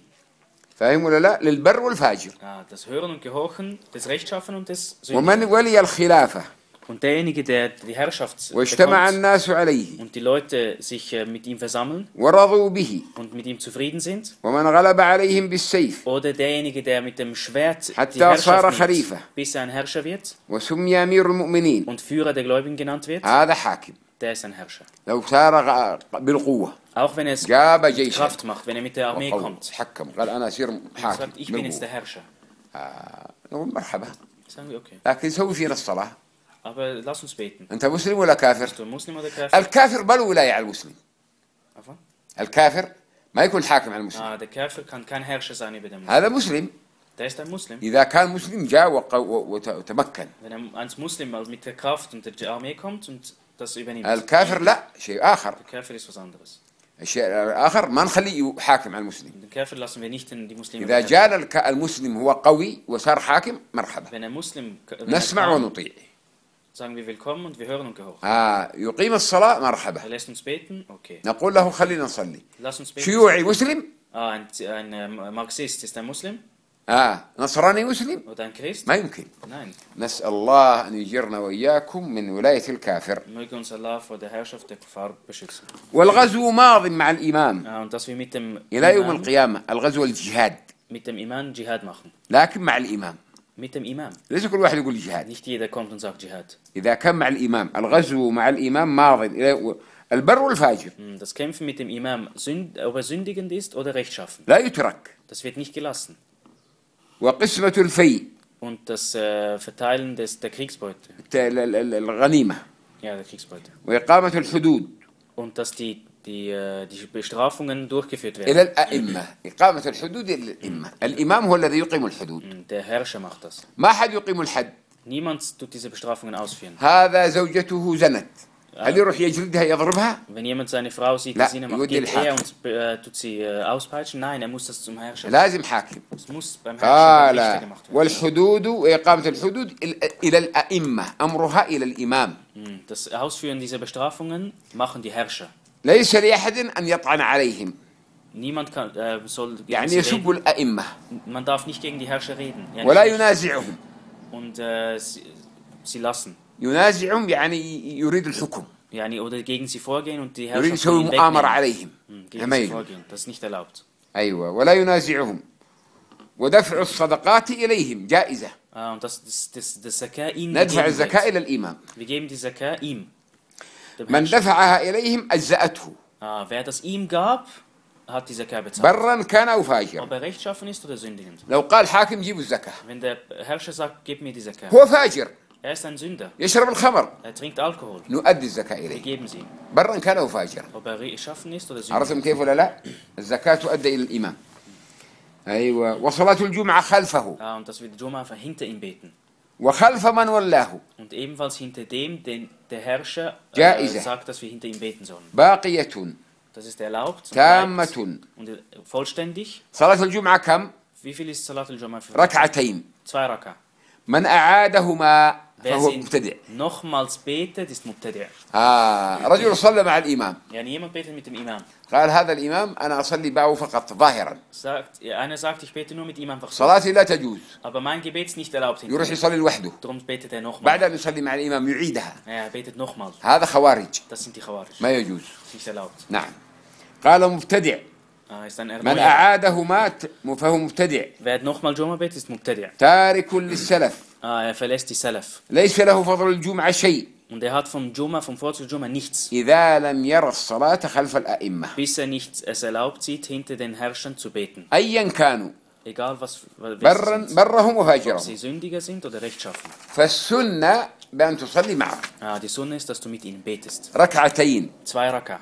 Speaker 1: فاهم ولا لا للبر والفاجر.
Speaker 2: Ah, das Hören und Gehorchen des Rechtschaffen und des
Speaker 1: ومن
Speaker 2: Sündigen.
Speaker 1: ولي الخلافة
Speaker 2: Und derjenige, der die Herrschaft
Speaker 1: واجتمع
Speaker 2: bekommt
Speaker 1: الناس عليه
Speaker 2: und die Leute sich äh, mit ihm versammeln
Speaker 1: ورضوا به
Speaker 2: und mit ihm zufrieden sind,
Speaker 1: ومن غلب عليهم بالسيف
Speaker 2: oder derjenige, der mit dem Schwert die
Speaker 1: حتى صار
Speaker 2: Herrschaft
Speaker 1: خليفة
Speaker 2: nimmt, bis er ein Herrscher wird
Speaker 1: وسمي أمير المؤمنين
Speaker 2: und Führer der Gläubigen genannt wird,
Speaker 1: هذا حاكم.
Speaker 2: der ist ein Herrscher.
Speaker 1: لو سار غ- بالقوة
Speaker 2: Auch wenn er es
Speaker 1: جاب جيشا
Speaker 2: Kraft macht, wenn er mit der Armee
Speaker 1: وقوة
Speaker 2: kommt.
Speaker 1: حكم قال أنا أصير
Speaker 2: Und
Speaker 1: حاكم
Speaker 2: sagt, ich bin jetzt der
Speaker 1: بالقوة.
Speaker 2: Herrscher.
Speaker 1: آه، نقول مرحبا
Speaker 2: Sagen wir, okay.
Speaker 1: لكن سوي فينا الصلاة.
Speaker 2: Aber lass uns beten.
Speaker 1: أنت مسلم ولا كافر؟
Speaker 2: Bist du ein Muslim oder Kafir?
Speaker 1: الكافر ما له ولاية على المسلم.
Speaker 2: Afwan?
Speaker 1: الكافر ما يكون حاكم على المسلم.
Speaker 2: Ah, der Kafir kann kein Herrscher sein über den Muslim.
Speaker 1: هذا مسلم.
Speaker 2: Der ist ein Muslim.
Speaker 1: إذا كان مسلم جاء وق- و- وت- وتمكن.
Speaker 2: Wenn er als Muslim also mit der Kraft und der Armee kommt und das übernimmt.
Speaker 1: الكافر لا شيء آخر.
Speaker 2: Der Kafir ist was anderes.
Speaker 1: الشيء الآخر ما نخليه حاكم على المسلم.
Speaker 2: Den Kafir lassen wir nicht in die Muslime.
Speaker 1: إذا
Speaker 2: beherrschen.
Speaker 1: جاء الك- المسلم هو قوي وصار حاكم مرحبا.
Speaker 2: Wenn ein Muslim wenn er
Speaker 1: نسمع
Speaker 2: kann,
Speaker 1: ونطيع.
Speaker 2: sagen wir willkommen und wir hören und gehorchen.
Speaker 1: آه يقيم الصلاة مرحبا.
Speaker 2: Er lässt uns beten, okay.
Speaker 1: نقول له خلينا نصلي.
Speaker 2: Lass uns beten.
Speaker 1: شيوعي مسلم.
Speaker 2: Ah, ein, ein äh, Marxist ist ein Muslim
Speaker 1: آه نصراني مسلم.
Speaker 2: oder ein Christ?
Speaker 1: ما يمكن.
Speaker 2: Nein.
Speaker 1: نسأل الله أن يجرنا وإياكم من ولاية الكافر.
Speaker 2: Möge uns Allah vor der Herrschaft der Kuffar beschützen.
Speaker 1: والغزو ماض مع الإمام
Speaker 2: Ja, und dass wir mit dem,
Speaker 1: إلى يوم
Speaker 2: Imam,
Speaker 1: القيامة. الغزو الجهاد
Speaker 2: mit dem Imam Dschihad machen.
Speaker 1: لكن مع الإمام.
Speaker 2: Mit dem Imam.
Speaker 1: ليس كل واحد يقول جهاد.
Speaker 2: Nicht jeder kommt und sagt Dschihad.
Speaker 1: إذا كان مع الإمام الغزو مع الإمام ماض إلى البر والفاجر
Speaker 2: Hm, Das Kämpfen mit dem Imam, sünd, ob er sündigend ist oder rechtschaffen,
Speaker 1: لا يترك.
Speaker 2: das wird nicht gelassen.
Speaker 1: وقسمة الفيء
Speaker 2: Und das äh, Verteilen des, der Kriegsbeute.
Speaker 1: ال- ال- ال- الغنيمة
Speaker 2: Ja, der Kriegsbeute.
Speaker 1: وإقامة الحدود
Speaker 2: Und dass die, die, äh, die Bestrafungen durchgeführt werden.
Speaker 1: إلى الأئمة. إقامة الحدود إلى الأئمة. الإمام هو الذي يقيم الحدود.
Speaker 2: Hm, Der Herrscher macht das.
Speaker 1: ما حد يقيم الحد.
Speaker 2: Niemand tut diese Bestrafungen ausführen.
Speaker 1: هذا زوجته زنت. هل يروح يجلدها يضربها؟
Speaker 2: Wenn jemand seine Frau sieht,
Speaker 1: لا،
Speaker 2: die Sinne macht,
Speaker 1: يودي
Speaker 2: geht er
Speaker 1: الحاكم.
Speaker 2: und äh, tut sie äh, auspeitschen? Nein, er muss das zum Herrscher.
Speaker 1: لازم حاكم.
Speaker 2: Es muss beim Herrscher beim Richter
Speaker 1: قال
Speaker 2: gemacht werden.
Speaker 1: والحدود وإقامة الحدود إلى- إلى الأئمة. أمرها إلى الإمام.
Speaker 2: Hm, Das Ausführen dieser Bestrafungen machen die Herrscher.
Speaker 1: ليس لأحد أن يطعن عليهم.
Speaker 2: Niemand kann, äh, soll gegen
Speaker 1: يعني
Speaker 2: sie
Speaker 1: يسب
Speaker 2: reden.
Speaker 1: الأئمة
Speaker 2: Man darf nicht gegen die Herrscher reden. Ja,
Speaker 1: ولا
Speaker 2: nicht.
Speaker 1: ينازعهم.
Speaker 2: Und äh, sie, sie lassen.
Speaker 1: ينازعهم يعني يريد الحكم.
Speaker 2: Yani, oder gegen sie vorgehen und die
Speaker 1: يريد
Speaker 2: Herrschaft
Speaker 1: يسوي
Speaker 2: von ihnen
Speaker 1: مؤامرة
Speaker 2: wegnehmen.
Speaker 1: عليهم.
Speaker 2: Hm, Gegen sie
Speaker 1: عمايل.
Speaker 2: vorgehen. Das ist nicht erlaubt.
Speaker 1: أيوة، ولا ينازعهم، ودفع الصدقات إليهم جائزة.
Speaker 2: Ah, und dass das, das, das Zakat ihm
Speaker 1: ندفع
Speaker 2: gegeben
Speaker 1: الزكاة
Speaker 2: wird.
Speaker 1: إلى الإمام.
Speaker 2: Wir geben die Zakat ihm. dem
Speaker 1: من
Speaker 2: Herrscher.
Speaker 1: دفعها إليهم أجزأته
Speaker 2: Ah, wer das ihm gab, hat die Zakat bezahlt.
Speaker 1: برا كان أو
Speaker 2: Ob
Speaker 1: فاجرا.
Speaker 2: er rechtschaffen ist oder sündigend.
Speaker 1: لو قال حاكم جيبوا الزكاة
Speaker 2: Wenn der Herrscher sagt, gib mir die Zakat.
Speaker 1: هو فاجر
Speaker 2: Er ist ein Sünder.
Speaker 1: يشرب الخمر،
Speaker 2: Er trinkt Alkohol.
Speaker 1: نؤدي الزكاة
Speaker 2: Wir
Speaker 1: إليه
Speaker 2: geben sie ihm.
Speaker 1: برا كان أو فاجرا.
Speaker 2: Ob er rechtschaffen ist oder
Speaker 1: عرفتم
Speaker 2: sündigend.
Speaker 1: كيف ولا لا؟ الزكاة تؤدى إلى الإمام. أيوة، وصلاة الجمعة خلفه
Speaker 2: Ah, und dass wir die Juma einfach hinter ihm beten.
Speaker 1: وخلف من ولاه
Speaker 2: Und ebenfalls hinter dem, den der Herrscher äh,
Speaker 1: Jaiza.
Speaker 2: sagt, dass wir hinter ihm beten sollen.
Speaker 1: باقية
Speaker 2: Das ist erlaubt und,
Speaker 1: تامة.
Speaker 2: bleibt und äh, vollständig.
Speaker 1: صلاة الجمعة كم؟
Speaker 2: Wie viel ist Salat al-Jum'a für
Speaker 1: ركعتين.
Speaker 2: Zwei Raka.
Speaker 1: من أعادهما
Speaker 2: Wer
Speaker 1: فهو
Speaker 2: sie
Speaker 1: مبتدع.
Speaker 2: nochmals betet, ist Mubtadi'.
Speaker 1: آه رجل صلى مع الإمام
Speaker 2: Yani jemand betet mit dem Imam.
Speaker 1: قال هذا الإمام أنا أصلي معه فقط ظاهرا،
Speaker 2: Sagt, einer sagt, ich bete nur mit ihm einfach so.
Speaker 1: صلاتي لا تجوز،
Speaker 2: Aber mein Gebet ist nicht erlaubt. hinter
Speaker 1: يروح
Speaker 2: ihm.
Speaker 1: يصلي لوحده
Speaker 2: Darum betet er nochmal.
Speaker 1: بعد أن يصلي مع الإمام يعيدها.
Speaker 2: Ja, er betet nochmal.
Speaker 1: هذا خوارج
Speaker 2: Das sind die Khawarij.
Speaker 1: ما يجوز.
Speaker 2: Ist nicht erlaubt.
Speaker 1: نعم. قال مبتدع
Speaker 2: Ah, ist ein
Speaker 1: من
Speaker 2: Erneuerer.
Speaker 1: أعادهما فهو مبتدع
Speaker 2: Wer nochmal Jum'a betet, ist Mubtadi'.
Speaker 1: تارك للسلف
Speaker 2: Ah, er verlässt die Salaf.
Speaker 1: ليس له فضل الجمعة شيء
Speaker 2: Und er hat vom Jum'a, vom Vorzug Jum'a nichts.
Speaker 1: إذا لم يرى الصلاة خلف الأئمة
Speaker 2: Bis er nicht es erlaubt sieht, hinter den Herrschern zu beten.
Speaker 1: أيا كانوا
Speaker 2: Egal was, wer
Speaker 1: برا
Speaker 2: sie sind.
Speaker 1: برهم
Speaker 2: Ob
Speaker 1: وفاجرهم.
Speaker 2: sie Sündiger sind oder rechtschaffen.
Speaker 1: فالسنة بأن تصلي معه
Speaker 2: Ah, die Sunne ist, dass du mit ihnen betest.
Speaker 1: ركعتين
Speaker 2: Zwei Raka.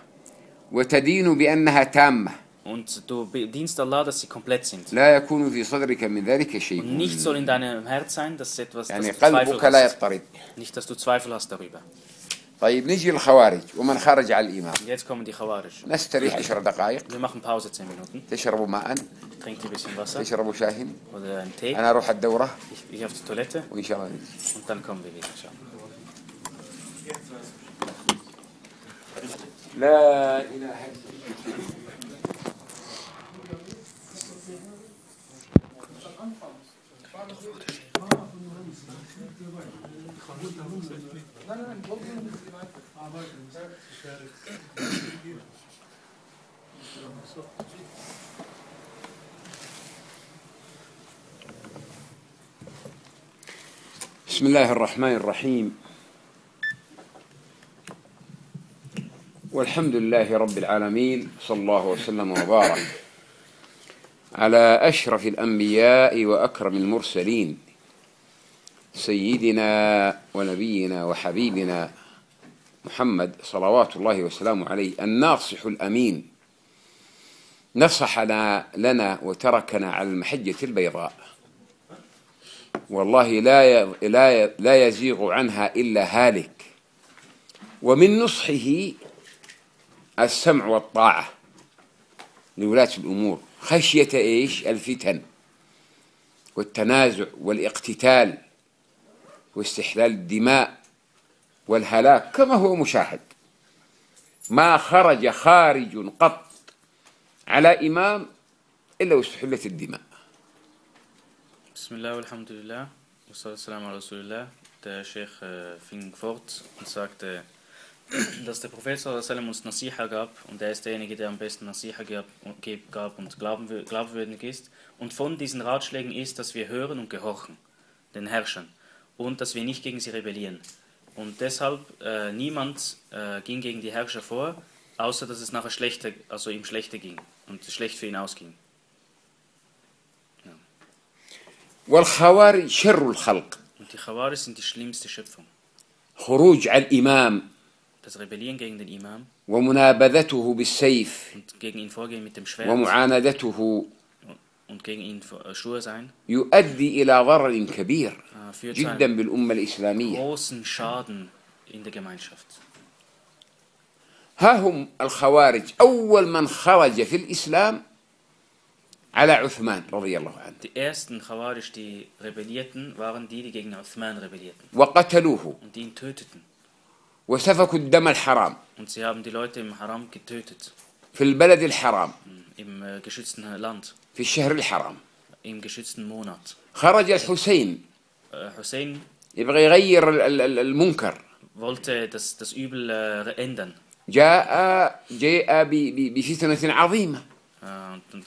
Speaker 1: وتدين بأنها تامة
Speaker 2: Und du dienst Allah, dass sie komplett sind.
Speaker 1: لا يكون في صدرك من ذلك شيء،
Speaker 2: Und nichts soll in deinem Herz sein, dass etwas, dass
Speaker 1: يعني
Speaker 2: du Zweifel
Speaker 1: قلبك لا
Speaker 2: hast.
Speaker 1: يضطرب.
Speaker 2: Nicht, dass du Zweifel hast darüber.
Speaker 1: طيب نجي للخوارج ومن خرج على الإمام.
Speaker 2: Und jetzt kommen die Khawarij.
Speaker 1: نستريح عشر دقائق.
Speaker 2: Wir machen Pause zehn Minuten.
Speaker 1: تشربوا ماء،
Speaker 2: Trinkt ein bisschen Wasser
Speaker 1: تشربوا شاهٍ،
Speaker 2: oder einen Tee.
Speaker 1: أنا أروح الدورة
Speaker 2: Ich, ich auf die Toilette
Speaker 1: وإن شاء الله نجي.
Speaker 2: und dann kommen wir wieder. Inshallah.
Speaker 1: لا إله إلا الله. بسم الله الرحمن الرحيم، والحمد لله رب العالمين، صلى الله وسلم وبارك على أشرف الأنبياء وأكرم المرسلين سيدنا ونبينا وحبيبنا محمد صلوات الله وسلامه عليه الناصح الأمين، نصح لنا وتركنا على المحجة البيضاء، والله لا لا لا يزيغ عنها إلا هالك، ومن نصحه السمع والطاعة لولاة الأمور خشية إيش؟ الفتن والتنازع والاقتتال واستحلال الدماء والهلاك كما هو مشاهد. ما خرج خارج قط على إمام إلا واستحلت الدماء.
Speaker 2: Bismillah, alhamdulillah, wassalamu ala rasulillah. Der Sheikh äh, fing fort und sagte, dass der Prophet sallallahu alaihi wasallam uns Nasiha gab und er ist derjenige, der am besten Nasiha gab, gab und glaubwürdig ist. Und von diesen Ratschlägen ist, dass wir hören und gehorchen, den Herrschern, und dass wir nicht gegen sie rebellieren. Und deshalb äh, niemand äh, ging gegen die Herrscher vor, außer dass es nachher schlechter, also ihm schlechter ging und schlecht für ihn ausging.
Speaker 1: والخوارج شر الخلق.
Speaker 2: Und die Khawarij sind die schlimmste Schöpfung.
Speaker 1: خروج على الإمام
Speaker 2: Das Rebellieren gegen den Imam
Speaker 1: ومنابذته بالسيف
Speaker 2: und gegen ihn vorgehen mit dem Schwert
Speaker 1: ومعاندته
Speaker 2: und gegen ihn stur sein,
Speaker 1: يؤدي إلى ضرر كبير
Speaker 2: äh, führt zu
Speaker 1: جدا
Speaker 2: einem
Speaker 1: بالأمة الإسلامية.
Speaker 2: großen Schaden in der Gemeinschaft.
Speaker 1: ها هم الخوارج أول من خرج في الإسلام على عثمان رضي الله عنه
Speaker 2: Die ersten Khawarij, die rebellierten, waren die, die gegen Uthman rebellierten
Speaker 1: وقتلوه
Speaker 2: und die ihn töteten.
Speaker 1: وسفكوا الدم الحرام
Speaker 2: Und sie haben die Leute im Haram getötet,
Speaker 1: في البلد الحرام
Speaker 2: im äh, geschützten Land,
Speaker 1: في الشهر الحرام.
Speaker 2: im geschützten Monat.
Speaker 1: خرج الحسين
Speaker 2: Äh, Hussein
Speaker 1: يبغى يغير ال- ال- ال- المنكر،
Speaker 2: wollte das, das Übel äh, ändern.
Speaker 1: جاء جاء ب- ب- بفتنة عظيمة
Speaker 2: Äh, und dann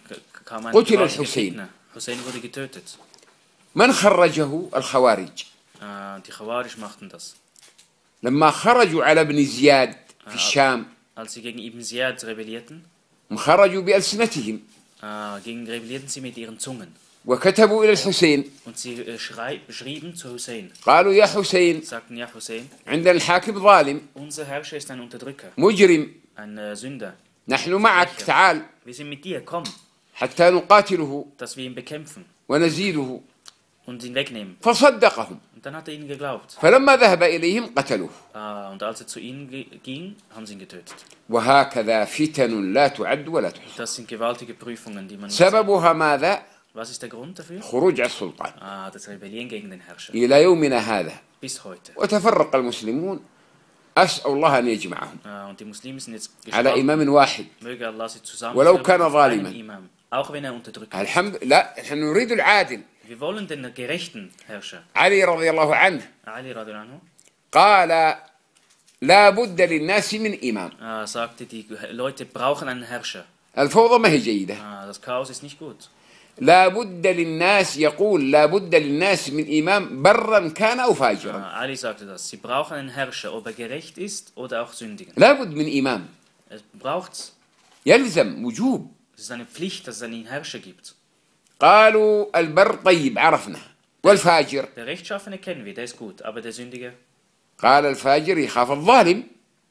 Speaker 2: kam ein
Speaker 1: قتل
Speaker 2: gewaltiger
Speaker 1: الحسين.
Speaker 2: Fitne. Hussein wurde getötet.
Speaker 1: من خرجه؟ الخوارج.
Speaker 2: Äh, die Khawarij machten das.
Speaker 1: لما خرجوا على ابن زياد في الشام
Speaker 2: Als sie gegen Ibn Ziyad rebellierten,
Speaker 1: خرجوا بألسنتهم
Speaker 2: äh, gegen rebellierten sie mit ihren Zungen.
Speaker 1: وكتبوا إلى الحسين
Speaker 2: Und sie äh, schrei schrieben zu Hussein,
Speaker 1: قالوا يا حسين
Speaker 2: sagten, ja Hussein,
Speaker 1: عندنا الحاكم ظالم
Speaker 2: unser Herrscher ist ein Unterdrücker,
Speaker 1: مجرم
Speaker 2: ein äh, Sünder.
Speaker 1: نحن معك تعال
Speaker 2: Wir sind mit dir, komm,
Speaker 1: حتى نقاتله
Speaker 2: dass wir ihn bekämpfen
Speaker 1: ونزيله
Speaker 2: und ihn wegnehmen.
Speaker 1: فصدقهم
Speaker 2: Und dann hat er ihnen geglaubt.
Speaker 1: فلما ذهب إليهم قتلوه
Speaker 2: Ah, und als er zu ihnen ge- ging, haben sie ihn getötet.
Speaker 1: وهكذا فتن لا تعد ولا تحصى
Speaker 2: Das sind gewaltige Prüfungen, die man nicht
Speaker 1: سببها ماذا؟
Speaker 2: sieht. Was ist der Grund dafür?
Speaker 1: خروج على السلطان
Speaker 2: Ah, das Rebellieren gegen den Herrscher.
Speaker 1: إلى يومنا هذا
Speaker 2: Bis heute.
Speaker 1: وتفرق المسلمون أسأل الله أن يجمعهم
Speaker 2: Ah, und die Muslime sind jetzt
Speaker 1: على
Speaker 2: gespalten.
Speaker 1: إمام واحد
Speaker 2: Möge Allah sie
Speaker 1: ولو
Speaker 2: zusammenführen
Speaker 1: كان
Speaker 2: auf
Speaker 1: ظالما.
Speaker 2: einen Imam. Auch wenn er unterdrückt ist.
Speaker 1: الحمد لا نحن نريد العادل
Speaker 2: Wir wollen den gerechten Herrscher.
Speaker 1: علي رضي الله عنه
Speaker 2: Ali radiallahu anhu
Speaker 1: قال لا بد للناس من إمام
Speaker 2: ah, sagte, die Leute brauchen einen Herrscher.
Speaker 1: الفوضى ما هي جيدة
Speaker 2: Ah, das Chaos ist nicht gut.
Speaker 1: لا بد للناس يقول لا بد للناس من إمام برا كان أو فاجرا
Speaker 2: Ah, Ali sagte das. Sie brauchen einen Herrscher, ob er gerecht ist oder auch sündigen.
Speaker 1: لا بد من إمام
Speaker 2: Es braucht,
Speaker 1: يلزم وجوب
Speaker 2: es ist eine Pflicht, dass es einen Herrscher gibt.
Speaker 1: قالوا البر طيب عرفنا والفاجر
Speaker 2: Der Rechtschaffene kennen wir, der ist gut, aber der Sündige,
Speaker 1: قال الفاجر يخاف الظالم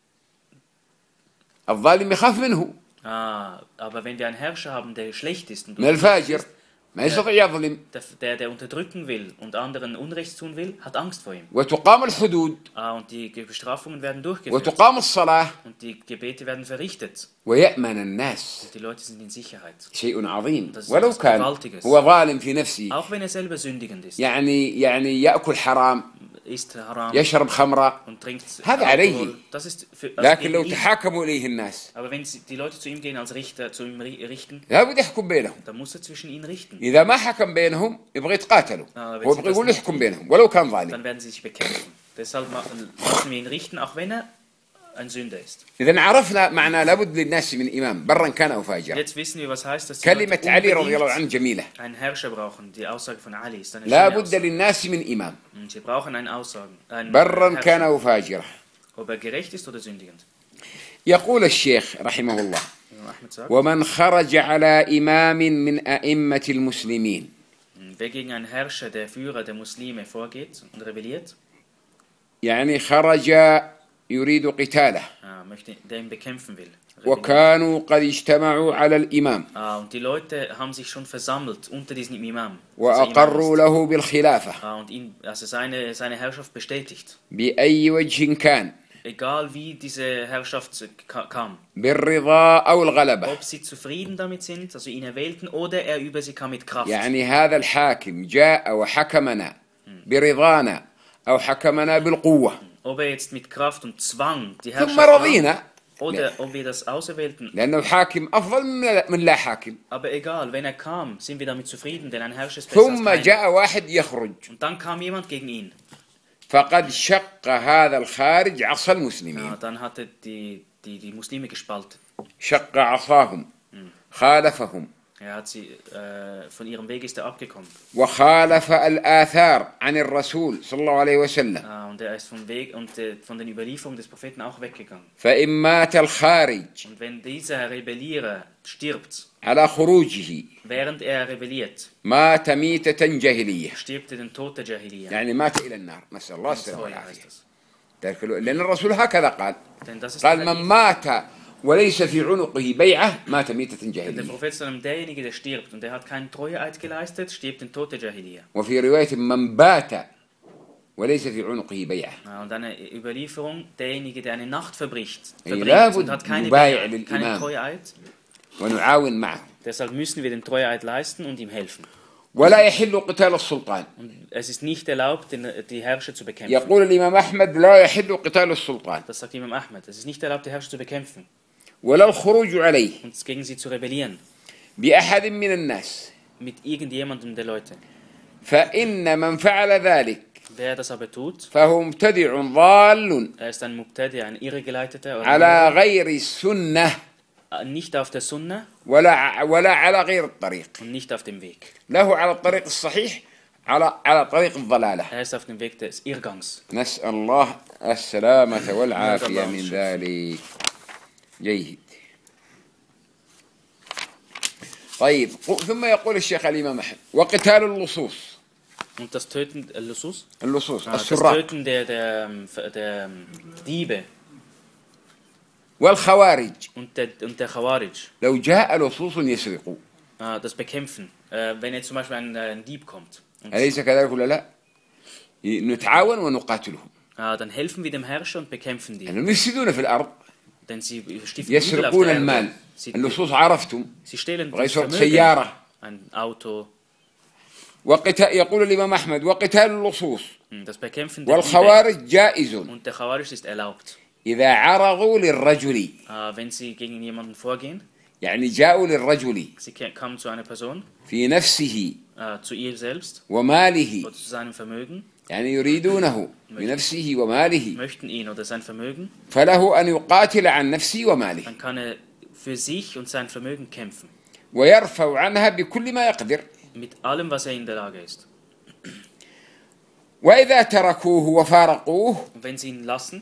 Speaker 1: الظالم يخاف منه
Speaker 2: ah, aber wenn wir einen Herrscher haben, der schlecht ist und
Speaker 1: من الفاجر ما يستطيع يظلم
Speaker 2: der, der, der unterdrücken will und anderen Unrecht tun will, hat Angst vor ihm.
Speaker 1: وتقام الحدود
Speaker 2: Ah, und die Bestrafungen werden durchgeführt
Speaker 1: وتقام الصلاة
Speaker 2: und die Gebete werden verrichtet.
Speaker 1: ويأمن الناس
Speaker 2: Die Leute sind in Sicherheit.
Speaker 1: شيء عظيم
Speaker 2: Das ist
Speaker 1: ولو
Speaker 2: etwas
Speaker 1: كان
Speaker 2: Gewaltiges.
Speaker 1: هو ظالم في نفسه
Speaker 2: Auch wenn er selber sündigend ist,
Speaker 1: يعني يعني يأكل حرام
Speaker 2: isst Haram
Speaker 1: يشرب خمرة
Speaker 2: und trinkt
Speaker 1: هذا عليه.
Speaker 2: Alkohol. Das ist für, also
Speaker 1: لكن
Speaker 2: gegen
Speaker 1: لو
Speaker 2: ihn.
Speaker 1: تحاكموا إليه الناس
Speaker 2: Aber wenn sie, die Leute zu ihm gehen als Richter, zu ihm ri- richten,
Speaker 1: لابد يحكم بينهم
Speaker 2: dann muss er zwischen ihnen richten.
Speaker 1: إذا ما حكم بينهم يبغى يتقاتلوا
Speaker 2: آه،
Speaker 1: هو يبغى يقول يحكم بينهم ولو كان ظالم
Speaker 2: Dann werden sie sich bekämpfen. Deshalb ma- lassen wir ihn richten, auch wenn er ein Sünder ist.
Speaker 1: إذا عرفنا معنى لابد للناس من إمام برا كان أو فاجرا
Speaker 2: Jetzt wissen wir, was heißt, dass die
Speaker 1: كلمة
Speaker 2: Leute
Speaker 1: علي رضي الله
Speaker 2: unbedingt
Speaker 1: عنه جميلة
Speaker 2: einen Herrscher brauchen. Die Aussage von Ali ist eine schöne
Speaker 1: لا بد
Speaker 2: Aussage.
Speaker 1: للناس من إمام
Speaker 2: Und sie brauchen einen Aussagen. Einen
Speaker 1: برا كان
Speaker 2: Herrscher,
Speaker 1: أو فاجرا
Speaker 2: ob er gerecht ist oder sündigend.
Speaker 1: يقول الشيخ رحمه الله
Speaker 2: Imam Ahmed sagt,
Speaker 1: ومن خرج على إمام من أئمة المسلمين
Speaker 2: wer gegen einen Herrscher, der Führer der Muslime vorgeht und rebelliert,
Speaker 1: يعني خرج يريد قتاله
Speaker 2: ah, möchte, der ihn bekämpfen will. rebelliert.
Speaker 1: وكانوا قد اجتمعوا على الإمام
Speaker 2: Ah, und die Leute haben sich schon versammelt unter diesem Imam.
Speaker 1: وأقروا له بالخلافة
Speaker 2: Ah, und ihn, also seine, seine Herrschaft bestätigt.
Speaker 1: بأي وجه كان
Speaker 2: Egal wie diese Herrschaft ka- kam.
Speaker 1: بالرضا أو الغلبة
Speaker 2: Ob sie zufrieden damit sind, also ihn erwählten, oder er über sie kam mit Kraft.
Speaker 1: يعني هذا الحاكم جاء وحكمنا برضانا أو حكمنا بالقوة
Speaker 2: Ob er jetzt mit Kraft und Zwang die
Speaker 1: ثم
Speaker 2: Herrschaft nahm,
Speaker 1: رضينا
Speaker 2: oder ob wir das auserwählten.
Speaker 1: لأنه حاكم أفضل من من لا حاكم
Speaker 2: Aber egal, wenn er kam, sind wir damit zufrieden, denn ein Herrscher ist besser als
Speaker 1: ثم
Speaker 2: keiner.
Speaker 1: جاء واحد يخرج
Speaker 2: Und dann kam jemand gegen ihn.
Speaker 1: فقد شق هذا الخارج عصا
Speaker 2: Ja,
Speaker 1: المسلمين
Speaker 2: dann hat er die, die, die Muslime gespalten.
Speaker 1: شق عصاهم خالفهم
Speaker 2: Er hat sie, äh, von ihrem Weg ist er abgekommen.
Speaker 1: وخالف الآثار عن الرسول صلى الله عليه وسلم
Speaker 2: Ah, und er ist vom Weg und äh, von den Überlieferungen des Propheten auch weggegangen.
Speaker 1: فإن مات الخارج
Speaker 2: Und wenn dieser Rebellierer stirbt,
Speaker 1: على خروجه
Speaker 2: während er rebelliert,
Speaker 1: مات ميتة جاهلية
Speaker 2: stirbt er den Tod der Jahiliya.
Speaker 1: يعني مات إلى النار نسأل الله
Speaker 2: Ins
Speaker 1: السلامة
Speaker 2: Feuer
Speaker 1: والعافية
Speaker 2: heißt das.
Speaker 1: ذلك الو- لأن الرسول هكذا قال
Speaker 2: Denn das ist
Speaker 1: قال
Speaker 2: der
Speaker 1: من
Speaker 2: Hadith.
Speaker 1: مات وليس في عنقه بيعة مات ميتة
Speaker 2: Der
Speaker 1: جاهلية
Speaker 2: Prophet sallam, derjenige, der stirbt und der hat keinen Treueeid geleistet, stirbt den Tod der Jahiliya.
Speaker 1: وفي رواية من بات وليس في عنقه بيعة
Speaker 2: Ja, und eine Überlieferung, derjenige, der eine Nacht verbricht,
Speaker 1: Ey,
Speaker 2: verbringt
Speaker 1: labud
Speaker 2: und hat keine,
Speaker 1: mubai'
Speaker 2: Bei'ah,
Speaker 1: lil
Speaker 2: keine
Speaker 1: Imam.
Speaker 2: Treueeid.
Speaker 1: ونعاون معه
Speaker 2: Deshalb müssen wir den Treueeid leisten und ihm helfen.
Speaker 1: ولا يحل قتال السلطان
Speaker 2: Und es ist nicht erlaubt, den, die Herrscher zu bekämpfen.
Speaker 1: يقول الإمام أحمد لا يحل قتال السلطان
Speaker 2: Das sagt Imam Ahmed. Es ist nicht erlaubt, die Herrscher zu bekämpfen
Speaker 1: ولا الخروج عليه
Speaker 2: und gegen sie zu rebellieren.
Speaker 1: بأحد من الناس
Speaker 2: Mit irgendjemandem der Leute.
Speaker 1: فإن من فعل ذلك
Speaker 2: Wer das aber tut,
Speaker 1: فهو مبتدع ضال
Speaker 2: er ist ein Mubtadi, ein Irregeleiteter oder
Speaker 1: على غير السنة
Speaker 2: nicht auf der Sunna
Speaker 1: ولا ولا على غير الطريق.
Speaker 2: und nicht auf dem Weg.
Speaker 1: له على الطريق الصحيح على على طريق الضلالة.
Speaker 2: Er ist auf dem Weg des Irrgangs.
Speaker 1: نسأل الله السلامة والعافية من ذلك. جيد. طيب ثم يقول الشيخ الإمام أحمد وقتال اللصوص.
Speaker 2: Und das Töten, äh, Lusus?
Speaker 1: اللصوص
Speaker 2: Ah, das
Speaker 1: السراق
Speaker 2: Töten der, der, der Diebe
Speaker 1: والخوارج.
Speaker 2: und der, und der Khawarij.
Speaker 1: لو جاء لصوص يسرقوا
Speaker 2: Ah, das Bekämpfen. Äh, wenn jetzt zum Beispiel ein, ein Dieb kommt. Und,
Speaker 1: أليس كذلك ولا لا؟ نتعاون ونقاتلهم.
Speaker 2: ah, dann helfen wir dem Herrscher und bekämpfen die.
Speaker 1: لأنهم يفسدون في الأرض
Speaker 2: Denn sie stiften Übel auf
Speaker 1: يسرقون
Speaker 2: der
Speaker 1: المال.
Speaker 2: Erde. Sie,
Speaker 1: اللصوص عرفتم
Speaker 2: sie stehlen das
Speaker 1: غير
Speaker 2: Vermögen.
Speaker 1: سيارة.
Speaker 2: Ein Auto.
Speaker 1: وقتال يقول الإمام أحمد وقتال اللصوص
Speaker 2: Das Bekämpfen der Diebe
Speaker 1: والخوارج جائز
Speaker 2: und der Khawarij ist erlaubt.
Speaker 1: إذا عرضوا للرجل.
Speaker 2: Ah, wenn sie gegen jemanden vorgehen,
Speaker 1: يعني جاءوا للرجل
Speaker 2: sie kamen zu einer Person,
Speaker 1: في نفسه
Speaker 2: ah, zu ihr selbst
Speaker 1: وماله.
Speaker 2: oder zu seinem Vermögen,
Speaker 1: يعني يريدونه بنفسه وماله.
Speaker 2: möchten ihn oder sein Vermögen,
Speaker 1: فله أن يقاتل عن نفسه وماله
Speaker 2: dann kann er für sich und sein Vermögen kämpfen.
Speaker 1: ويرفع عنها بكل ما يقدر.
Speaker 2: Mit allem, was er in der Lage ist.
Speaker 1: وإذا تركوه وفارقوه
Speaker 2: Und wenn sie ihn lassen,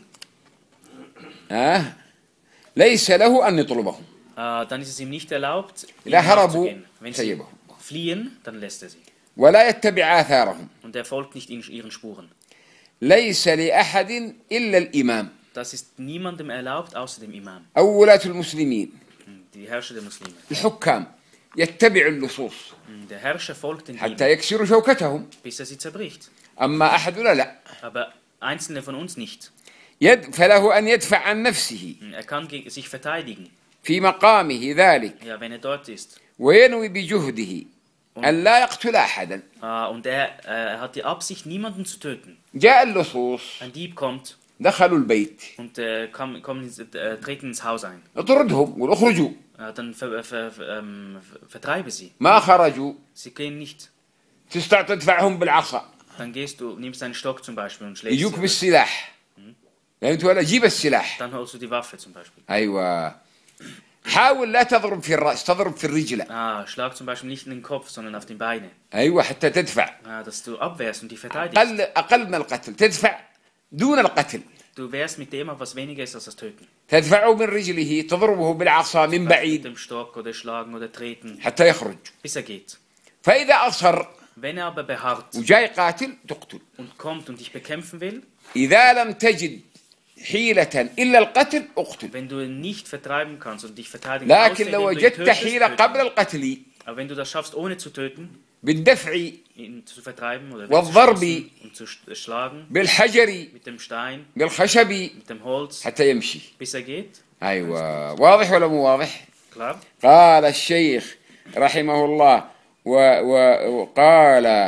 Speaker 1: آه ليس له أن يطلبهم.
Speaker 2: ah, dann ist es ihm nicht erlaubt, ihm
Speaker 1: إذا هربوا
Speaker 2: nachzugehen. Wenn sie
Speaker 1: سيبهم
Speaker 2: fliehen, dann lässt er sie.
Speaker 1: ولا يتبع آثارهم.
Speaker 2: Und er folgt nicht ihren Spuren.
Speaker 1: ليس لأحد إلا الإمام
Speaker 2: Das ist niemandem erlaubt, außer dem Imam,
Speaker 1: أو ولاة المسلمين
Speaker 2: die Herrscher der Muslime.
Speaker 1: الحكام يتبع اللصوص
Speaker 2: Der Herrscher folgt den
Speaker 1: حتى
Speaker 2: Dieben,
Speaker 1: يكسر شوكتهم.
Speaker 2: bis er sie zerbricht.
Speaker 1: أما أحدنا لا.
Speaker 2: Aber Einzelne von uns nicht.
Speaker 1: يد فله أن يدفع عن نفسه
Speaker 2: Er kann gegen sich verteidigen,
Speaker 1: في مقامه ذلك
Speaker 2: ja, wenn er dort ist.
Speaker 1: وينوي بجهده أن لا يقتل أحدا.
Speaker 2: Ah, und er, äh, er hat die Absicht, niemanden zu töten.
Speaker 1: جاء اللصوص
Speaker 2: Ein Dieb kommt
Speaker 1: دخلوا البيت
Speaker 2: und äh, kommen, kommen, äh, treten ins Haus ein.
Speaker 1: اطردهم قل اخرجوا.
Speaker 2: Ja, dann ver, ver, ver, ähm, vertreibe sie.
Speaker 1: ما خرجوا
Speaker 2: Sie gehen nicht.
Speaker 1: تستطيع تدفعهم بالعصا.
Speaker 2: Dann gehst du, nimmst einen Stock zum Beispiel und schlägst
Speaker 1: يجوك
Speaker 2: sie.
Speaker 1: بالسلاح. فهمت ولا؟ جيب السلاح.
Speaker 2: Dann holst du die Waffe zum Beispiel.
Speaker 1: أيوة. حاول لا تضرب في الرأس تضرب في الرجل.
Speaker 2: Ah, schlag zum Beispiel nicht in den Kopf, sondern auf die Beine.
Speaker 1: أيوة حتى تدفع.
Speaker 2: Ah, dass du abwehrst und die verteidigst.
Speaker 1: أقل أقل من القتل تدفع دون القتل.
Speaker 2: Du wehrst mit dem ab, was weniger ist als das Töten.
Speaker 1: تدفعه من رجله تضربه بالعصا من
Speaker 2: Mit
Speaker 1: بعيد
Speaker 2: dem Stock oder schlagen oder treten,
Speaker 1: حتى يخرج.
Speaker 2: bis er geht.
Speaker 1: فإذا أصر
Speaker 2: Wenn er aber beharrt
Speaker 1: وجاي قاتل تقتل.
Speaker 2: und kommt und dich bekämpfen will,
Speaker 1: إذا لم تجد حيلة إلا القتل اقتل.
Speaker 2: wenn du ihn nicht vertreiben kannst und dich verteidigen
Speaker 1: لكن
Speaker 2: außer
Speaker 1: لو
Speaker 2: indem du ihn
Speaker 1: وجدت
Speaker 2: tötest,
Speaker 1: حيلة
Speaker 2: töten.
Speaker 1: قبل القتل
Speaker 2: Aber wenn du das schaffst, ohne zu töten,
Speaker 1: بالدفع
Speaker 2: ihn zu vertreiben oder
Speaker 1: والضرب
Speaker 2: wegzustoßen und zu sch- schlagen,
Speaker 1: بالحجر
Speaker 2: mit dem Stein,
Speaker 1: بالخشب
Speaker 2: mit dem Holz,
Speaker 1: حتى يمشي.
Speaker 2: bis er geht,
Speaker 1: أيوة واضح ولا مو واضح؟
Speaker 2: klar.
Speaker 1: قال الشيخ رحمه الله و و وقال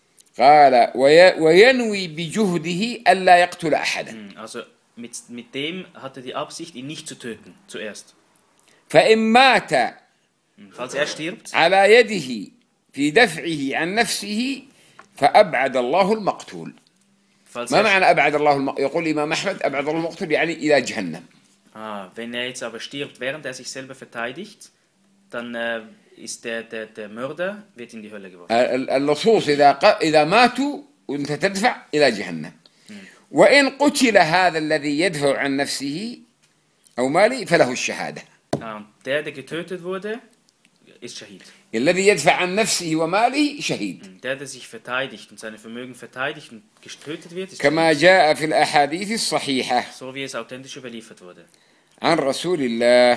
Speaker 1: قال وي وينوي بجهده ألا يقتل أحدا.
Speaker 2: Hm, Also mit, mit dem hat er die Absicht, ihn nicht zu töten, zuerst.
Speaker 1: فإن مات
Speaker 2: Hm, Falls er stirbt,
Speaker 1: على يده في دفعه عن نفسه فأبعد الله المقتول.
Speaker 2: falls
Speaker 1: ما
Speaker 2: er,
Speaker 1: معنى أبعد الله المقتول؟ يقول الإمام أحمد أبعد الله المقتول يعني إلى جهنم.
Speaker 2: ah, wenn er jetzt aber stirbt, während er sich selber verteidigt, dann äh, ist der, der, der Mörder wird in die Hölle geworfen.
Speaker 1: ال- اللصوص إذا ق- إذا ماتوا وأنت تدفع إلى جهنم. وإن قتل هذا الذي يدفع عن نفسه أو ماله فله الشهادة.
Speaker 2: Ah, und der, der getötet wurde, ist Shahid.
Speaker 1: الذي يدفع عن نفسه وماله شهيد.
Speaker 2: Der, der sich verteidigt und seine Vermögen verteidigt und getötet wird, ist
Speaker 1: كما جاء في الأحاديث الصحيحة
Speaker 2: so wie es authentisch überliefert wurde.
Speaker 1: عن رسول الله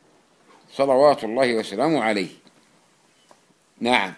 Speaker 1: صلوات الله وسلامه عليه. نعم.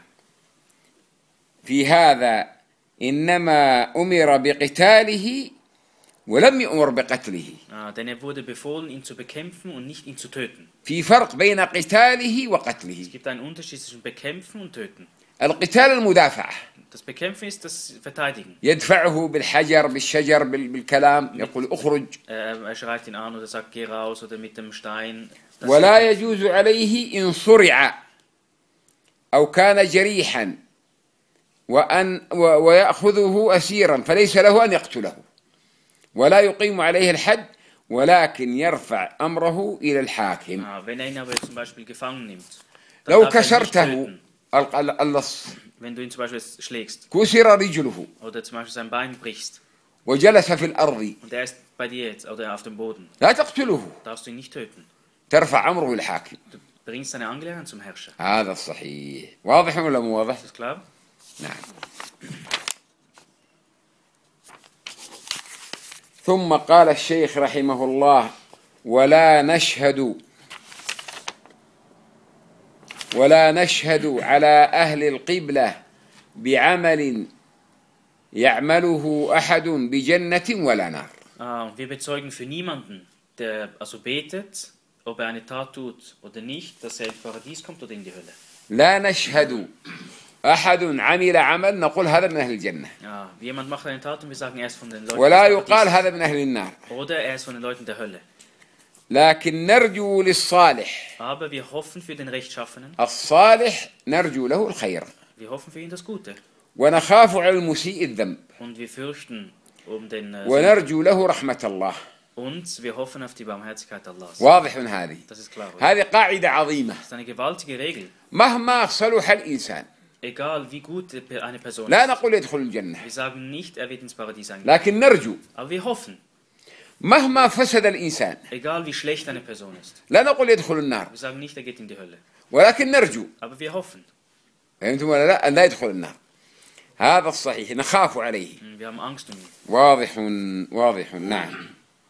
Speaker 1: في هذا إنما أمر بقتاله ولم يؤمر بقتله.
Speaker 2: Ah, denn er wurde befohlen, ihn zu bekämpfen und nicht ihn zu töten.
Speaker 1: في فرق بين قتاله
Speaker 2: Es
Speaker 1: وقتله.
Speaker 2: gibt einen Unterschied zwischen Bekämpfen und Töten.
Speaker 1: القتال المدافعة
Speaker 2: Das Bekämpfen ist das Verteidigen.
Speaker 1: يدفعه بالحجر بالشجر بال- بالكلام يقول اخرج.
Speaker 2: Er, er schreit ihn an oder sagt, geh raus oder mit dem Stein. Das
Speaker 1: ولا يجوز عليه إن صرع أو كان جريحا وأن و- ويأخذه أسيرا فليس له أن يقتله ولا يقيم عليه الحد ولكن يرفع أمره إلى الحاكم.
Speaker 2: Ah, wenn er ihn aber zum Beispiel gefangen nimmt, dann
Speaker 1: لو
Speaker 2: darf er ihn nicht
Speaker 1: كسرته
Speaker 2: töten.
Speaker 1: ال- ال- اللص
Speaker 2: Wenn du ihn zum Beispiel schlägst
Speaker 1: كسر رجله
Speaker 2: oder zum Beispiel sein Bein brichst
Speaker 1: وجلس في الأرض
Speaker 2: und er ist bei dir jetzt oder auf dem Boden,
Speaker 1: لا تقتله،
Speaker 2: darfst du ihn nicht töten.
Speaker 1: ترفع أمره إلى الحاكم.
Speaker 2: Du bringst seine Angelegenheit zum Herrscher.
Speaker 1: هذا الصحيح. واضح ولا مو واضح؟
Speaker 2: Ist das klar?
Speaker 1: نعم. ثم قال الشيخ رحمه الله: ولا نشهد ولا نشهد على أهل القبلة بعمل يعمله أحد بجنة ولا نار.
Speaker 2: Ah, und wir bezeugen für niemanden, der also betet, ob er eine Tat tut oder nicht, dass er ins Paradies kommt oder in die Hölle.
Speaker 1: لا نشهد أحد عمل عمل نقول هذا من أهل الجنة،
Speaker 2: Ja, jemand macht eine Tat und wir sagen, er ist von den Leuten
Speaker 1: ولا
Speaker 2: des
Speaker 1: يقال
Speaker 2: Paradies.
Speaker 1: هذا من أهل النار،
Speaker 2: Oder er ist von den Leuten der Hölle.
Speaker 1: لكن نرجو للصالح.
Speaker 2: Aber wir hoffen für den Rechtschaffenen,
Speaker 1: الصالح نرجو له الخير،
Speaker 2: wir hoffen für ihn das Gute.
Speaker 1: ونخاف على المسيء الذنب،
Speaker 2: Und wir fürchten um den äh,
Speaker 1: ونرجو له رحمة الله.
Speaker 2: und wir hoffen auf die Barmherzigkeit Allahs.
Speaker 1: واضح من هذه.
Speaker 2: Das ist klar. Oder?
Speaker 1: هذه قاعدة عظيمة.
Speaker 2: Das ist eine gewaltige Regel.
Speaker 1: مهما صلح الإنسان
Speaker 2: Egal wie gut eine Person
Speaker 1: لا
Speaker 2: ist.
Speaker 1: نقول يدخل الجنة،
Speaker 2: Wir sagen nicht, er wird ins Paradies eingehen.
Speaker 1: لكن نرجو.
Speaker 2: Aber wir hoffen.
Speaker 1: مهما فسد الإنسان
Speaker 2: Egal wie schlecht eine Person ist.
Speaker 1: لا نقول يدخل النار،
Speaker 2: Wir sagen nicht, er geht in die Hölle.
Speaker 1: ولكن نرجو.
Speaker 2: Aber wir hoffen.
Speaker 1: فهمتم ولا لا؟ أن لا يدخل النار. هذا الصحيح، نخاف عليه.
Speaker 2: Wir haben Angst um ihn.
Speaker 1: واضح واضح. نعم.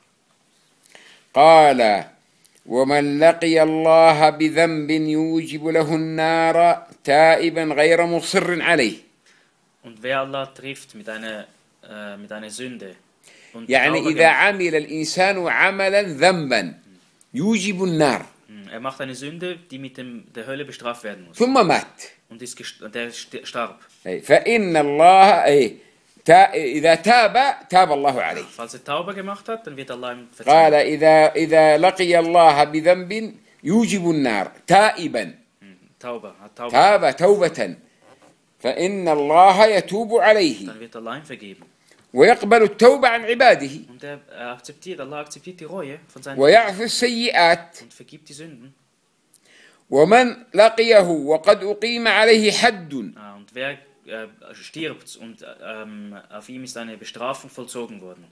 Speaker 1: قال: ومن لقي الله بذنب يوجب له النار تائبا غير مصر عليه.
Speaker 2: Und wer Allah trifft mit einer, äh, mit einer Sünde. Und
Speaker 1: يعني
Speaker 2: Tauber
Speaker 1: إذا
Speaker 2: gemacht-
Speaker 1: عمل الإنسان عملا ذنبا يوجب النار
Speaker 2: Er macht eine Sünde, die mit dem, der Hölle bestraft werden muss.
Speaker 1: ثم مات،
Speaker 2: Und ist gest- der st- starb.
Speaker 1: أي فإن الله أي تا إذا تاب تاب الله عليه.
Speaker 2: Falls er Tauber gemacht hat, dann wird Allah ihm
Speaker 1: قال:
Speaker 2: verzeihen.
Speaker 1: إذا إذا لقي الله بذنب يوجب النار تائبا
Speaker 2: Tauber, hat Tauber.
Speaker 1: تاب توبة فإن الله يتوب عليه
Speaker 2: Dann wird Allah ihm vergeben.
Speaker 1: ويقبل التوبة عن عباده
Speaker 2: Und er, er akzeptiert, Allah akzeptiert die Reue von seinen
Speaker 1: ويعفو السيئات.
Speaker 2: und vergibt die Sünden.
Speaker 1: ومن لقيه وقد أقيم عليه حد
Speaker 2: Ah, und wer äh, stirbt und ähm, auf ihm ist eine Bestrafung vollzogen worden.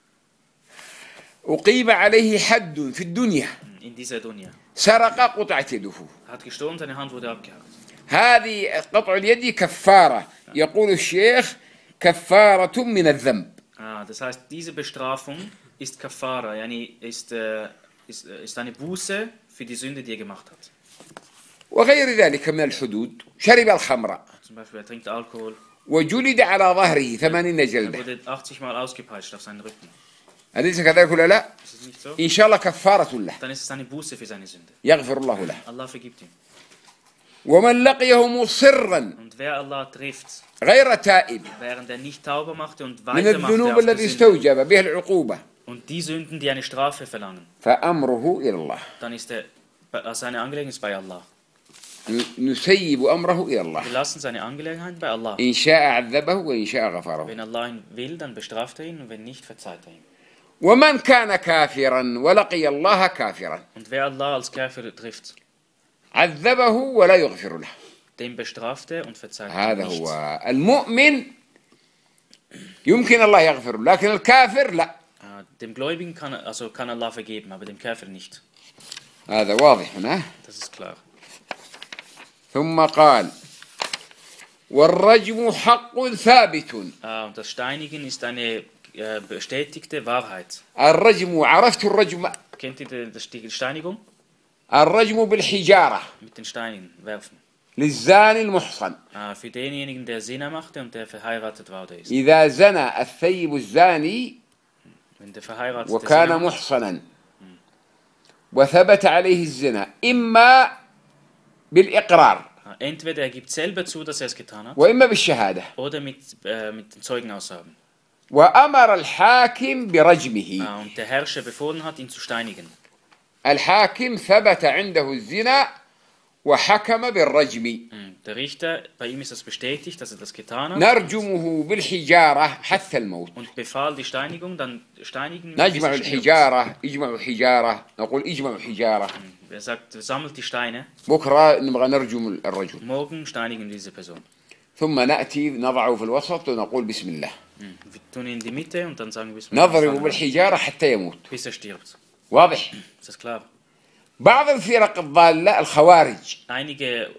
Speaker 1: أقيم عليه حد في الدنيا
Speaker 2: In dieser Dunya.
Speaker 1: سرق قطعت يده.
Speaker 2: Er hat gestohlen, seine Hand wurde abgehakt.
Speaker 1: هذه قطع اليد كفارة، يقول الشيخ كفارة من الذنب.
Speaker 2: Ah, das heißt, diese Bestrafung ist Kafara, yani ist, äh, ist, äh, ist eine Buße für die Sünde, die er gemacht hat.
Speaker 1: وغير ذلك من الحدود. شرب الخمر
Speaker 2: Zum Beispiel, er trinkt Alkohol,
Speaker 1: وجلد على ظهره ثمانين
Speaker 2: er
Speaker 1: جلدة.
Speaker 2: wurde achtzig Mal ausgepeitscht auf seinen Rücken.
Speaker 1: أليس كذلك ولا لا؟
Speaker 2: Ist es nicht so?
Speaker 1: إن شاء الله كفارة له،
Speaker 2: Dann ist es eine Buße für seine Sünde.
Speaker 1: يغفر الله له.
Speaker 2: Allah vergibt ihm.
Speaker 1: ومن لقيه مصرا
Speaker 2: Und wer Allah trifft,
Speaker 1: غير تائب
Speaker 2: während er nicht Tauber machte und
Speaker 1: من
Speaker 2: weitermachte
Speaker 1: الذنوب
Speaker 2: auf die
Speaker 1: الذي
Speaker 2: Sünde,
Speaker 1: استوجب به العقوبة
Speaker 2: und die Sünden, die eine Strafe verlangen,
Speaker 1: فأمره إلى الله.
Speaker 2: dann ist er, seine Angelegenheit bei Allah.
Speaker 1: نسيب أمره إلى الله.
Speaker 2: Wir lassen seine Angelegenheit bei Allah.
Speaker 1: إن شاء عذبه وإن شاء غفره.
Speaker 2: Wenn Allah ihn will, dann bestraft er ihn und wenn nicht, verzeiht er ihn.
Speaker 1: ومن كان كافرا ولقي الله كافرا
Speaker 2: Und wer Allah als Kafir trifft,
Speaker 1: عذبه ولا يغفر له.
Speaker 2: dem bestraft er und verzeiht
Speaker 1: هذا
Speaker 2: ihm nichts.
Speaker 1: هو المؤمن يمكن الله يغفر له، لكن الكافر لا.
Speaker 2: Ah, Dem Gläubigen kann, also kann Allah vergeben, aber dem Kafir nicht.
Speaker 1: هذا واضح هنا.
Speaker 2: Das ist klar.
Speaker 1: ثم قال: والرجم حق ثابت.
Speaker 2: Ah, und das Steinigen ist eine äh, bestätigte Wahrheit.
Speaker 1: الرجم عرفت الرجم
Speaker 2: Kennt ihr die, das- die Steinigung?
Speaker 1: الرجم بالحجارة
Speaker 2: Mit den Steinen werfen.
Speaker 1: للزاني المحصن.
Speaker 2: Ah, für denjenigen, der Zina machte und der verheiratet war, der ist.
Speaker 1: إذا زنى الثيب الزاني
Speaker 2: Wenn der verheiratete
Speaker 1: وكان
Speaker 2: Zina macht,
Speaker 1: محصنا وثبت عليه الزنا إما بالإقرار
Speaker 2: ah, entweder er gibt selber zu, dass er es getan hat,
Speaker 1: وإما بالشهادة
Speaker 2: oder mit, äh, mit den Zeugenaussagen.
Speaker 1: وأمر الحاكم برجمه.
Speaker 2: Ah, und der Herrscher befohlen hat, ihn zu steinigen.
Speaker 1: الحاكم ثبت عنده الزنا وحكم بالرجم
Speaker 2: Der Richter, bei ihm ist das bestätigt, dass er das getan hat.
Speaker 1: نرجمه بالحجارة حتى الموت.
Speaker 2: Und befahl die Steinigung, dann steinigen wir.
Speaker 1: نجمع الحجارة اجمعوا حجارة نقول اجمعوا حجارة.
Speaker 2: Er sagt, sammelt die Steine.
Speaker 1: بكرة نبغى نرجم الرجل.
Speaker 2: Morgen steinigen diese Person.
Speaker 1: ثم نأتي نضعه في الوسط ونقول بسم الله.
Speaker 2: Wir tun ihn in die Mitte und dann sagen wir Bismillah.
Speaker 1: نضرب بالحجارة حتى يموت.
Speaker 2: Bis er stirbt.
Speaker 1: واضح؟
Speaker 2: Ist das klar?
Speaker 1: بعض الفرق الضالة الخوارج
Speaker 2: Einige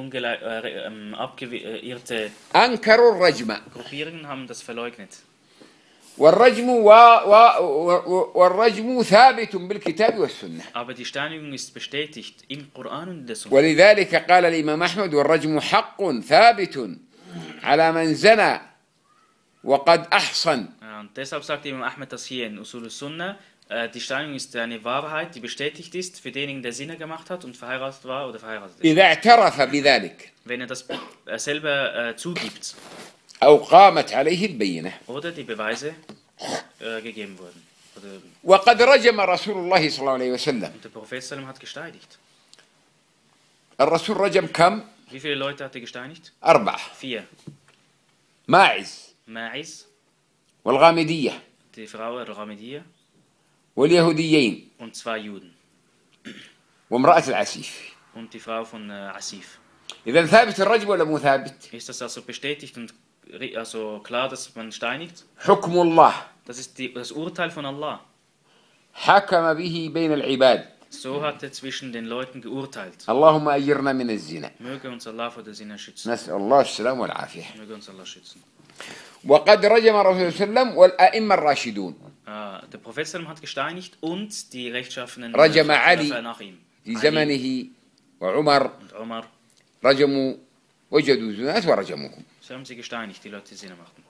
Speaker 2: äh, abgeirrte
Speaker 1: أنكروا الرجم.
Speaker 2: Gruppierungen haben das verleugnet.
Speaker 1: والرجم و... و... والرجم ثابت بالكتاب والسنة.
Speaker 2: Aber die Steinigung ist bestätigt im Koran und in der Sunna.
Speaker 1: ولذلك قال الإمام أحمد والرجم حق ثابت على من زنى وقد أحصن.
Speaker 2: Ja, und deshalb sagt Imam Ahmed das hier in Usul al-Sunnah. Die Steinigung ist eine Wahrheit, die bestätigt ist für denjenigen, der Sinne gemacht hat und verheiratet war oder verheiratet ist.
Speaker 1: إذا اعترف بذلك.
Speaker 2: Wenn er das selber äh, zugibt.
Speaker 1: أو قامت عليه البينة.
Speaker 2: Oder die Beweise äh, gegeben wurden. Oder
Speaker 1: وقد رجم رسول الله صلى الله عليه وسلم.
Speaker 2: und der Prophet Sallam hat gesteinigt.
Speaker 1: الرسول رجم كم؟
Speaker 2: Wie viele Leute hat er gesteinigt?
Speaker 1: أربعة.
Speaker 2: Vier.
Speaker 1: ماعز.
Speaker 2: Ma'iz.
Speaker 1: والغامدية.
Speaker 2: Die Frau Al-Ghamidiyya.
Speaker 1: واليهوديين.
Speaker 2: Und zwei Juden.
Speaker 1: وامرأة العسيف.
Speaker 2: Und die Frau von äh, Asif.
Speaker 1: إذا ثابت الرجم ولا مو ثابت؟
Speaker 2: Ist das also bestätigt und also klar, dass man steinigt?
Speaker 1: حكم الله.
Speaker 2: Das ist die, das Urteil von Allah.
Speaker 1: حكم به بين العباد.
Speaker 2: So hat er zwischen den Leuten geurteilt.
Speaker 1: اللهم أجرنا من الزنا.
Speaker 2: Möge uns Allah vor der Sinne schützen.
Speaker 1: نسأل الله السلام والعافية.
Speaker 2: Möge uns Allah schützen.
Speaker 1: وقد رجم الرسول صلى الله عليه وسلم والأئمة الراشدون.
Speaker 2: Ah, der Prophet Sallam hat gesteinigt und die rechtschaffenen
Speaker 1: رجم علي
Speaker 2: nach ihm.
Speaker 1: في زمنه وعمر
Speaker 2: Und Omar.
Speaker 1: رجموا وجدوا زنات ورجموهم.
Speaker 2: So haben sie gesteinigt, die Leute, die Sinne machten.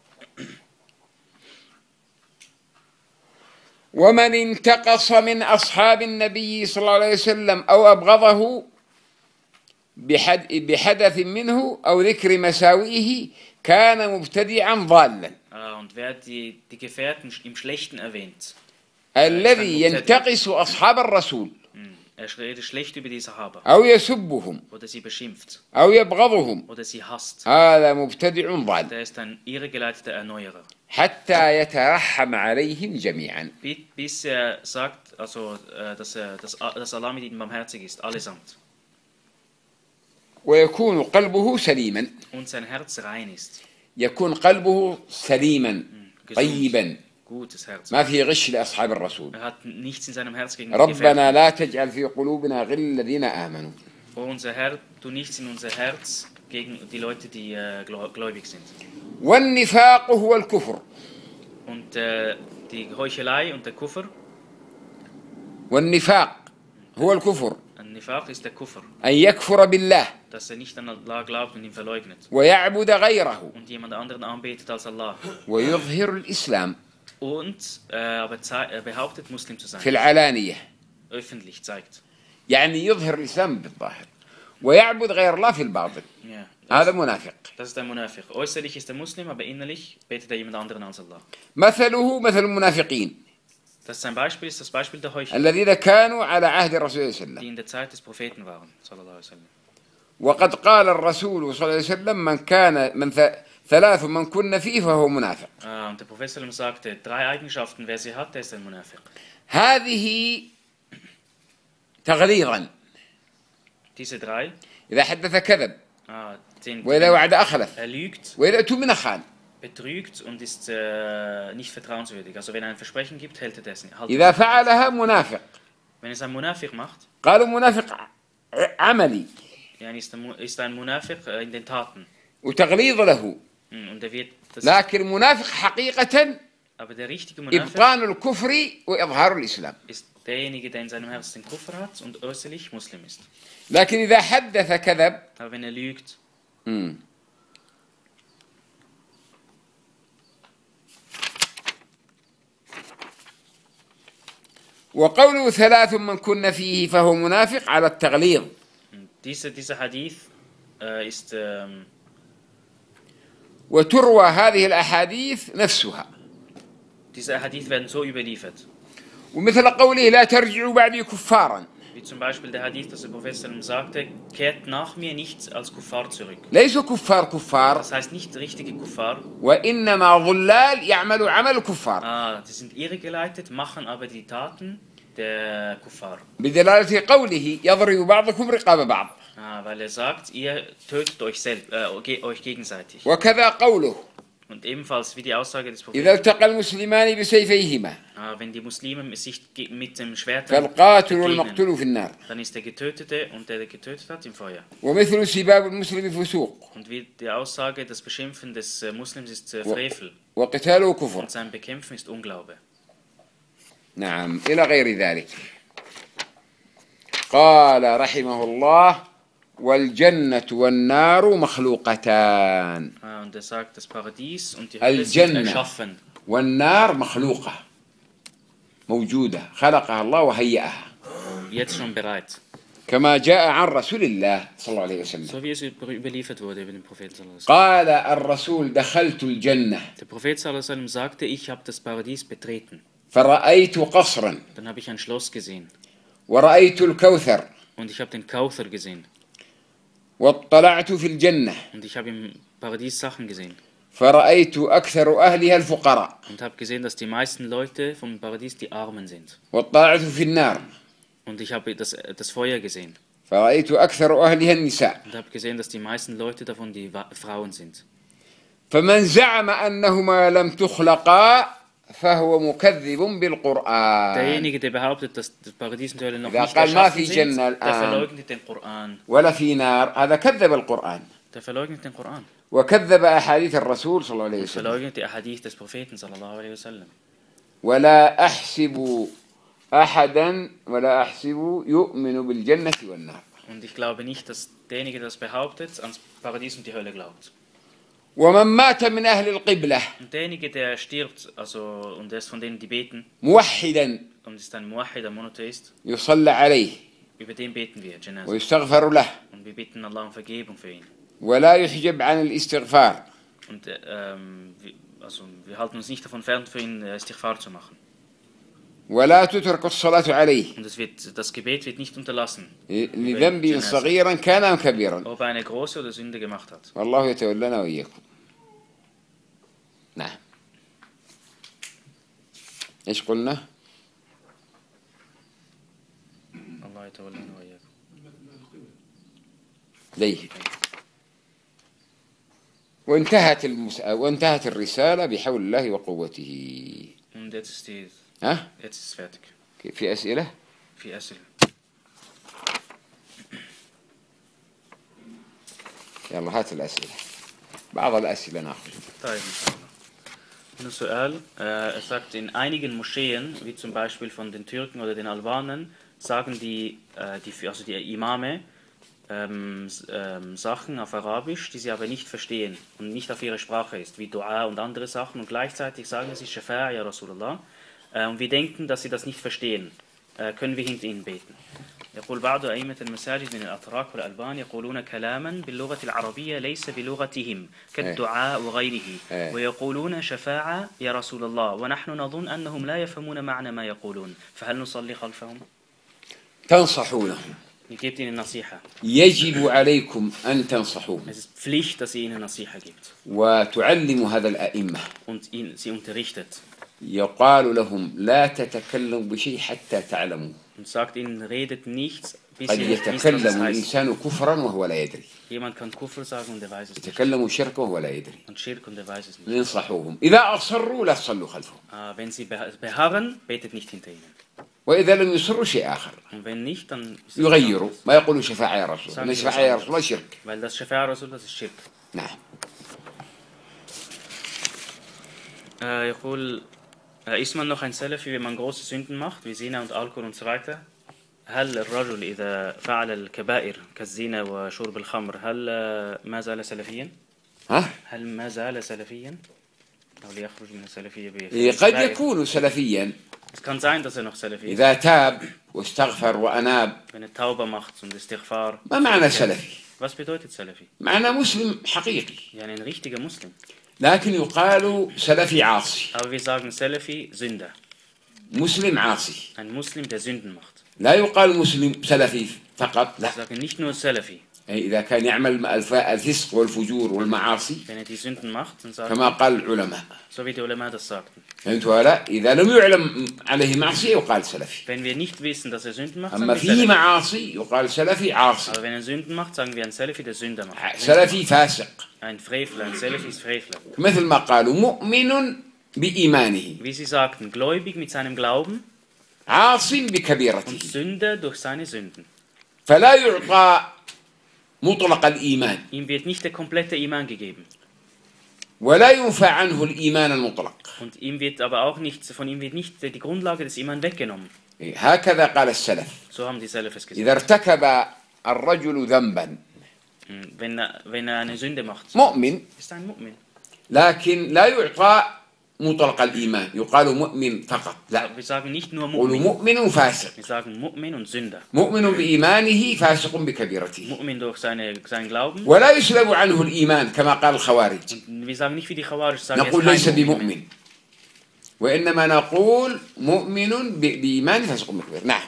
Speaker 1: ومن انتقص من أصحاب النبي صلى الله عليه وسلم أو أبغضه بحد بحدث منه أو ذكر مساوئه كان مبتدعا ضالا.
Speaker 2: Und wer die, die Gefährten im Schlechten erwähnt.
Speaker 1: الذي ينتقص أصحاب الرسول.
Speaker 2: Er redet schlecht über die Sahaba.
Speaker 1: أو يسبهم.
Speaker 2: Oder sie beschimpft.
Speaker 1: أو يبغضهم.
Speaker 2: Oder sie hasst.
Speaker 1: هذا مبتدع ضال.
Speaker 2: Der ist ein irregeleiteter Erneuerer.
Speaker 1: حتى يترحم عليهم جميعا.
Speaker 2: Bis er sagt, also, dass, er, dass, dass Allah mit ihnen barmherzig ist, allesamt.
Speaker 1: ويكون قلبه سليما.
Speaker 2: Und sein Herz rein ist.
Speaker 1: يكون قلبه سليما طيبا.
Speaker 2: Gutes Herz.
Speaker 1: ما في غش لأصحاب الرسول.
Speaker 2: Er hat nichts in seinem Herz gegen die
Speaker 1: ربنا لا تجعل في قلوبنا غل الذين آمنوا.
Speaker 2: Oh, unser Herr, tu nichts in unser Herz gegen die Leute, die äh, gläubig sind.
Speaker 1: والنفاق هو الكفر.
Speaker 2: Und äh, die Heuchelei und der Kufr.
Speaker 1: والنفاق هو الكفر.
Speaker 2: Nifaq ist der Kufr.
Speaker 1: أن يكفر بالله.
Speaker 2: Dass er nicht an Allah glaubt und ihn verleugnet.
Speaker 1: ويعبد غيره.
Speaker 2: Und jemand anderen anbetet als Allah.
Speaker 1: ويظهر الإسلام.
Speaker 2: Und äh, aber er behauptet, Muslim zu sein.
Speaker 1: في العلانية.
Speaker 2: Öffentlich zeigt.
Speaker 1: يعني يظهر الإسلام بالظاهر. ويعبد غير الله في الباطن.
Speaker 2: Ja,
Speaker 1: هذا منافق.
Speaker 2: Das ist ein Munafiq. Äußerlich ist er Muslim, aber innerlich betet er jemand anderen als Allah.
Speaker 1: مثله مثل المنافقين.
Speaker 2: Das ist ein Beispiel, ist das Beispiel der Heuchler.
Speaker 1: الذين كانوا على عهد الرسول صلى الله عليه وسلم.
Speaker 2: Die in der Zeit des Propheten waren, sallallahu alaihi wasallam.
Speaker 1: وقد قال الرسول صلى الله عليه وسلم من كان من ثلاث من كن فيه فهو منافق.
Speaker 2: Ah, und der Prophet sallam sagte, drei Eigenschaften, wer sie hat, der ist ein Munafiq.
Speaker 1: هذه تغليظا.
Speaker 2: Diese drei.
Speaker 1: إذا حدث كذب.
Speaker 2: Ah, den,
Speaker 1: وإذا وعد أخلف.
Speaker 2: Er lügt.
Speaker 1: وإذا اؤتمن خان.
Speaker 2: Betrügt und ist äh, nicht vertrauenswürdig. Also wenn er ein Versprechen gibt, hält er das nicht.
Speaker 1: إذا فعلها منافق.
Speaker 2: Wenn es ein Munafiq macht.
Speaker 1: قالوا منافق عملي.
Speaker 2: Ja, ist ein, ist ein Munafiq in den Taten.
Speaker 1: وتغليظ له.
Speaker 2: Und er wird das
Speaker 1: لكن منافق حقيقة.
Speaker 2: Aber der richtige Munafiq
Speaker 1: إبطان الكفر وإظهار الإسلام.
Speaker 2: ist derjenige, der in seinem Herzen den Kufr hat und äußerlich Muslim ist.
Speaker 1: لكن إذا حدث كذب.
Speaker 2: Aber wenn er lügt.
Speaker 1: مم. وقوله ثلاث من كن فيه فهو منافق على التغليظ.
Speaker 2: Dieser, dieser Hadith äh, ist ähm,
Speaker 1: وتروى هذه الأحاديث نفسها.
Speaker 2: Diese Hadith werden so überliefert.
Speaker 1: ومثل قوله لا ترجعوا بعدي كفارا.
Speaker 2: Wie zum Beispiel der Hadith, dass der Prophet sagte, kehrt nach mir nicht als Kuffar zurück.
Speaker 1: ليسوا كفار كفار
Speaker 2: Das heißt nicht richtige Kuffar.
Speaker 1: وإنما ضلال يعملوا عمل الكفار
Speaker 2: Ah, die sind irregeleitet, machen aber die Taten der Kuffar.
Speaker 1: بدلالة قوله يضرب بعضكم رقاب بعض
Speaker 2: Ah, weil er sagt, ihr tötet euch selbst, äh, euch gegenseitig.
Speaker 1: وكذا قوله
Speaker 2: Und ebenfalls wie die Aussage des
Speaker 1: إذا
Speaker 2: Propheten,
Speaker 1: التقى المسلمان بسيفيهما
Speaker 2: ah, wenn die Muslime sich mit dem Schwert
Speaker 1: فالقاتل
Speaker 2: begegnen,
Speaker 1: والمقتول في النار
Speaker 2: dann ist der Getötete und der, der getötet hat, im Feuer.
Speaker 1: ومثل سباب المسلم فسوق
Speaker 2: Und wie die Aussage, das Beschimpfen des äh, Muslims ist äh, Frevel
Speaker 1: وقتاله كفر
Speaker 2: und sein Bekämpfen ist Unglaube.
Speaker 1: نعم إلى غير ذلك قال رحمه الله والجنة والنار مخلوقتان
Speaker 2: Ah, und er sagt, das Paradies und die Hölle sind
Speaker 1: الجنة
Speaker 2: erschaffen.
Speaker 1: والنار مخلوقة موجودة خلقها الله وهيئها
Speaker 2: Jetzt schon bereit.
Speaker 1: كما جاء عن رسول الله صلى الله عليه وسلم
Speaker 2: So wie es überliefert wurde über den Propheten sallallahu alaihi
Speaker 1: قال الرسول دخلت الجنة
Speaker 2: wasallam. Der Prophet sallallahu alaihi wasallam sagte, ich habe das Paradies betreten.
Speaker 1: فرأيت قصرا
Speaker 2: Dann habe ich ein Schloss gesehen
Speaker 1: ورأيت الكوثر
Speaker 2: und ich habe den Kauthar gesehen
Speaker 1: واطلعت في الجنة
Speaker 2: und ich habe im Paradies Sachen gesehen
Speaker 1: فرأيت أكثر أهلها الفقراء
Speaker 2: und habe gesehen, dass die meisten Leute vom Paradies die Armen sind.
Speaker 1: واطلعت في النار
Speaker 2: Und ich habe das, das Feuer gesehen
Speaker 1: فرأيت أكثر أهلها النساء
Speaker 2: und habe gesehen, dass die meisten Leute davon die Wa- Frauen sind.
Speaker 1: فمن زعم أنهما لم تخلقا فهو مكذب بالقرآن
Speaker 2: Derjenige, der behauptet, dass das Paradies und die Hölle noch
Speaker 1: إذا
Speaker 2: nicht
Speaker 1: قال ما في
Speaker 2: erschaffen sind,
Speaker 1: جنة
Speaker 2: der
Speaker 1: الآن
Speaker 2: verleugnet den Koran.
Speaker 1: ولا في نار هذا كذب القرآن
Speaker 2: Der verleugnet den Koran.
Speaker 1: وكذب أحاديث الرسول صلى الله عليه وسلم
Speaker 2: Verleugnet die Ahadith des Propheten sallallahu alaihi wasallam.
Speaker 1: ولا أحسب أحدا ولا أحسب يؤمن بالجنة والنار
Speaker 2: Und ich glaube nicht, dass derjenige, der das behauptet, ans Paradies und die Hölle glaubt.
Speaker 1: ومن مات من أهل القبلة
Speaker 2: Und derjenige, der stirbt, also und der ist von denen, die beten,
Speaker 1: موحدا
Speaker 2: und ist ein Muwahhid, ein Monotheist,
Speaker 1: يصلى عليه
Speaker 2: über den beten wir, Janazah.
Speaker 1: ويستغفر له
Speaker 2: Und wir bitten Allah um Vergebung für ihn.
Speaker 1: ولا يحجب عن الاستغفار
Speaker 2: Und äh, ähm, wir, also, wir halten uns nicht davon fern, für ihn äh, Istighfar zu machen.
Speaker 1: ولا تترك الصلاة عليه
Speaker 2: Und es wird, das Gebet wird nicht unterlassen,
Speaker 1: لذنب صغيرا كان أم كبيرا
Speaker 2: ob er eine große oder Sünde gemacht hat.
Speaker 1: والله يتولنا وإياكم نعم إيش قلنا
Speaker 2: Allah yatawallana wa iyyakum.
Speaker 1: ليه وانتهت المس... وانتهت الرسالة بحول الله وقوته
Speaker 2: Und jetzt ist, die,
Speaker 1: ها
Speaker 2: jetzt ist es fertig.
Speaker 1: في أسئلة
Speaker 2: Für Essel.
Speaker 1: يلا هات الأسئلة بعض الأسئلة ناخذ
Speaker 2: طيب, inshallah. Su'al, äh, er sagt, in einigen Moscheen, wie zum Beispiel von den Türken oder den Albanern, sagen die, äh, die, also die Imame ähm, ähm, Sachen auf Arabisch, die sie aber nicht verstehen und nicht auf ihre Sprache ist, wie Dua und andere Sachen. Und gleichzeitig sagen sie Shafa'a ya Rasulallah. Äh, und wir denken, dass sie das nicht verstehen. Äh, können wir hinter ihnen beten. يقول بعض أئمة المساجد من الأتراك والألبان يقولون كلاما باللغة العربية ليس بلغتهم كالدعاء وغيره ويقولون شفاعة يا رسول الله ونحن نظن أنهم لا يفهمون معنى ما يقولون فهل نصلي خلفهم؟
Speaker 1: تنصحونهم
Speaker 2: gebt ihnen Nasiha.
Speaker 1: يجب عليكم أن تنصحوهم
Speaker 2: Es ist Pflicht, dass ihr ihnen Nasiha gibt
Speaker 1: وتعلموا هذا الأئمة
Speaker 2: und ihn, sie unterrichtet.
Speaker 1: يقال لهم لا تتكلموا بشيء حتى تعلموا
Speaker 2: Und sagt ihnen, redet nichts, bis
Speaker 1: قد
Speaker 2: ihr nicht wisst, was es
Speaker 1: يتكلم
Speaker 2: heißt.
Speaker 1: الإنسان كفرا وهو لا يدري
Speaker 2: Jemand kann Kufr sagen und er weiß es nicht.
Speaker 1: يتكلم شركا وهو لا يدري
Speaker 2: Und Schirk und er weiß es nicht.
Speaker 1: ينصحوهم إذا أصروا لا تصلوا خلفهم
Speaker 2: Ah, wenn sie beha- beharren, betet nicht hinter ihnen.
Speaker 1: وإذا لم يصروا شيء آخر
Speaker 2: Und wenn nicht, dann ist es
Speaker 1: يغيروا
Speaker 2: was anderes.
Speaker 1: ما يقولوا شفاعة يا رسول
Speaker 2: Sagen
Speaker 1: الله
Speaker 2: sie
Speaker 1: شفاعة
Speaker 2: was
Speaker 1: يا
Speaker 2: anderes.
Speaker 1: رسول الله شرك
Speaker 2: Weil das Shafa'a Rasul, das ist Schirk.
Speaker 1: نعم
Speaker 2: Äh, يقول, äh, ist man noch ein Salafi, wenn man große Sünden macht, wie Zina und Alkohol und so weiter? هل الرجل إذا فعل الكبائر كالزنا وشرب الخمر هل ما زال سلفيا؟
Speaker 1: ها
Speaker 2: هل ما زال سلفيا؟ أو ليخرج من السلفية
Speaker 1: إيه، قد يكون سلفيا
Speaker 2: Es kann sein, dass er noch Salafi ist,
Speaker 1: إذا تاب واستغفر وأناب
Speaker 2: wenn er Tauba macht und Istighfar.
Speaker 1: ما معنى سلفي
Speaker 2: Was bedeutet Salafi?
Speaker 1: معنى مسلم حقيقي
Speaker 2: Ja, ein richtiger Muslim.
Speaker 1: لكن يقال سلفي عاصي
Speaker 2: Aber wir sagen Salafi, Sünder.
Speaker 1: مسلم عاصي
Speaker 2: Ein Muslim, der Sünden macht.
Speaker 1: لا يقال مسلم سلفي فقط، لا.
Speaker 2: Ich sage nicht nur Salafi.
Speaker 1: إذا كان يعمل الفسق والفجور والمعاصي
Speaker 2: Wenn er die Sünden macht, dann sagt
Speaker 1: كما قال العلماء.
Speaker 2: so wie die Ulama das sagten.
Speaker 1: فهمت ولا؟ إذا لم يعلم عليه معصية يقال سلفي.
Speaker 2: Wenn wir nicht wissen, dass er Sünden macht,
Speaker 1: أما
Speaker 2: sagen wir
Speaker 1: فيه
Speaker 2: Salafi.
Speaker 1: معاصي يقال سلفي عاصي.
Speaker 2: Aber wenn er Sünden macht, sagen wir ein Salafi, der Sünder macht.
Speaker 1: سلفي فاسق.
Speaker 2: Ein Frevler, ein Salafi ist Frevler.
Speaker 1: مثل ما قالوا مؤمن بإيمانه
Speaker 2: Wie sie sagten, gläubig mit seinem Glauben
Speaker 1: عاص
Speaker 2: und
Speaker 1: بكبيرته
Speaker 2: Sünder durch seine Sünden.
Speaker 1: فلا يعطى مطلق الإيمان
Speaker 2: Ihm wird nicht der komplette Iman gegeben.
Speaker 1: ولا ينفى عنه الإيمان المطلق.
Speaker 2: Und ihm wird aber auch nicht, von ihm wird nicht die Grundlage des Iman weggenommen.
Speaker 1: هكذا قال السلف.
Speaker 2: So haben die Salafis gesagt.
Speaker 1: إذا ارتكب الرجل ذنبا
Speaker 2: Wenn er, wenn er eine Sünde macht,
Speaker 1: مؤمن
Speaker 2: ist er ein Mu'min.
Speaker 1: لكن لا يعطى مطلق الإيمان، يقال مؤمن فقط، لا،
Speaker 2: Wir sagen nicht nur
Speaker 1: يقول
Speaker 2: Mu'min,
Speaker 1: مؤمن فاسق.
Speaker 2: wir sagen Mu'min und Sünder.
Speaker 1: مؤمن بإيمانه فاسق بكبيرته.
Speaker 2: Mu'min durch seine, seinen Glauben.
Speaker 1: ولا يسلب عنه الإيمان كما قال الخوارج.
Speaker 2: Und wir sagen nicht wie die Khawarij sagen, er ist
Speaker 1: نقول ليس
Speaker 2: kein Mu'min.
Speaker 1: بمؤمن، وإنما نقول مؤمن بإيمان فاسق بكبيرته. نعم.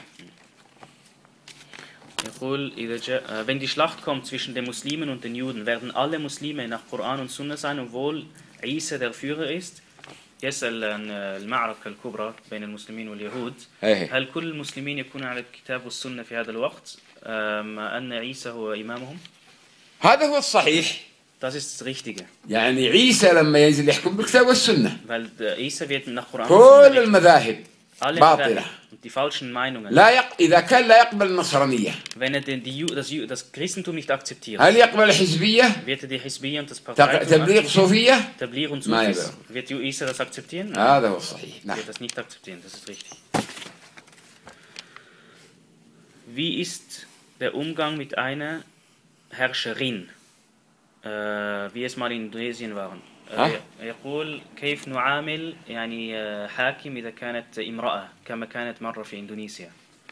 Speaker 2: يقول إذا جاء, wenn die Schlacht kommt zwischen den Muslimen und den Juden, werden alle Muslime nach Koran und Sunna sein, obwohl Isa der Führer ist. يسأل عن المعركة الكبرى بين المسلمين واليهود. هل كل المسلمين يكونون على الكتاب والسنة في هذا الوقت مع أن عيسى هو إمامهم؟
Speaker 1: هذا هو الصحيح.
Speaker 2: Das ist das Richtige.
Speaker 1: يعني عيسى لما ينزل يحكم بالكتاب والسنة.
Speaker 2: Weil Isa wird nach Koran
Speaker 1: كل المذاهب باطلة.
Speaker 2: Die falschen Meinungen.
Speaker 1: لا يق... إذا كان لا يقبل النصرانية.
Speaker 2: Wenn er den, die, das, das Christentum nicht akzeptiert.
Speaker 1: هل يقبل الحزبية؟
Speaker 2: Wird er die Hisbiyya und das Parteitum
Speaker 1: تبليغ صوفية؟
Speaker 2: Tabligh und Sufis. Wird Isa das akzeptieren?
Speaker 1: هذا هو الصحيح. نعم.
Speaker 2: Wird das nicht akzeptieren, das ist richtig. Wie ist der Umgang mit einer Herrscherin, äh, wie es mal in Indonesien waren? يقول كيف نعامل يعني حاكم إذا كانت امرأة كما كانت مرة في إندونيسيا.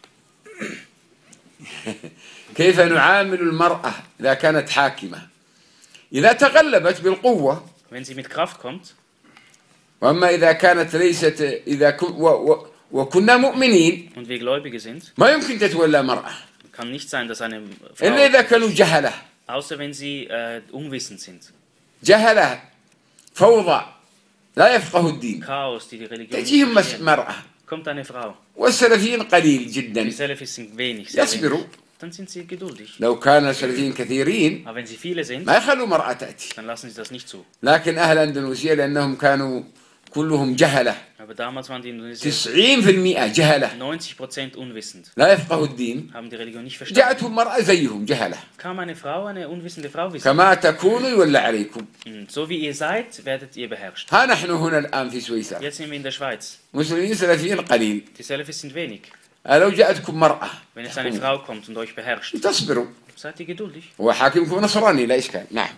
Speaker 1: كيف نعامل المرأة إذا كانت حاكمة؟ إذا تغلبت بالقوة.
Speaker 2: Wenn sie mit Kraft kommt.
Speaker 1: وأما إذا كانت ليست إذا ك... و... و... وكنا مؤمنين.
Speaker 2: Und wir Gläubige sind.
Speaker 1: ما يمكن تتولى مرأة.
Speaker 2: Kann nicht sein, dass eine Frau.
Speaker 1: إلا إذا كانوا جهلة.
Speaker 2: Außer wenn sie äh, unwissend sind.
Speaker 1: جهلة. فوضى لا يفقه الدين.
Speaker 2: Chaos, die die Religion
Speaker 1: تجيهم مرأة.
Speaker 2: Kommt eine Frau.
Speaker 1: والسلفيين قليل جدا.
Speaker 2: Die Salafis sind wenig.
Speaker 1: يصبروا.
Speaker 2: Dann sind sie geduldig.
Speaker 1: لو كان السلفيين كثيرين.
Speaker 2: Aber wenn sie viele sind.
Speaker 1: ما يخلوا مرأة تأتي.
Speaker 2: Dann lassen sie das nicht zu.
Speaker 1: لكن أهل أندونيسيا لأنهم كانوا كلهم جهلة.
Speaker 2: Aber damals waren die Indonesier
Speaker 1: تسعين بالمئة جهلة.
Speaker 2: neunzig Prozent unwissend.
Speaker 1: لا يفقه الدين.
Speaker 2: Haben die Religion nicht verstanden.
Speaker 1: جاءتهم مرأة زيهم جهلة.
Speaker 2: Kam eine Frau, eine unwissende Frau wissen.
Speaker 1: كما تكونوا يولى عليكم.
Speaker 2: So wie ihr seid, werdet ihr beherrscht.
Speaker 1: ها نحن هنا الآن في سويسرا.
Speaker 2: Jetzt sind wir in der Schweiz.
Speaker 1: مسلمين سلفيين قليل.
Speaker 2: Die Salafis sind wenig.
Speaker 1: لو جاءتكم مرأة.
Speaker 2: Wenn jetzt eine Frau kommt und euch beherrscht.
Speaker 1: تصبروا.
Speaker 2: Seid ihr geduldig.
Speaker 1: وحاكمكم نصراني لا إشكال. نعم.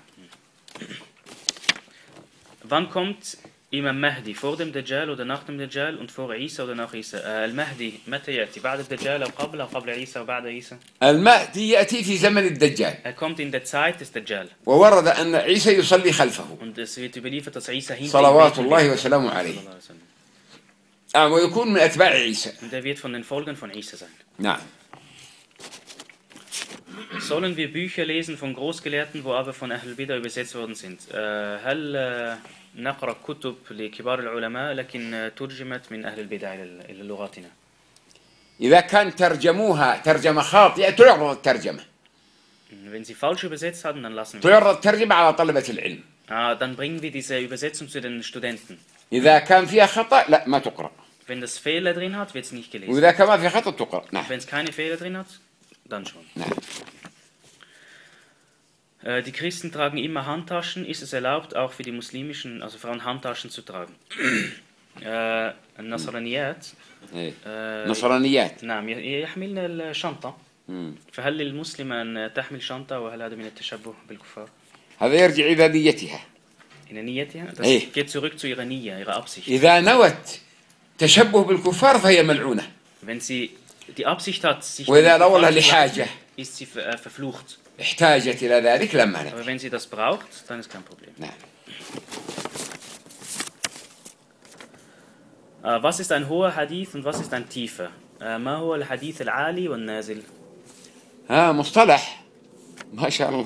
Speaker 2: Wann kommt Imam Mahdi? Vor dem Dajjal oder nach dem Dajjal und vor Isa oder nach Isa? المهدي متى يأتي؟ بعد الدجال أو قبل أو قبل عيسى أو بعد عيسى؟
Speaker 1: المهدي يأتي في زمن الدجال.
Speaker 2: Er kommt in der Zeit des Dajjal.
Speaker 1: وورد أن عيسى يصلي خلفه.
Speaker 2: Und es wird überliefert, dass Isa hinter ihm
Speaker 1: صلوات
Speaker 2: beten
Speaker 1: الله
Speaker 2: wird.
Speaker 1: وسلامه عليه. آه ويكون من أتباع عيسى.
Speaker 2: Und er wird von den Folgen von Isa sein.
Speaker 1: نعم.
Speaker 2: Sollen wir Bücher lesen von Großgelehrten, wo aber von Ahl Bida übersetzt worden sind? هل نقرأ كتب لكبار العلماء لكن ترجمت من أهل البدع إلى لغاتنا؟
Speaker 1: إذا كان ترجموها ترجمة خاطئة تعرض الترجمة.
Speaker 2: Wenn sie falsch übersetzt haben, dann lassen wir.
Speaker 1: تعرض الترجمة على طلبة العلم.
Speaker 2: Ah, dann bringen wir diese Übersetzung zu den Studenten.
Speaker 1: إذا كان فيها خطأ لا ما تقرأ.
Speaker 2: Wenn das Fehler drin hat, wird es nicht gelesen.
Speaker 1: وإذا كان ما فيها خطأ تقرأ. نعم.
Speaker 2: Wenn es keine Fehler drin hat, dann schon.
Speaker 1: نعم.
Speaker 2: Die Christen tragen immer Handtaschen. Ist es erlaubt, auch für die muslimischen, also Frauen Handtaschen zu tragen? النصرانيات
Speaker 1: نصرانيات
Speaker 2: نعم يحملن الشنطة. فهل للمسلم أن تحمل شنطة وهل هذا من التشبه بالكفار؟
Speaker 1: هذا يرجع إلى نيتها.
Speaker 2: إلى نيتها؟ Das
Speaker 1: إيه.
Speaker 2: geht zurück zu ihrer Nia, ihrer Absicht.
Speaker 1: إذا نوت تشبه بالكفار فهي ملعونة.
Speaker 2: Wenn sie die Absicht hat, sich
Speaker 1: وإذا نولها لحاجة
Speaker 2: ist sie verflucht.
Speaker 1: احتاجت إلى ذلك لم مانع.
Speaker 2: Aber wenn sie das braucht, dann ist kein Problem.
Speaker 1: نعم.
Speaker 2: Was ist ein hoher Hadith und was ist ein tiefer? آه، ما هو الحديث العالي والنازل؟
Speaker 1: ها مصطلح ما شاء الله.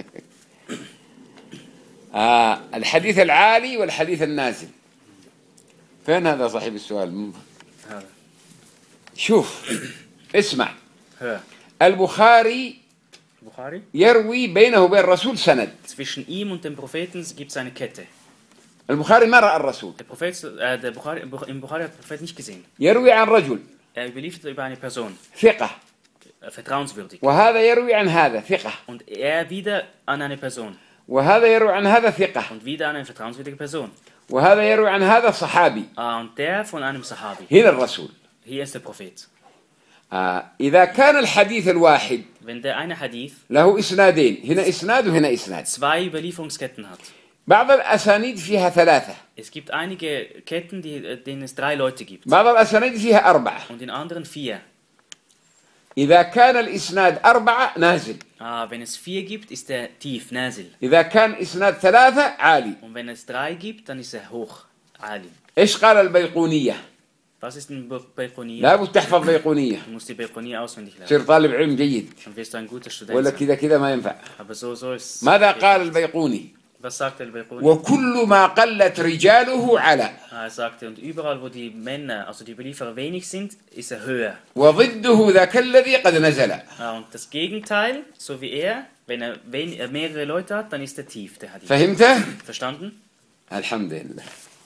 Speaker 1: آه الحديث العالي والحديث النازل. فين هذا صاحب السؤال؟
Speaker 2: هذا
Speaker 1: شوف اسمع.
Speaker 2: ها
Speaker 1: البخاري
Speaker 2: Bukhari.
Speaker 1: يروي بينه وبين الرسول سند.
Speaker 2: Zwischen ihm und dem Propheten gibt es eine Kette.
Speaker 1: البخاري ما رأى الرسول.
Speaker 2: Der Prophet, äh, der Bukhari, im Bukhari hat der Prophet nicht gesehen.
Speaker 1: يروي عن رجل
Speaker 2: Er überliefert über eine Person,
Speaker 1: ثقة
Speaker 2: äh, vertrauenswürdig.
Speaker 1: وهذا يروي عن هذا ثقة
Speaker 2: Und er wieder an eine Person.
Speaker 1: وهذا يروي عن هذا ثقة
Speaker 2: Und wieder an eine vertrauenswürdige Person.
Speaker 1: وهذا يروي عن هذا صحابي.
Speaker 2: Ah, und der von einem Sahabi.
Speaker 1: هنا الرسول.
Speaker 2: Hier ist der Prophet.
Speaker 1: آه إذا كان الحديث الواحد
Speaker 2: Wenn der eine Hadith
Speaker 1: له إسنادين هنا إسناد وهنا إسناد.
Speaker 2: zwei Überlieferungsketten hat.
Speaker 1: بعض الأسانيد فيها ثلاثة.
Speaker 2: Es gibt einige Ketten, die, denen es drei Leute gibt.
Speaker 1: بعض الأسانيد فيها أربعة.
Speaker 2: Und in anderen vier.
Speaker 1: إذا كان الإسناد أربعة نازل.
Speaker 2: Ah, wenn es vier gibt, ist er tief, Nazil.
Speaker 1: إذا كان إسناد ثلاثة عالي.
Speaker 2: Und wenn es drei gibt, dann ist er hoch, Ali.
Speaker 1: إيش قال البيقونية؟
Speaker 2: Was ist ein Baiquniya?
Speaker 1: لابد تحفظ بيقونية.
Speaker 2: Du musst die Baiquniya auswendig lernen.
Speaker 1: تصير طالب علم جيد.
Speaker 2: Dann wirst du ein guter Student
Speaker 1: ولا
Speaker 2: sein.
Speaker 1: كذا كذا ما ينفع.
Speaker 2: Aber so, so ist
Speaker 1: ماذا قال البيقوني؟
Speaker 2: Was sagt der Baiquni?
Speaker 1: وكل ما قلت رجاله على.
Speaker 2: Ah, er sagte, und überall, wo die Männer, also die Belieferer wenig sind, ist er höher.
Speaker 1: وضده ذاك الذي قد نزل.
Speaker 2: Ah, und das Gegenteil, so wie er, wenn er wen, er mehrere Leute hat, dann ist er tief, der Hadith.
Speaker 1: فهمت؟
Speaker 2: Verstanden?
Speaker 1: الحمد لله.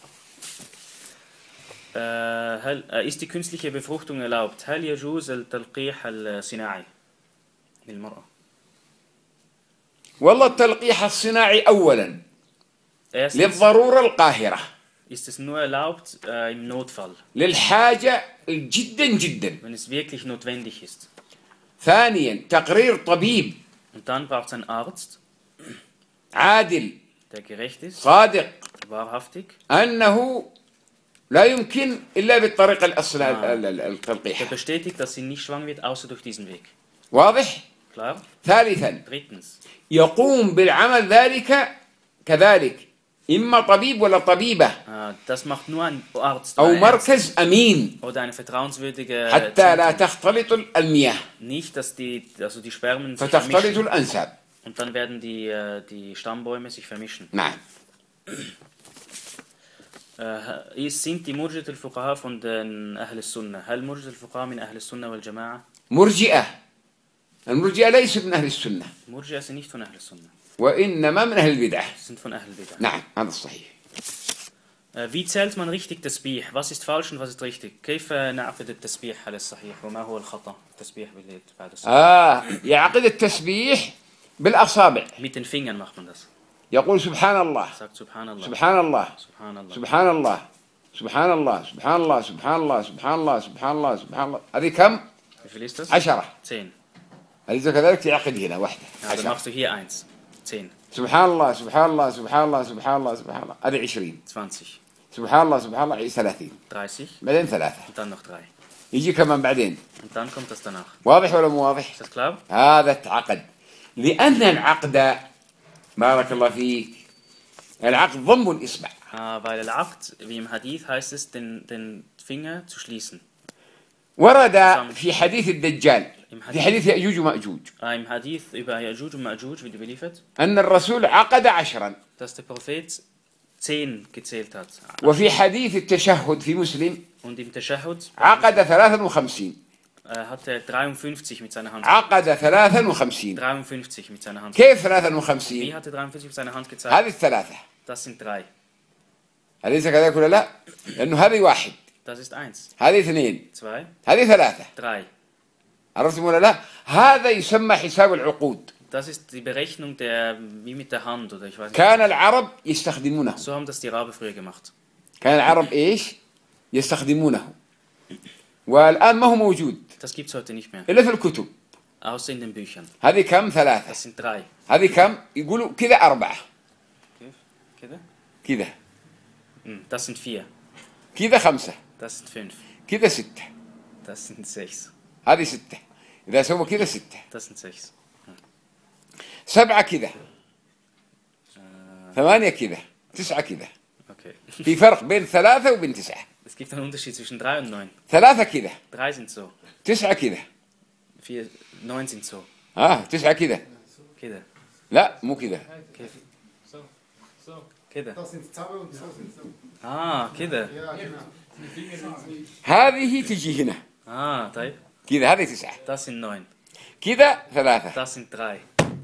Speaker 2: Äh, هل, äh, ist die künstliche Befruchtung erlaubt? هل يجوز التلقيح الصناعي للمرأة؟
Speaker 1: والله التلقيح الصناعي أولا
Speaker 2: Erstens
Speaker 1: للضرورة القاهرة.
Speaker 2: ist es nur erlaubt äh, im Notfall,
Speaker 1: للحاجة جدا جدا.
Speaker 2: wenn es wirklich notwendig ist.
Speaker 1: ثانيا تقرير طبيب
Speaker 2: Und dann braucht es einen Arzt,
Speaker 1: عادل
Speaker 2: der gerecht ist,
Speaker 1: صادق
Speaker 2: wahrhaftig,
Speaker 1: أنه لا يمكن إلا بالطريقة الأصل
Speaker 2: آه.
Speaker 1: ال- ال-
Speaker 2: der
Speaker 1: التلقيح.
Speaker 2: bestätigt, dass sie nicht schwanger wird, außer durch diesen Weg.
Speaker 1: واضح؟
Speaker 2: Klar?
Speaker 1: ثالثا
Speaker 2: Drittens,
Speaker 1: يقوم بالعمل ذلك كذلك إما طبيب ولا طبيبة
Speaker 2: äh, das macht nur ein Arzt
Speaker 1: أو
Speaker 2: oder, ein Arzt
Speaker 1: مركز أمين
Speaker 2: oder eine vertrauenswürdige
Speaker 1: حتى لا
Speaker 2: Zentrum.
Speaker 1: تختلط المياه
Speaker 2: Nicht, dass die, also die Spermen sich
Speaker 1: فتختلط
Speaker 2: vermischen
Speaker 1: الأنساب.
Speaker 2: und dann werden die, äh, die Stammbäume sich vermischen.
Speaker 1: نعم.
Speaker 2: Äh, sind die Murjit al-Fuqaha von den Ahl al-Sunnah? هل مرجئة الفقهاء من أهل السنة والجماعة؟
Speaker 1: مرجئة. المرجئة ليست من أهل السنة
Speaker 2: Murji'a sind nicht von Ahl al-Sunnah,
Speaker 1: وإنما من أهل البدعة.
Speaker 2: sind von Ahl al-Bid'ah.
Speaker 1: نعم هذا الصحيح.
Speaker 2: Äh, wie zählt man richtig Tasbih? Was ist falsch und was ist richtig? كيف نعقد التسبيح على الصحيح وما هو الخطأ؟ التسبيح بعد الصلاة.
Speaker 1: آه يعقد التسبيح بالأصابع.
Speaker 2: Mit den Fingern macht man das.
Speaker 1: يقول سبحان الله
Speaker 2: Sagt Subhanallah.
Speaker 1: سبحان الله
Speaker 2: Subhanallah.
Speaker 1: سبحان الله سبحان الله سبحان الله سبحان الله سبحان الله سبحان الله سبحان الله. هذه كم؟
Speaker 2: Wie viel ist das?
Speaker 1: عشرة.
Speaker 2: Zehn.
Speaker 1: أليس كذلك؟ تعقد هنا واحدة.
Speaker 2: Ja, dann
Speaker 1: عشرة.
Speaker 2: machst du hier eins. Zehn.
Speaker 1: سبحان الله سبحان الله سبحان الله سبحان الله سبحان الله. هذه عشرين.
Speaker 2: Zwanzig.
Speaker 1: سبحان الله سبحان الله ثلاثين.
Speaker 2: Dreißig.
Speaker 1: بعدين ثلاثة.
Speaker 2: Und dann noch drei.
Speaker 1: يجي كمان بعدين.
Speaker 2: Und dann kommt das danach.
Speaker 1: واضح ولا مو واضح؟
Speaker 2: Ist das klar?
Speaker 1: هذا العقد. لأن العقد بارك الله فيك العقد ضم الإصبع.
Speaker 2: Ah, weil Al-Aqd, wie im Hadith, heißt es, den, den Finger zu schließen.
Speaker 1: ورد في حديث الدجال في حديث يأجوج ومأجوج
Speaker 2: Ah, im Hadith über Ya'juj und Ma'juj wird überliefert,
Speaker 1: أن الرسول عقد عشرا.
Speaker 2: dass der Prophet zehn gezählt hat.
Speaker 1: وفي حديث التشهد في مسلم
Speaker 2: Und im Tashahhud
Speaker 1: عقد ثلاثا وخمسين.
Speaker 2: äh, hat er dreiundfünfzig mit seiner Hand.
Speaker 1: عقد ثلاثا وخمسين.
Speaker 2: dreiundfünfzig mit seiner Hand.
Speaker 1: كيف ثلاثا
Speaker 2: Wie
Speaker 1: وخمسين؟
Speaker 2: hat er dreiundfünfzig mit seiner Hand gezeigt?
Speaker 1: هذه الثلاثة.
Speaker 2: Das sind drei.
Speaker 1: أليس كذلك ولا لا؟ لأنه هذه واحد
Speaker 2: Das ist eins.
Speaker 1: هذه اثنين
Speaker 2: Zwei.
Speaker 1: هذه ثلاثة.
Speaker 2: Drei.
Speaker 1: عرفتم ولا لا؟ هذا يسمى حساب العقود.
Speaker 2: Das ist die Berechnung der, wie mit der Hand, oder ich weiß nicht.
Speaker 1: كان العرب يستخدمونه.
Speaker 2: So haben das die Araber früher gemacht.
Speaker 1: كان العرب إيش؟ يستخدمونه. والآن ما هو موجود
Speaker 2: Das gibt es heute nicht mehr.
Speaker 1: إلا في الكتب.
Speaker 2: Außer in den Büchern.
Speaker 1: هذه كم؟ ثلاثة.
Speaker 2: Das sind drei.
Speaker 1: هذه كم؟ يقولوا كذا أربعة.
Speaker 2: كده؟
Speaker 1: كذا.
Speaker 2: Hm, Das sind vier.
Speaker 1: كذا خمسة.
Speaker 2: Das sind fünf.
Speaker 1: كذا ستة.
Speaker 2: Das sind sechs.
Speaker 1: هذه ستة. إذا سووا كذا ستة.
Speaker 2: Das sind sechs.
Speaker 1: سبعة كذا. ثمانية كذا. تسعة كذا.
Speaker 2: Okay.
Speaker 1: في فرق بين ثلاثة وبين تسعة.
Speaker 2: Es gibt einen Unterschied zwischen drei und neun.
Speaker 1: ثلاثة كده.
Speaker 2: Drei sind so.
Speaker 1: تسعة كده.
Speaker 2: Vier, neun sind so.
Speaker 1: ها تسعة كده.
Speaker 2: Kide.
Speaker 1: لا مو كده.
Speaker 3: So, so.
Speaker 2: Kide.
Speaker 3: Das sind zwei und so sind so.
Speaker 2: Ah, Kide.
Speaker 3: Ja, genau. Die Finger sind nicht.
Speaker 1: هذه تجي هنا.
Speaker 2: Ah, طيب.
Speaker 1: كده هذه تسعة.
Speaker 2: Das sind neun.
Speaker 1: كده ثلاثة.
Speaker 2: Das sind drei.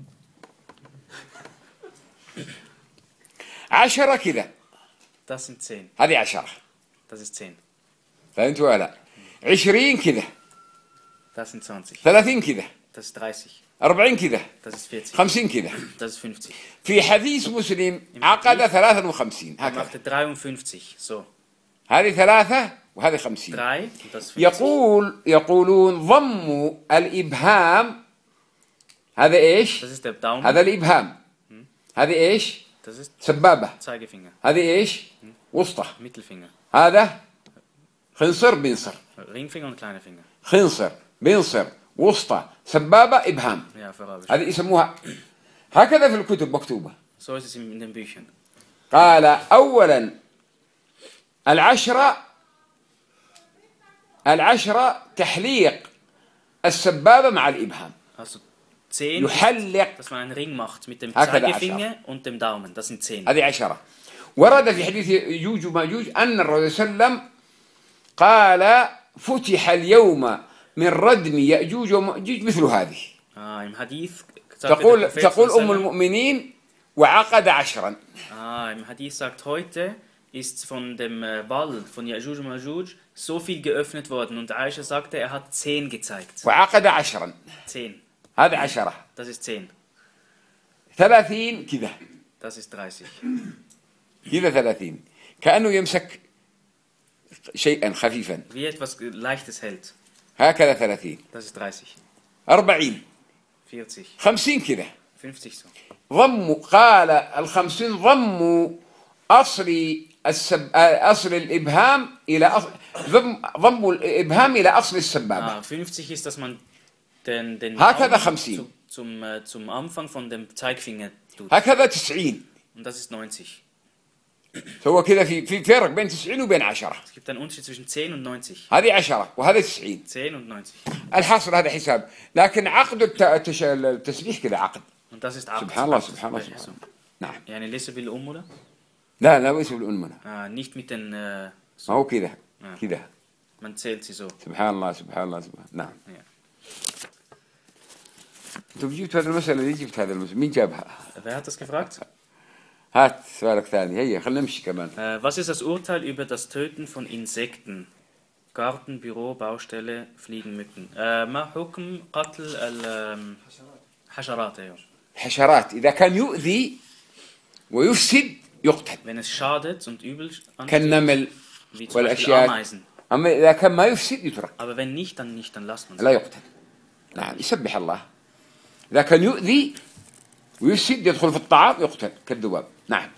Speaker 1: عشرة كده.
Speaker 2: Das sind zehn.
Speaker 1: هذه عشرة.
Speaker 2: Das ist zehn.
Speaker 1: فهمتوا ولا لا؟ عشرين كده.
Speaker 2: Das sind zwanzig.
Speaker 1: ثلاثين كده.
Speaker 2: Das ist dreißig.
Speaker 1: أربعين كده.
Speaker 2: Das ist vierzig.
Speaker 1: خمسين كده.
Speaker 2: Das ist fünfzig.
Speaker 1: في حديث مسلم عقد ثلاثة وخمسين
Speaker 2: Er
Speaker 1: هكذا.
Speaker 2: machte dreiundfünfzig. So.
Speaker 1: هذه ثلاثة وهذه خمسين.
Speaker 2: drei und das ist fünfzig.
Speaker 1: يقول يقولون ضموا الإبهام. هذا إيش؟
Speaker 2: Das ist der Daumen.
Speaker 1: هذا الإبهام. هذه إيش؟
Speaker 2: Das ist
Speaker 1: سبابة.
Speaker 2: Zeigefinger.
Speaker 1: هذه إيش؟ وسطى.
Speaker 2: Mittelfinger.
Speaker 1: هذا خنصر بنصر.
Speaker 2: Ringfinger und kleiner Finger.
Speaker 1: خنصر بنصر وسطى سبابة إبهام.
Speaker 2: Ja, für Arabisch.
Speaker 1: هذه يسموها هكذا في الكتب مكتوبة.
Speaker 2: So ist es in den Büchern.
Speaker 1: قال أولا العشرة العشرة تحليق السبابة مع الإبهام.
Speaker 2: Also zehn,
Speaker 1: يحلق.
Speaker 2: dass man einen Ring macht mit dem
Speaker 1: هكذا
Speaker 2: Zeigefinger und dem Daumen. Das sind zehn.
Speaker 1: هذه عشرة. ورد في حديث يوج وماجوج أن الرسول صلى الله عليه وسلم قال فتح اليوم من ردم يأجوج ومأجوج مثل هذه.
Speaker 2: Ah, im Hadith sagt
Speaker 1: تقول
Speaker 2: der Prophet
Speaker 1: تقول
Speaker 2: sallallahu
Speaker 1: أم
Speaker 2: alaihi wasallam-
Speaker 1: المؤمنين وعقد عشرا.
Speaker 2: Ah, im Hadith sagt, heute ist von dem äh, Wall von Yajuj und Majuj so viel geöffnet worden und Aisha sagte, er hat zehn gezeigt.
Speaker 1: وعقد عشرا.
Speaker 2: Zehn.
Speaker 1: هذا عشرة.
Speaker 2: Das ist zehn.
Speaker 1: ثلاثين كذا.
Speaker 2: Das ist dreißig.
Speaker 1: كذا ثلاثين. كأنه يمسك شيئا خفيفا.
Speaker 2: Wie etwas Leichtes hält.
Speaker 1: هكذا ثلاثين.
Speaker 2: Das ist dreißig.
Speaker 1: أربعين.
Speaker 2: vierzig.
Speaker 1: خمسين كذا.
Speaker 2: fünfzig so.
Speaker 1: ضموا قال الخمسين ضموا أصل السب... أصل الإبهام إلى أصل ضم... ضموا الإبهام إلى أصل السبابة.
Speaker 2: Ah, fünfzig ist, dass man den, den
Speaker 1: هكذا
Speaker 2: Daumen
Speaker 1: خمسين.
Speaker 2: zu, zum, äh, zum Anfang von dem Zeigefinger tut.
Speaker 1: هكذا تسعين.
Speaker 2: Und das ist neunzig.
Speaker 1: فهو كذا في في فرق بين تسعين وبين عشرة.
Speaker 2: Es gibt einen Unterschied zwischen zehn und neunzig.
Speaker 1: هذه عشرة وهذا تسعين.
Speaker 2: zehn und neunzig.
Speaker 1: الحاصل هذا حساب. لكن عقد الت... التش... التسبيح كذا عقد.
Speaker 2: Und das ist Akt.
Speaker 1: سبحان الله سبحان الله سبحان الله. نعم.
Speaker 2: يعني ليس بالأمولة.
Speaker 1: لا لا ليس بالأنمنة.
Speaker 2: Ah, nicht mit den. Äh,
Speaker 1: ما هو كذا
Speaker 2: آه.
Speaker 1: كذا.
Speaker 2: man zählt sie so.
Speaker 1: سبحان الله سبحان الله سبحان نعم.
Speaker 2: Ja.
Speaker 1: انتم جبت هذه المسألة ليه جبت هذه المسألة؟ مين جابها؟
Speaker 2: Wer hat das gefragt?
Speaker 1: هات سؤالك ثاني هيا خلينا نمشي كمان.
Speaker 2: Äh, was ist das Urteil über das Töten von Insekten? Garten, Büro, Baustelle, Fliegenmücken. Äh, ما حكم قتل الحشرات؟ أيوه.
Speaker 1: الحشرات إذا كان يؤذي ويفسد يقتل
Speaker 2: Wenn es schadet und übel antut,
Speaker 1: كالنمل
Speaker 2: wie zum Beispiel
Speaker 1: والأشياء.
Speaker 2: Ameisen.
Speaker 1: أما إذا كان ما يفسد يترك
Speaker 2: Aber wenn nicht, dann nicht, dann lasst man
Speaker 1: لا
Speaker 2: es.
Speaker 1: يقتل. نعم يسبح الله. إذا كان يؤذي ويفسد يدخل في الطعام يقتل كالذباب. نعم.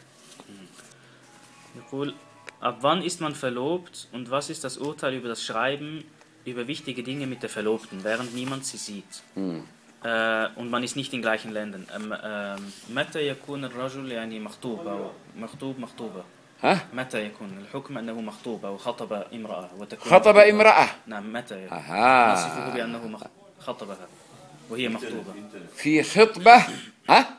Speaker 2: يقول, ab wann ist man verlobt und was ist das Urteil über das Schreiben über wichtige Dinge mit der Verlobten, während niemand sie sieht?
Speaker 1: مم.
Speaker 2: äh, und man ist nicht in gleichen Ländern. متى يكون الرجل يعني مخطوب أو مخطوب مخطوبة؟
Speaker 1: ها؟
Speaker 2: متى يكون الحكم أنه مخطوب أو خطب امرأة وتكون
Speaker 1: خطب
Speaker 2: مخطوبة؟
Speaker 1: امرأة.
Speaker 2: نعم متى يكون؟
Speaker 1: أها.
Speaker 2: نصفه بأنه مخ- خطبها وهي مخطوبة.
Speaker 1: في خطبة ها؟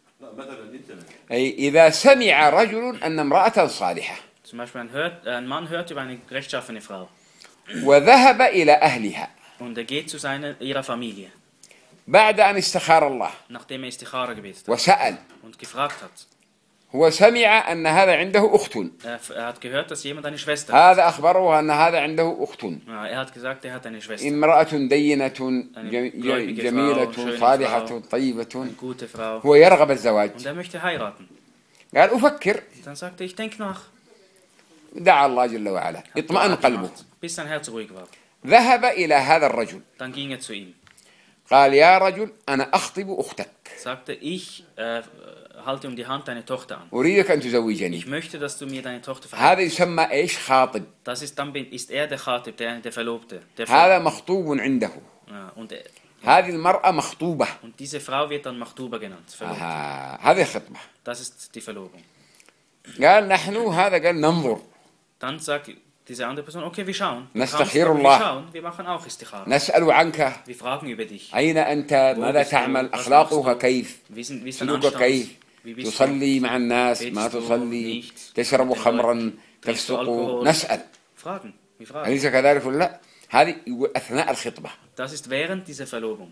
Speaker 1: أي إذا سمع رجل أن امرأة صالحة
Speaker 2: Zum Beispiel ein, hört, ein Mann hört über eine rechtschaffene Frau
Speaker 1: وذهب إلى أهلها
Speaker 2: und er geht zu seiner, ihrer Familie,
Speaker 1: بعد أن استخار الله
Speaker 2: nachdem er Istikhara gebetet hat
Speaker 1: وسأل.
Speaker 2: und gefragt hat.
Speaker 1: هو سمع أن هذا عنده أخت.
Speaker 2: Er, er hat gehört, dass jemand eine Schwester hat.
Speaker 1: هذا أخبره أن هذا عنده أخت.
Speaker 2: Ja, er hat gesagt, er hat eine Schwester.
Speaker 1: امرأة دينة
Speaker 2: Eine gläubige Frau,
Speaker 1: جميلة
Speaker 2: schöne
Speaker 1: صالحة
Speaker 2: Frau.
Speaker 1: طيبة.
Speaker 2: Eine gute Frau.
Speaker 1: هو يرغب الزواج.
Speaker 2: Und er möchte heiraten.
Speaker 1: قال أفكر.
Speaker 2: Dann sagte er, ich denke nach.
Speaker 1: دعا الله جل وعلا اطمأن قلبه.
Speaker 2: Bis sein Herz ruhig war.
Speaker 1: ذهب إلى هذا الرجل.
Speaker 2: Dann ging er zu ihm.
Speaker 1: قال يا رجل أنا أخطب أختك.
Speaker 2: Sagte, ich äh, halte um die Hand deine Tochter an.
Speaker 1: أريدك أن
Speaker 2: Ich
Speaker 1: تزوجني.
Speaker 2: möchte, dass du mir deine Tochter
Speaker 1: هذا
Speaker 2: verheiratest.
Speaker 1: يسمى إيش خاطب.
Speaker 2: Das ist dann ist er der Khatib, der, der Verlobte. Der
Speaker 1: هذا مخطوب عنده.
Speaker 2: ja, und, er-
Speaker 1: هذه المرأة مخطوبة.
Speaker 2: und diese Frau wird dann Makhtuba genannt. Verlobte.
Speaker 1: آه. هذه خطبة.
Speaker 2: Das ist die Verlobung.
Speaker 1: قال نحن هذا قال ننظر.
Speaker 2: Dann sagt diese andere Person, okay, wir schauen. Wir,
Speaker 1: نستخير
Speaker 2: wir
Speaker 1: الله
Speaker 2: schauen, wir machen auch Istikhara.
Speaker 1: نسأل عنك
Speaker 2: Wir fragen über dich.
Speaker 1: أين أنت ماذا تعمل أخلاقك كيف
Speaker 2: Wie ist, wie ist dein
Speaker 1: سلوكك
Speaker 2: Anstand?
Speaker 1: كيف
Speaker 2: Wie bist du?
Speaker 1: تصلي مع الناس ما
Speaker 2: Betest du
Speaker 1: تصلي
Speaker 2: nicht?
Speaker 1: تشرب
Speaker 2: Mit den
Speaker 1: خمرا
Speaker 2: Leuten? Trinkst du
Speaker 1: تفسق
Speaker 2: Alkohol?
Speaker 1: نسأل
Speaker 2: Fragen, wir fragen.
Speaker 1: أليس كذلك ولا لا؟ هذه يقول أثناء الخطبة.
Speaker 2: Das ist während dieser Verlobung.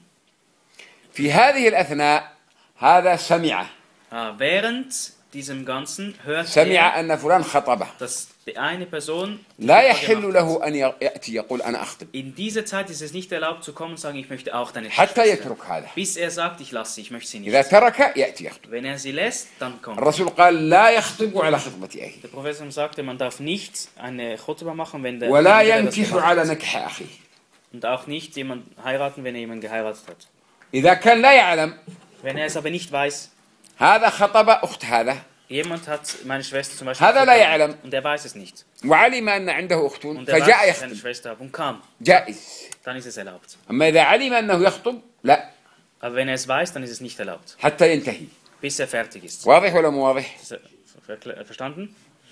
Speaker 1: في هذه الأثناء هذا سمع
Speaker 2: Ah, während diesem Ganzen hört
Speaker 1: سمع
Speaker 2: er,
Speaker 1: أن فلان خطبه
Speaker 2: dass die eine Person die
Speaker 1: لا
Speaker 2: Khutbah
Speaker 1: يحل
Speaker 2: gemacht
Speaker 1: له
Speaker 2: hat.
Speaker 1: أن يأتي يقول أنا أخطب
Speaker 2: In dieser Zeit ist es nicht erlaubt zu kommen und sagen, ich möchte auch deine
Speaker 1: حتى
Speaker 2: Tochter.
Speaker 1: يترك هذا.
Speaker 2: Bis er sagt, ich lasse sie, ich möchte sie
Speaker 1: إذا
Speaker 2: nicht.
Speaker 1: ترك يأتي يخطب.
Speaker 2: Wenn er sie lässt, dann kommt.
Speaker 1: الرسول قال لا يخطب على خطبة أخيه
Speaker 2: Der Prophet sagte, man darf nicht eine Khutbah machen, wenn der
Speaker 1: ولا
Speaker 2: wenn der das
Speaker 1: ينكح
Speaker 2: gemacht
Speaker 1: على
Speaker 2: hat.
Speaker 1: نكح أخيه.
Speaker 2: Und auch nicht jemand heiraten, wenn er jemanden geheiratet hat.
Speaker 1: إذا كان لا يعلم
Speaker 2: Wenn er es aber nicht weiß,
Speaker 1: هذا خطب أخت هذا
Speaker 2: jemand hat meine Schwester zum Beispiel
Speaker 1: هذا لا يعلم
Speaker 2: und er weiß es nicht.
Speaker 1: وعلم أن عنده أخت
Speaker 2: Und er
Speaker 1: فجاء
Speaker 2: weiß, dass seine
Speaker 1: يخطب
Speaker 2: Schwester hat und kam,
Speaker 1: جائز.
Speaker 2: dann ist es erlaubt.
Speaker 1: أما إذا علم أنه يخطب لا
Speaker 2: Aber wenn er es weiß, dann ist es nicht erlaubt,
Speaker 1: حتى ينتهي.
Speaker 2: bis er fertig ist.
Speaker 1: واضح ولا مو واضح؟
Speaker 2: Ist er verkl- Verstanden?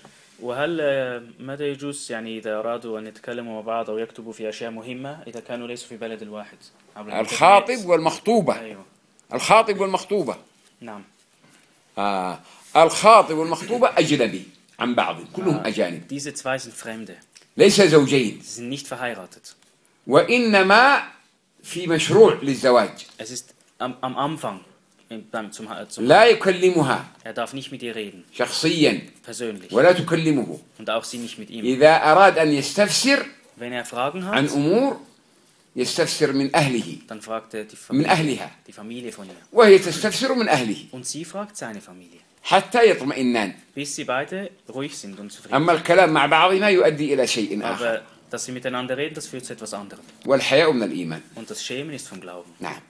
Speaker 2: وهل آه، متى يجوز يعني إذا أرادوا أن يتكلموا مع بعض أو يكتبوا في أشياء مهمة إذا كانوا ليسوا في بلد الواحد؟ عبر الإنترنت؟
Speaker 1: الخاطب والمخطوبة.
Speaker 2: أيوه
Speaker 1: الخاطب والمخطوبة
Speaker 2: نعم.
Speaker 1: آه. الخاطب والمخطوبة أجنبي عن بعض كلهم أجانب
Speaker 2: Diese zwei sind Fremde.
Speaker 1: ليس زوجين
Speaker 2: Sie sind nicht verheiratet.
Speaker 1: وإنما في مشروع للزواج
Speaker 2: Es ist am, am Anfang im- beim, zum, zum
Speaker 1: لا يكلمها
Speaker 2: Er darf nicht mit ihr reden,
Speaker 1: شخصيا
Speaker 2: persönlich.
Speaker 1: ولا تكلمه
Speaker 2: Und auch sie nicht mit ihm.
Speaker 1: إذا أراد أن يستفسر
Speaker 2: Wenn er Fragen
Speaker 1: عن
Speaker 2: hat,
Speaker 1: أمور يستفسر من أهله
Speaker 2: dann fragt er die
Speaker 1: من
Speaker 2: Familie,
Speaker 1: أهلها
Speaker 2: die Familie von ihr.
Speaker 1: وهي تستفسر من أهله
Speaker 2: Und sie fragt seine Familie,
Speaker 1: حتى يطمئنان.
Speaker 2: bis sie beide ruhig sind und zufrieden.
Speaker 1: أما الكلام مع بعضنا يؤدي إلى شيء آخر
Speaker 2: Aber dass sie miteinander reden, das führt zu etwas anderem.
Speaker 1: والحياء من الإيمان.
Speaker 2: Und das Schämen ist vom Glauben.
Speaker 1: نعم.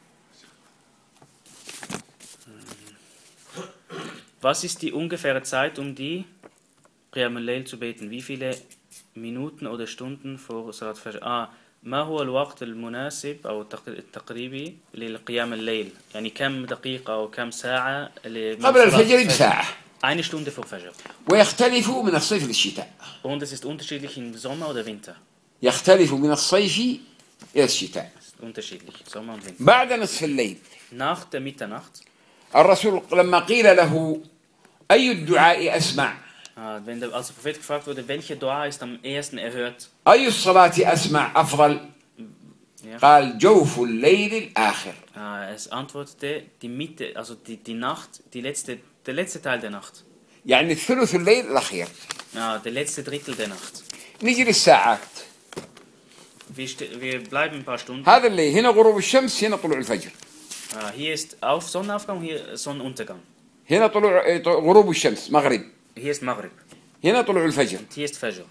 Speaker 2: Was ist die ungefähre Zeit, um die Qiyam al-Layl zu beten? Wie viele Minuten oder Stunden vor Salat Fajr? Ah, ما هو الوقت المناسب أو التقريبي للقيام الليل؟ يعني كم دقيقة أو كم ساعة ل-
Speaker 1: قبل الفجر بساعة
Speaker 2: Eine Stunde vor Fajr.
Speaker 1: ويختلف من الصيف للشتاء.
Speaker 2: Und es ist unterschiedlich im Sommer oder Winter.
Speaker 1: يختلف من الصيف إلى الشتاء.
Speaker 2: Es ist unterschiedlich, Sommer und Winter.
Speaker 1: بعد نصف الليل
Speaker 2: Nach der Mitternacht,
Speaker 1: الرسول لما قيل له أي الدعاء أسمع
Speaker 2: ah, wenn der, als der Prophet gefragt wurde, welche Dua ist am ersten erhört,
Speaker 1: أي الصلاة أسمع أفضل
Speaker 2: ja,
Speaker 1: قال جوف الليل الآخر.
Speaker 2: ah, es antwortete die Mitte, also die, die Nacht, die letzte, der letzte Teil der Nacht.
Speaker 1: يعني الثلث الليل الأخير.
Speaker 2: Ah, der letzte Drittel der Nacht.
Speaker 1: نجي للساعات.
Speaker 2: Wir, ste- wir bleiben ein paar Stunden.
Speaker 1: هذا الليل هنا غروب الشمس هنا طلوع الفجر.
Speaker 2: Ah, hier ist auf Sonnenaufgang, hier Sonnenuntergang.
Speaker 1: هنا طلوع غروب الشمس مغرب.
Speaker 2: Hier ist Maghrib.
Speaker 1: هنا طلوع الفجر.
Speaker 2: Und hier ist Fajr.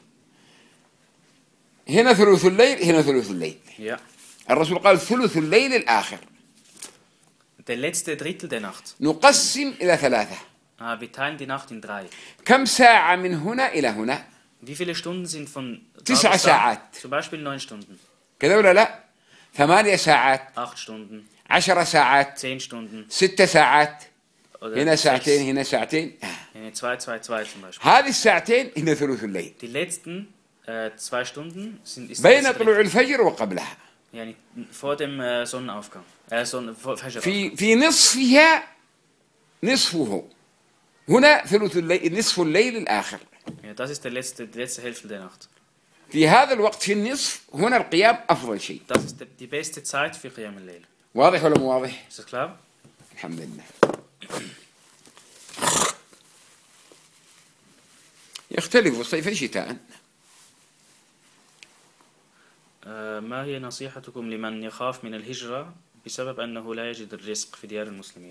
Speaker 1: هنا ثلث الليل هنا ثلث الليل.
Speaker 2: Ja.
Speaker 1: الرسول قال ثلث الليل الآخر.
Speaker 2: Der letzte Drittel der Nacht.
Speaker 1: نقسم إلى ثلاثة.
Speaker 2: Ah, wir teilen die Nacht in drei.
Speaker 1: كم ساعة من هنا إلى هنا؟
Speaker 2: Wie viele Stunden sind von da
Speaker 1: تسع
Speaker 2: bis da?
Speaker 1: ساعات.
Speaker 2: Zum Beispiel neun Stunden,
Speaker 1: كذا ولا لا؟ ثمانية ساعات،
Speaker 2: acht Stunden,
Speaker 1: عشر ساعات،
Speaker 2: zehn Stunden.
Speaker 1: ستة ساعات،
Speaker 2: Oder
Speaker 1: هنا
Speaker 2: sechs.
Speaker 1: ساعتين هنا ساعتين.
Speaker 2: Nee, zwei, zwei, zwei zum Beispiel.
Speaker 1: هذه الساعتين هنا ثلث الليل
Speaker 2: Die letzten äh, zwei Stunden sind ist
Speaker 1: بين
Speaker 2: das
Speaker 1: طلوع
Speaker 2: Drittel.
Speaker 1: الفجر وقبلها.
Speaker 2: Yani vor dem äh, Sonnenaufgang. Äh, Sonne, vor Fajr.
Speaker 1: في في نصفها نصفه هنا ثلث الليل نصف الليل الآخر.
Speaker 2: Ja, das ist der letzte, die letzte Hälfte der Nacht.
Speaker 1: في هذا الوقت في النصف هنا القيام أفضل شيء.
Speaker 2: Das ist die beste Zeit für Qiyam al-Layl.
Speaker 1: واضح ولا مو واضح؟
Speaker 2: Ist das klar?
Speaker 1: الحمد لله. يختلف صيفا شتاء.
Speaker 2: آه، ما هي نصيحتكم لمن يخاف من الهجرة بسبب أنه لا يجد الرزق في ديار المسلمين؟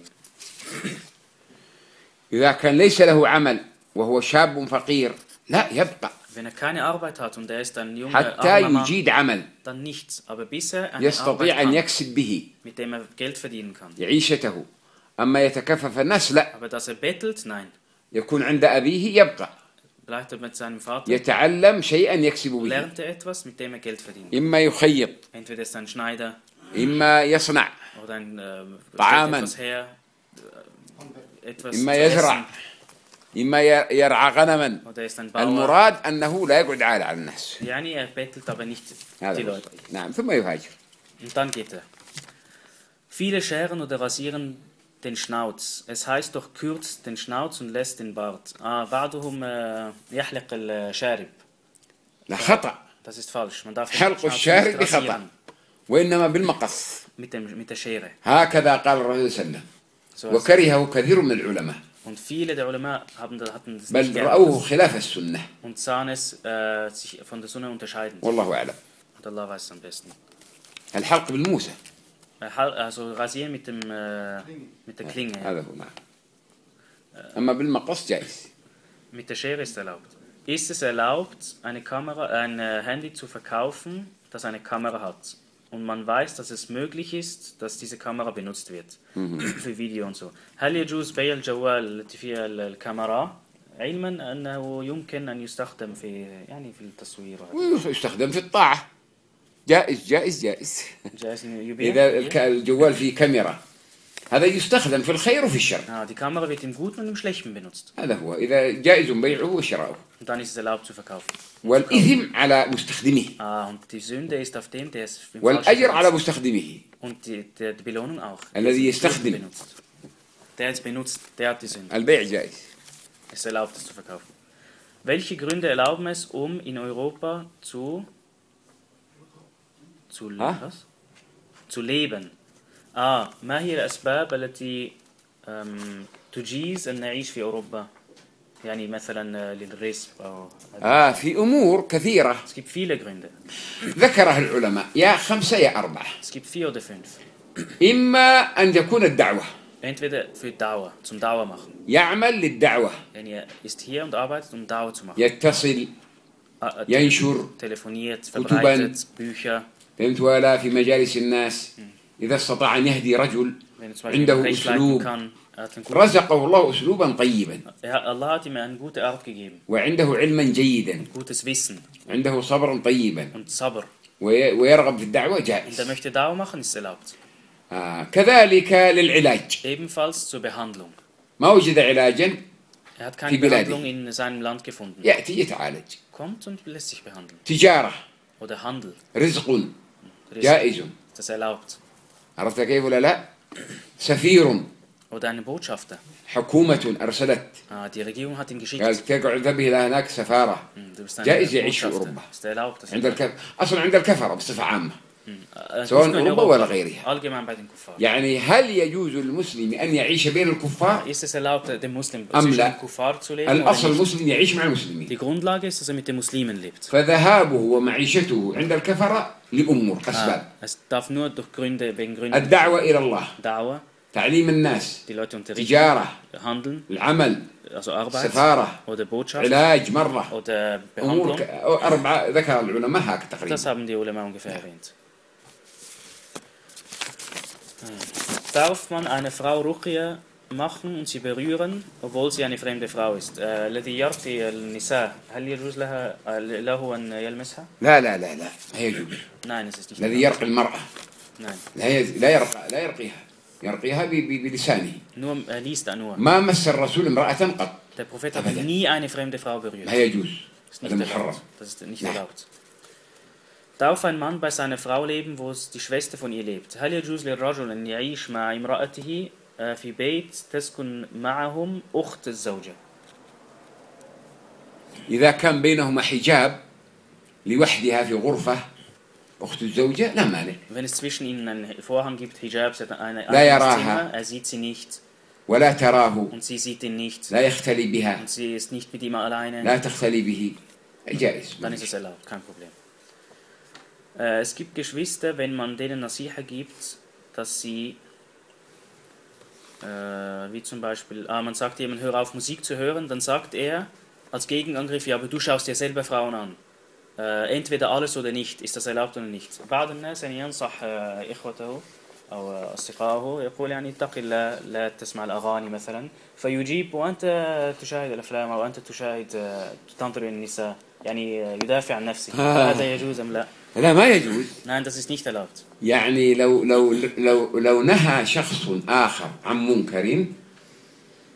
Speaker 1: إذا كان ليس له عمل وهو شاب فقير لا يبقى
Speaker 2: Wenn er keine Arbeit hat und er ist ein junger
Speaker 1: حتى
Speaker 2: armer Mann,
Speaker 1: يجيد عمل
Speaker 2: dann nichts. Aber bis er eine Arbeit
Speaker 1: يستطيع أن
Speaker 2: kann,
Speaker 1: يكسب به
Speaker 2: mit dem er Geld verdienen kann.
Speaker 1: عيشته. أما يتكفف الناس لا،
Speaker 2: Aber dass er bettelt, nein.
Speaker 1: يكون عند أبيه يبقى
Speaker 2: Bleibt er mit seinem Vater,
Speaker 1: يتعلم شيئا يكسب به.
Speaker 2: lernt er etwas, mit dem er Geld verdient.
Speaker 1: إما يخيط
Speaker 2: Entweder ist er ein Schneider
Speaker 1: إما يصنع
Speaker 2: oder ein äh, stellt
Speaker 1: طعاما
Speaker 2: etwas her, äh, etwas
Speaker 1: إما
Speaker 2: zu
Speaker 1: يزرع
Speaker 2: essen.
Speaker 1: إما يرعى غنما.
Speaker 2: oder er ist ein Bauer.
Speaker 1: المراد أنه لا يقعد عالة على الناس.
Speaker 2: Yani er bettelt aber nicht die
Speaker 1: هذا هو
Speaker 2: Leute.
Speaker 1: الصحيح. نعم ثم يهاجر.
Speaker 2: Und dann geht er. Viele scheren oder rasieren den Schnauz. Es heißt doch, kürzt den Schnauz und lässt den Bart. Ah, بعضهم äh, يحلق الشارب.
Speaker 1: لا خطأ.
Speaker 2: Das ist falsch. Man darf den
Speaker 1: حلق
Speaker 2: Schnauz
Speaker 1: الشارب
Speaker 2: nicht
Speaker 1: خطأ.
Speaker 2: rasieren.
Speaker 1: وإنما بالمقص.
Speaker 2: Mit, dem, mit der Schere.
Speaker 1: هكذا قال الرسول صلى الله عليه وسلم.
Speaker 2: So
Speaker 1: وكرهه كثير من العلماء.
Speaker 2: Und viele der Ulama haben, hatten das nicht
Speaker 1: بل
Speaker 2: gern
Speaker 1: رأوه خلاف السنة.
Speaker 2: und sahen es äh, sich von der Sunna unterscheiden.
Speaker 1: والله أعلم.
Speaker 2: Und Allah weiß es am besten.
Speaker 1: الحلق بالموسى.
Speaker 2: Also rasieren mit, dem, äh, mit der Klinge.
Speaker 1: هذا هو نعم. أما بالمقص جائز.
Speaker 2: Mit der Schere ist erlaubt. Ist es erlaubt, eine Kamera, ein Handy zu verkaufen, das eine Kamera hat? Und man weiß, dass es möglich ist, dass diese Kamera benutzt wird. Für Video und so. هل يجوز بيع الجوال التي فيها الكاميرا علما أنه يمكن أن يستخدم في يعني في التصوير؟
Speaker 1: ويستخدم في الطاعة. جائز جائز جائز.
Speaker 2: جائز يبيع.
Speaker 1: إذا الجوال فيه كاميرا هذا يستخدم في الخير وفي الشر.
Speaker 2: Ah, die Kamera wird im Guten und im Schlechten benutzt.
Speaker 1: هذا هو إذا جائز بيعه وشراؤه.
Speaker 2: Und dann ist es erlaubt zu verkaufen.
Speaker 1: والإثم على مستخدمه.
Speaker 2: Ah, und die Sünde ist auf dem, der es
Speaker 1: والأجر على مستخدمه.
Speaker 2: Und die, die, die Belohnung auch.
Speaker 1: الذي يستخدم.
Speaker 2: Benutzt. Der es benutzt, der hat die Sünde.
Speaker 1: البيع جائز.
Speaker 2: Es ist erlaubt, es zu verkaufen. Welche Gründe erlauben es, um in Europa zu zu, was? zu leben? آه ما هي الأسباب التي تجيز أن نعيش في أوروبا؟ يعني مثلا للرزق أو
Speaker 1: آه في أمور كثيرة.
Speaker 2: Es gibt viele Gründe.
Speaker 1: ذكرها العلماء يا خمسة يا أربعة.
Speaker 2: Es gibt vier oder fünf.
Speaker 1: إما أن تكون الدعوة.
Speaker 2: Entweder für Dauer, zum Dauer machen.
Speaker 1: يعمل للدعوة.
Speaker 2: Yani er ist hier und arbeitet, um Dauer zu machen.
Speaker 1: يتصل. ينشر.
Speaker 2: Telefoniert, verbreitet, Bücher.
Speaker 1: فهمت ولا في مجالس الناس. إذا استطاع أن يهدي رجل عنده أسلوب رزقه الله أسلوبا طيبا.
Speaker 2: Allah hat ihm eine gute Art gegeben.
Speaker 1: وعنده علما جيدا.
Speaker 2: Gutes Wissen.
Speaker 1: عنده صبرا طيبا.
Speaker 2: Und Sabr.
Speaker 1: ويرغب في الدعوة جائز.
Speaker 2: Und er möchte Dauer machen, ist erlaubt.
Speaker 1: آه. كذلك للعلاج.
Speaker 2: Ebenfalls zur Behandlung.
Speaker 1: ما وجد علاجا
Speaker 2: Er hat keine Behandlung in seinem Land gefunden.
Speaker 1: يأتي يتعالج.
Speaker 2: Kommt und lässt sich behandeln.
Speaker 1: تجارة.
Speaker 2: Oder Handel.
Speaker 1: رزق. جائز.
Speaker 2: Das ist erlaubt.
Speaker 1: عرفت كيف ولا لا؟ سفير.
Speaker 2: Oder eine Botschafter.
Speaker 1: حكومة أرسلت.
Speaker 2: Ah, die Regierung hat ihn geschickt.
Speaker 1: قال تقعد ذهب إلى هناك سفارة. جائز يعيش في أوروبا. عند الكفر أصلا عند الكفرة بصفة عامة. سواء أوروبا ولا غيرها. يعني هل يجوز للمسلم أن يعيش بين الكفار؟ أم لا؟ الأصل المسلم يعيش مع المسلمين.
Speaker 2: Die Grundlage ist, dass er mit den Muslimen lebt.
Speaker 1: فذهابه ومعيشته عند الكفرة لأمور أسباب.
Speaker 2: Es darf nur durch Gründe, wegen Gründen.
Speaker 1: الدعوة إلى الله.
Speaker 2: Dauer.
Speaker 1: تعليم الناس.
Speaker 2: Die Leute unterrichten.
Speaker 1: تجارة.
Speaker 2: Handeln.
Speaker 1: العمل.
Speaker 2: Also Arbeit.
Speaker 1: سفارة.
Speaker 2: Oder Botschaft.
Speaker 1: علاج مرة.
Speaker 2: Oder Behandlung.
Speaker 1: أربعة ذكر العلماء هكذا تقريبا.
Speaker 2: Das haben die Ulama ungefähr erwähnt. Darf man eine Frau Ruqya machen und sie berühren, obwohl sie eine fremde Frau ist? الذي يرقي النساء هل يجوز لها له أن يلمسها؟
Speaker 1: لا لا لا لا ما يجوز.
Speaker 2: Nein, es ist nicht.
Speaker 1: الذي يرقي المرأة.
Speaker 2: Nein.
Speaker 1: لا لا يرقى لا يرقيها. يرقيها بلسانه.
Speaker 2: Nur er liest nur.
Speaker 1: ما مس الرسول امرأة قط.
Speaker 2: Der Prophet hat nie eine fremde Frau berührt.
Speaker 1: ما يجوز.
Speaker 2: Das ist nicht erlaubt. Das ist nicht erlaubt. Darf ein Mann bei seiner Frau leben, wo die Schwester von ihr lebt? هل يجوز للرجل أن يعيش مع امرأته في بيت تسكن معهم أخت الزوجة؟
Speaker 1: إذا كان بينهما حجاب لوحدها في غرفة أخت الزوجة لا مانع.
Speaker 2: Wenn es zwischen ihnen einen Vorhang gibt, Hijab, sie hat eine
Speaker 1: لا يراها.
Speaker 2: Er sieht sie nicht.
Speaker 1: ولا تراه.
Speaker 2: Und sie sieht ihn nicht.
Speaker 1: لا يختلي بها.
Speaker 2: Und sie ist nicht mit ihm alleine.
Speaker 1: لا تختلي به. جائز.
Speaker 2: Dann ist es erlaubt, kein Problem. Es gibt Geschwister, wenn man denen Nasiha gibt, dass sie, äh, wie zum Beispiel, ah, man sagt jemand, hör auf Musik zu hören, dann sagt er als Gegenangriff, ja, aber du schaust dir selber Frauen an. Äh, entweder alles oder nicht, ist das erlaubt oder nicht. بعض الناس يعني ينصح إخوته أو أصدقائه يقول يعني اتق الله لا تسمع الأغاني مثلا فيجيب وأنت تشاهد الأفلام أو أنت تشاهد تنظر إلى النساء يعني يدافع عن نفسه. هذا يجوز أم لا؟
Speaker 1: لا ما يجوز.
Speaker 2: Nein, das ist nicht erlaubt.
Speaker 1: يعني لو لو لو لو نهى شخص آخر عن منكر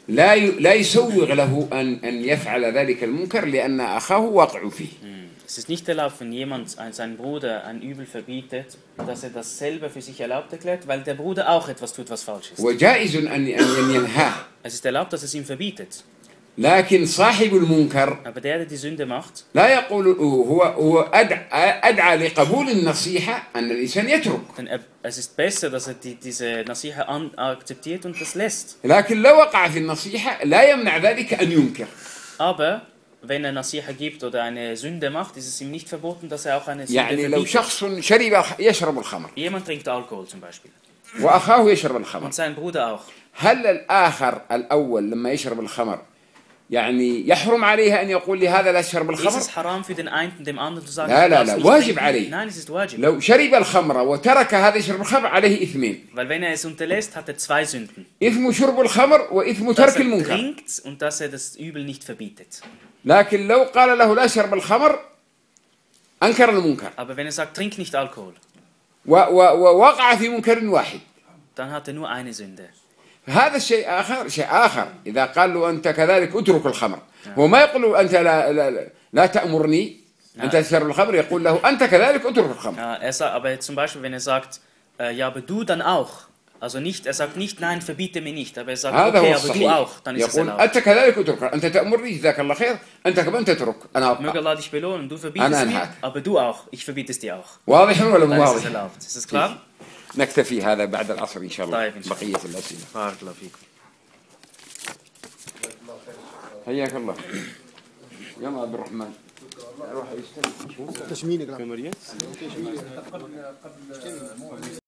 Speaker 1: لا لا يسوغ له أن أن يفعل ذلك المنكر لأن أخاه واقع فيه.
Speaker 2: Es ist nicht erlaubt, wenn jemand seinen Bruder ein Übel verbietet, dass er das selber für sich erlaubt erklärt, weil der Bruder auch etwas tut, was falsch ist.
Speaker 1: وجائز أن أن ينهاه.
Speaker 2: Es ist erlaubt, dass es ihm verbietet.
Speaker 1: لكن صاحب المنكر
Speaker 2: Aber der, der die Sünde macht,
Speaker 1: لا يقول هو هو أدعى, أدعى لقبول النصيحة أن الإنسان يترك.
Speaker 2: denn er, es ist besser, dass er die, diese Nasiha an, akzeptiert und das lässt.
Speaker 1: لكن لو وقع في النصيحة لا يمنع ذلك أن ينكر.
Speaker 2: Aber wenn er Nasiha gibt oder eine Sünde macht, ist es ihm nicht verboten, dass er auch eine Sünde
Speaker 1: يعني لو
Speaker 2: verbietet.
Speaker 1: شخص شرب يشرب الخمر
Speaker 2: Jemand trinkt Alkohol zum Beispiel
Speaker 1: وأخاه يشرب الخمر،
Speaker 2: und sein Bruder auch.
Speaker 1: هل الآخر الأول لما يشرب الخمر يعني يحرم عليه أن يقول لهذا لا تشرب
Speaker 2: Ist
Speaker 1: الخمر؟
Speaker 2: es haram für den einen, dem anderen zu sagen,
Speaker 1: لا
Speaker 2: du
Speaker 1: لا
Speaker 2: darfst
Speaker 1: لا
Speaker 2: nicht
Speaker 1: واجب
Speaker 2: trinken?
Speaker 1: عليه.
Speaker 2: Nein, es ist wajib.
Speaker 1: لو شرب الخمر وترك هذا يشرب الخمر عليه إثمين،
Speaker 2: Weil wenn er es unterlässt, hat er zwei Sünden.
Speaker 1: إثم شرب الخمر وإثم
Speaker 2: Dass
Speaker 1: ترك
Speaker 2: er
Speaker 1: المنكر.
Speaker 2: trinkt und dass er das Übel nicht verbietet.
Speaker 1: لكن لو قال له لا تشرب الخمر أنكر المنكر
Speaker 2: Aber wenn er sagt, trink nicht Alkohol,
Speaker 1: و- و- ووقع في منكر واحد.
Speaker 2: dann hat er nur eine Sünde.
Speaker 1: هذا الشيء آخر شيء آخر إذا قال له أنت كذلك اترك الخمر، وما يقول له أنت لا لا, لا تأمرني أنت تشرب الخمر، يقول له أنت كذلك اترك الخمر.
Speaker 2: Ja, er sagt, aber zum Beispiel, wenn er sagt, äh, ja, aber du dann auch. Also nicht, er sagt nicht, nein, verbiete mir nicht, aber er sagt,
Speaker 1: هذا
Speaker 2: okay,
Speaker 1: هو
Speaker 2: aber du
Speaker 1: الصحيح.
Speaker 2: auch, dann ist es
Speaker 1: يقول
Speaker 2: erlaubt.
Speaker 1: أنت كذلك اترك، أنت تأمرني جزاك الله خير، أنت كمان تترك أنا
Speaker 2: Möge
Speaker 1: أبقى.
Speaker 2: Allah dich belohnen, du verbietest
Speaker 1: أنا
Speaker 2: mir,
Speaker 1: أنهاك.
Speaker 2: aber du auch, ich verbiete es dir auch.
Speaker 1: واضح ولا
Speaker 2: Dann
Speaker 1: مو
Speaker 2: ist es
Speaker 1: واضح؟
Speaker 2: erlaubt. Ist das klar?
Speaker 1: نكتفي هذا بعد العصر إن شاء الله
Speaker 2: طيب إن شاء الله.
Speaker 1: بقية الأسئلة.
Speaker 2: بارك الله فيكم.
Speaker 1: حياك الله. يلا عبد الرحمن روح يستلم.
Speaker 3: تشمينك.